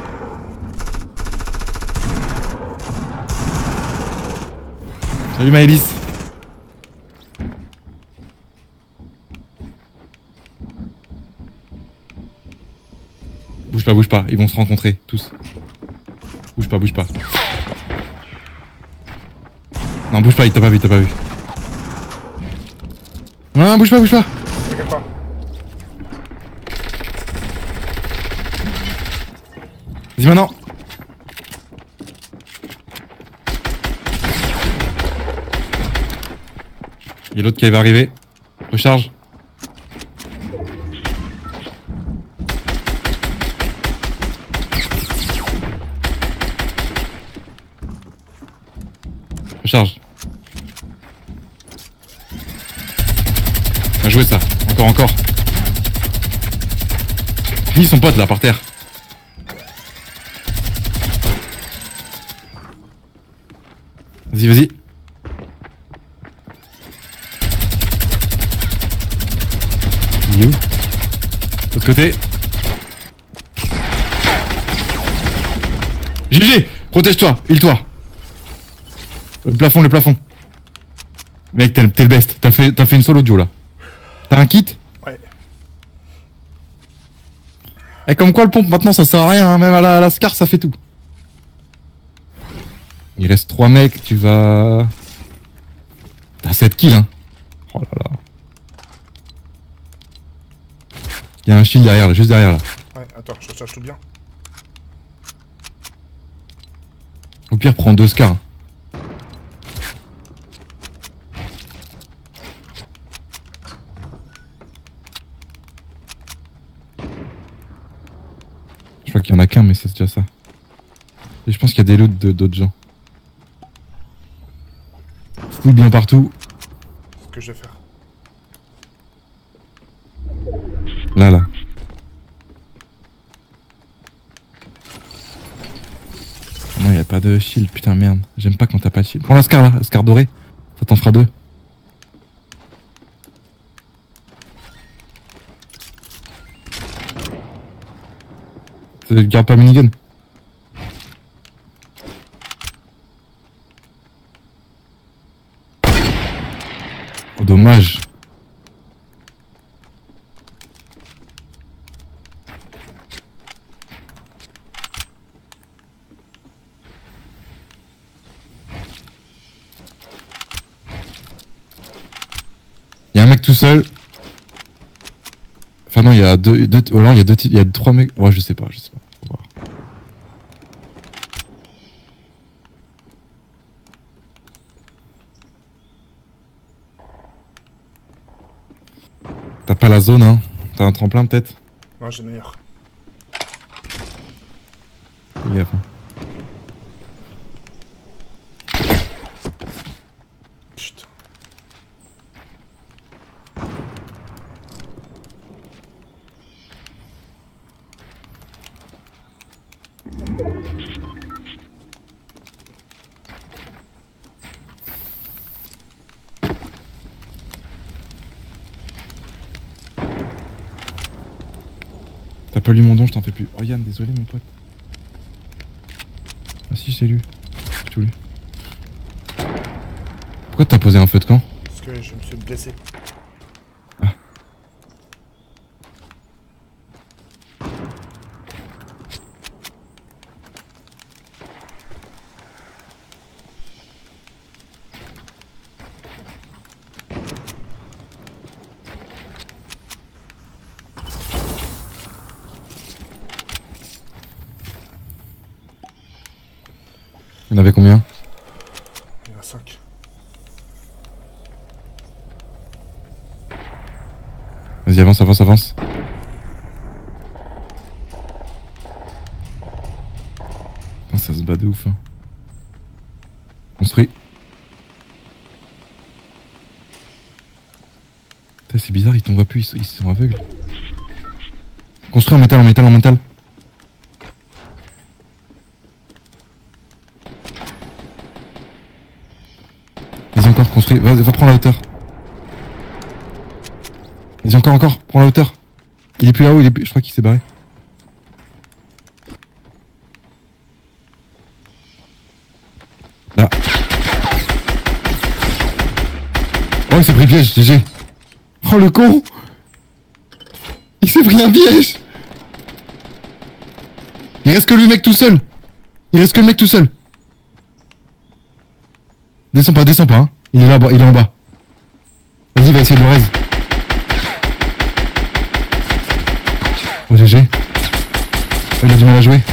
Salut Maëlys. Bouge pas, ils vont se rencontrer, tous. Bouge pas. Non, bouge pas, il t'a pas vu. Non, bouge pas. T'inquiète pas. Vas-y maintenant. Il y a l'autre qui va arriver. Recharge. Recharge. Bien joué ça. Encore. Fini son pote là par terre. Vas-y. Il est où? L'autre côté. GG! Protège-toi, heal-toi. Le plafond. Mec, t'es le best. T'as fait une solo duo là. T'as un kit? Ouais. Et comme quoi le pompe maintenant ça sert à rien, hein. Même à la Scar ça fait tout. Il reste 3 mecs, tu vas... T'as 7 kills hein. Oh là là. Il y a un shield derrière là, juste derrière là. Ouais, attends, je cherche tout bien. Au pire prends 2 Scars. Je crois qu'il y en a qu'un mais c'est déjà ça. Et je pense qu'il y a des loots d'autres gens. Fouille bien partout. C'est ce que je vais faire. Là. Non, y a pas de shield, putain merde. J'aime pas quand t'as pas de shield. Prends la Scar là, la Scar dorée. Ça t'en fera 2. Garde pas minigun. Oh, dommage. Il y a un mec tout seul. Enfin non, il y a deux. Oh non, il y a 3 mecs. Ouais, je sais pas. Faut voir. T'as pas la zone, hein? T'as un tremplin peut-être? Ouais, j'ai le meilleur. Fais gaffe, hein. Chut. pas lu mon don, je t'en fais plus. Oh Yann, désolé mon pote. Ah si, je t'ai lu. J'ai tout lu. Pourquoi t'as posé un feu de camp? Parce que je me suis blessé. Ah. Il y en avait combien? Il y en a 5. Vas-y, avance, avance, avance. Putain, ça se bat de ouf. Hein. Construis. Putain, c'est bizarre, ils t'en voient plus, ils sont aveugles. Construis en métal, en métal, en métal. Vas-y encore, construis, va prendre la hauteur. Vas-y encore, prends la hauteur. Il est plus là-haut, je crois qu'il s'est barré. Là. Oh, il s'est pris piège, GG. Oh le con. Il s'est pris un piège. Il reste que le mec tout seul. Descends pas, hein. Il est là-bas, il est en bas. Vas-y, va essayer de le raise. Oh GG. Oh, il a du mal à jouer.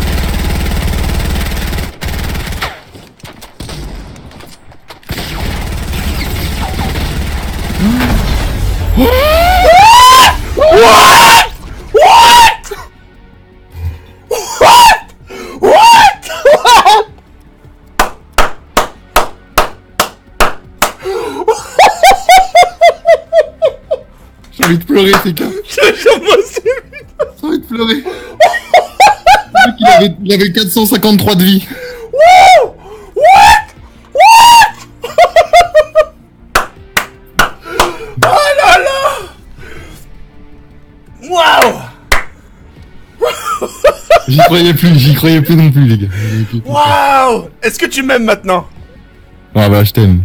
J'ai envie de pleurer, ces gars. J'ai envie de pleurer. Il avait 453 de vie. Oh là là. Waouh. J'y croyais plus non plus, les gars. Waouh. Est-ce que tu m'aimes maintenant? Ah bah, je t'aime.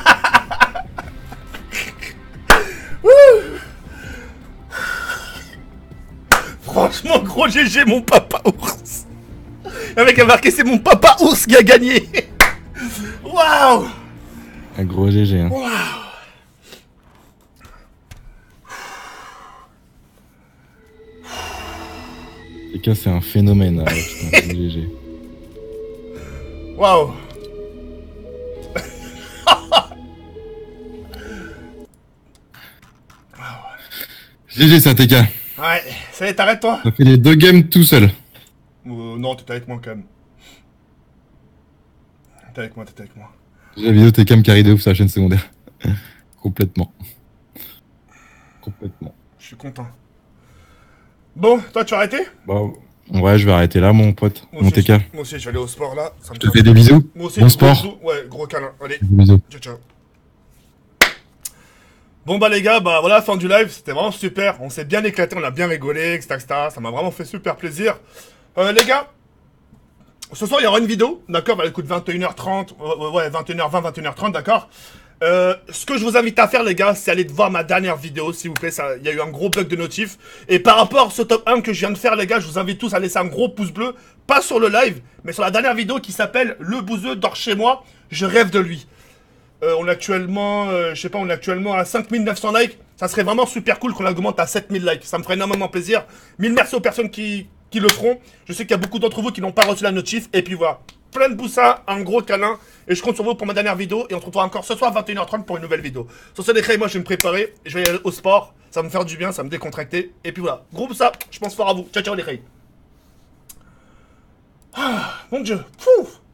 Franchement, gros GG, mon papa ours. Le mec a marqué, c'est mon papa ours qui a gagné. Waouh. Un gros GG, hein. Waouh. Les gars, c'est un phénomène, hein, putain, GG. Waouh. GG, ça, TK. Ouais, ça y est, t'arrêtes-toi. T'as fait les 2 games tout seul. Non, t'étais avec moi quand même. T'étais avec moi. La vidéo TK me carry de ouf sur la chaîne secondaire. Complètement. Je suis content. Bon, toi tu vas arrêter? Bon, ouais, je vais arrêter là, mon pote. Mon TK. Moi aussi, je vais aller au sport là. Ça me Je te fais des bisous. Moi aussi, Bon gros sport. bisous. Ouais, gros câlin. Allez, Des bisous. ciao. Bon bah les gars, bah voilà, fin du live, c'était vraiment super. On s'est bien éclaté, on a bien rigolé, etc. Ça m'a vraiment fait super plaisir. Les gars, ce soir il y aura une vidéo, d'accord? Bah écoute, 21h30, ouais, 21h20, 21h30, d'accord? Ce que je vous invite à faire les gars, c'est aller voir ma dernière vidéo, s'il vous plaît. Il y a eu un gros bug de notif. Et par rapport à ce top 1 que je viens de faire les gars, je vous invite tous à laisser un gros pouce bleu. Pas sur le live, mais sur la dernière vidéo qui s'appelle Le Bouseux dort chez moi, je rêve de lui. On est actuellement, je sais pas, on est actuellement à 5900 likes. Ça serait vraiment super cool qu'on l'augmente à 7000 likes. Ça me ferait énormément plaisir. 1000 merci aux personnes qui le feront. Je sais qu'il y a beaucoup d'entre vous qui n'ont pas reçu la notif. Et puis voilà, plein de poussins, un gros câlin. Et je compte sur vous pour ma dernière vidéo. Et on se retrouve encore ce soir à 21h30 pour une nouvelle vidéo. Sur ce décret, moi je vais me préparer. Je vais aller au sport. Ça va me faire du bien, ça va me décontracter. Et puis voilà, gros poussins, je pense fort à vous. Ciao, ciao les reilles. Ah, mon Dieu. Pouf.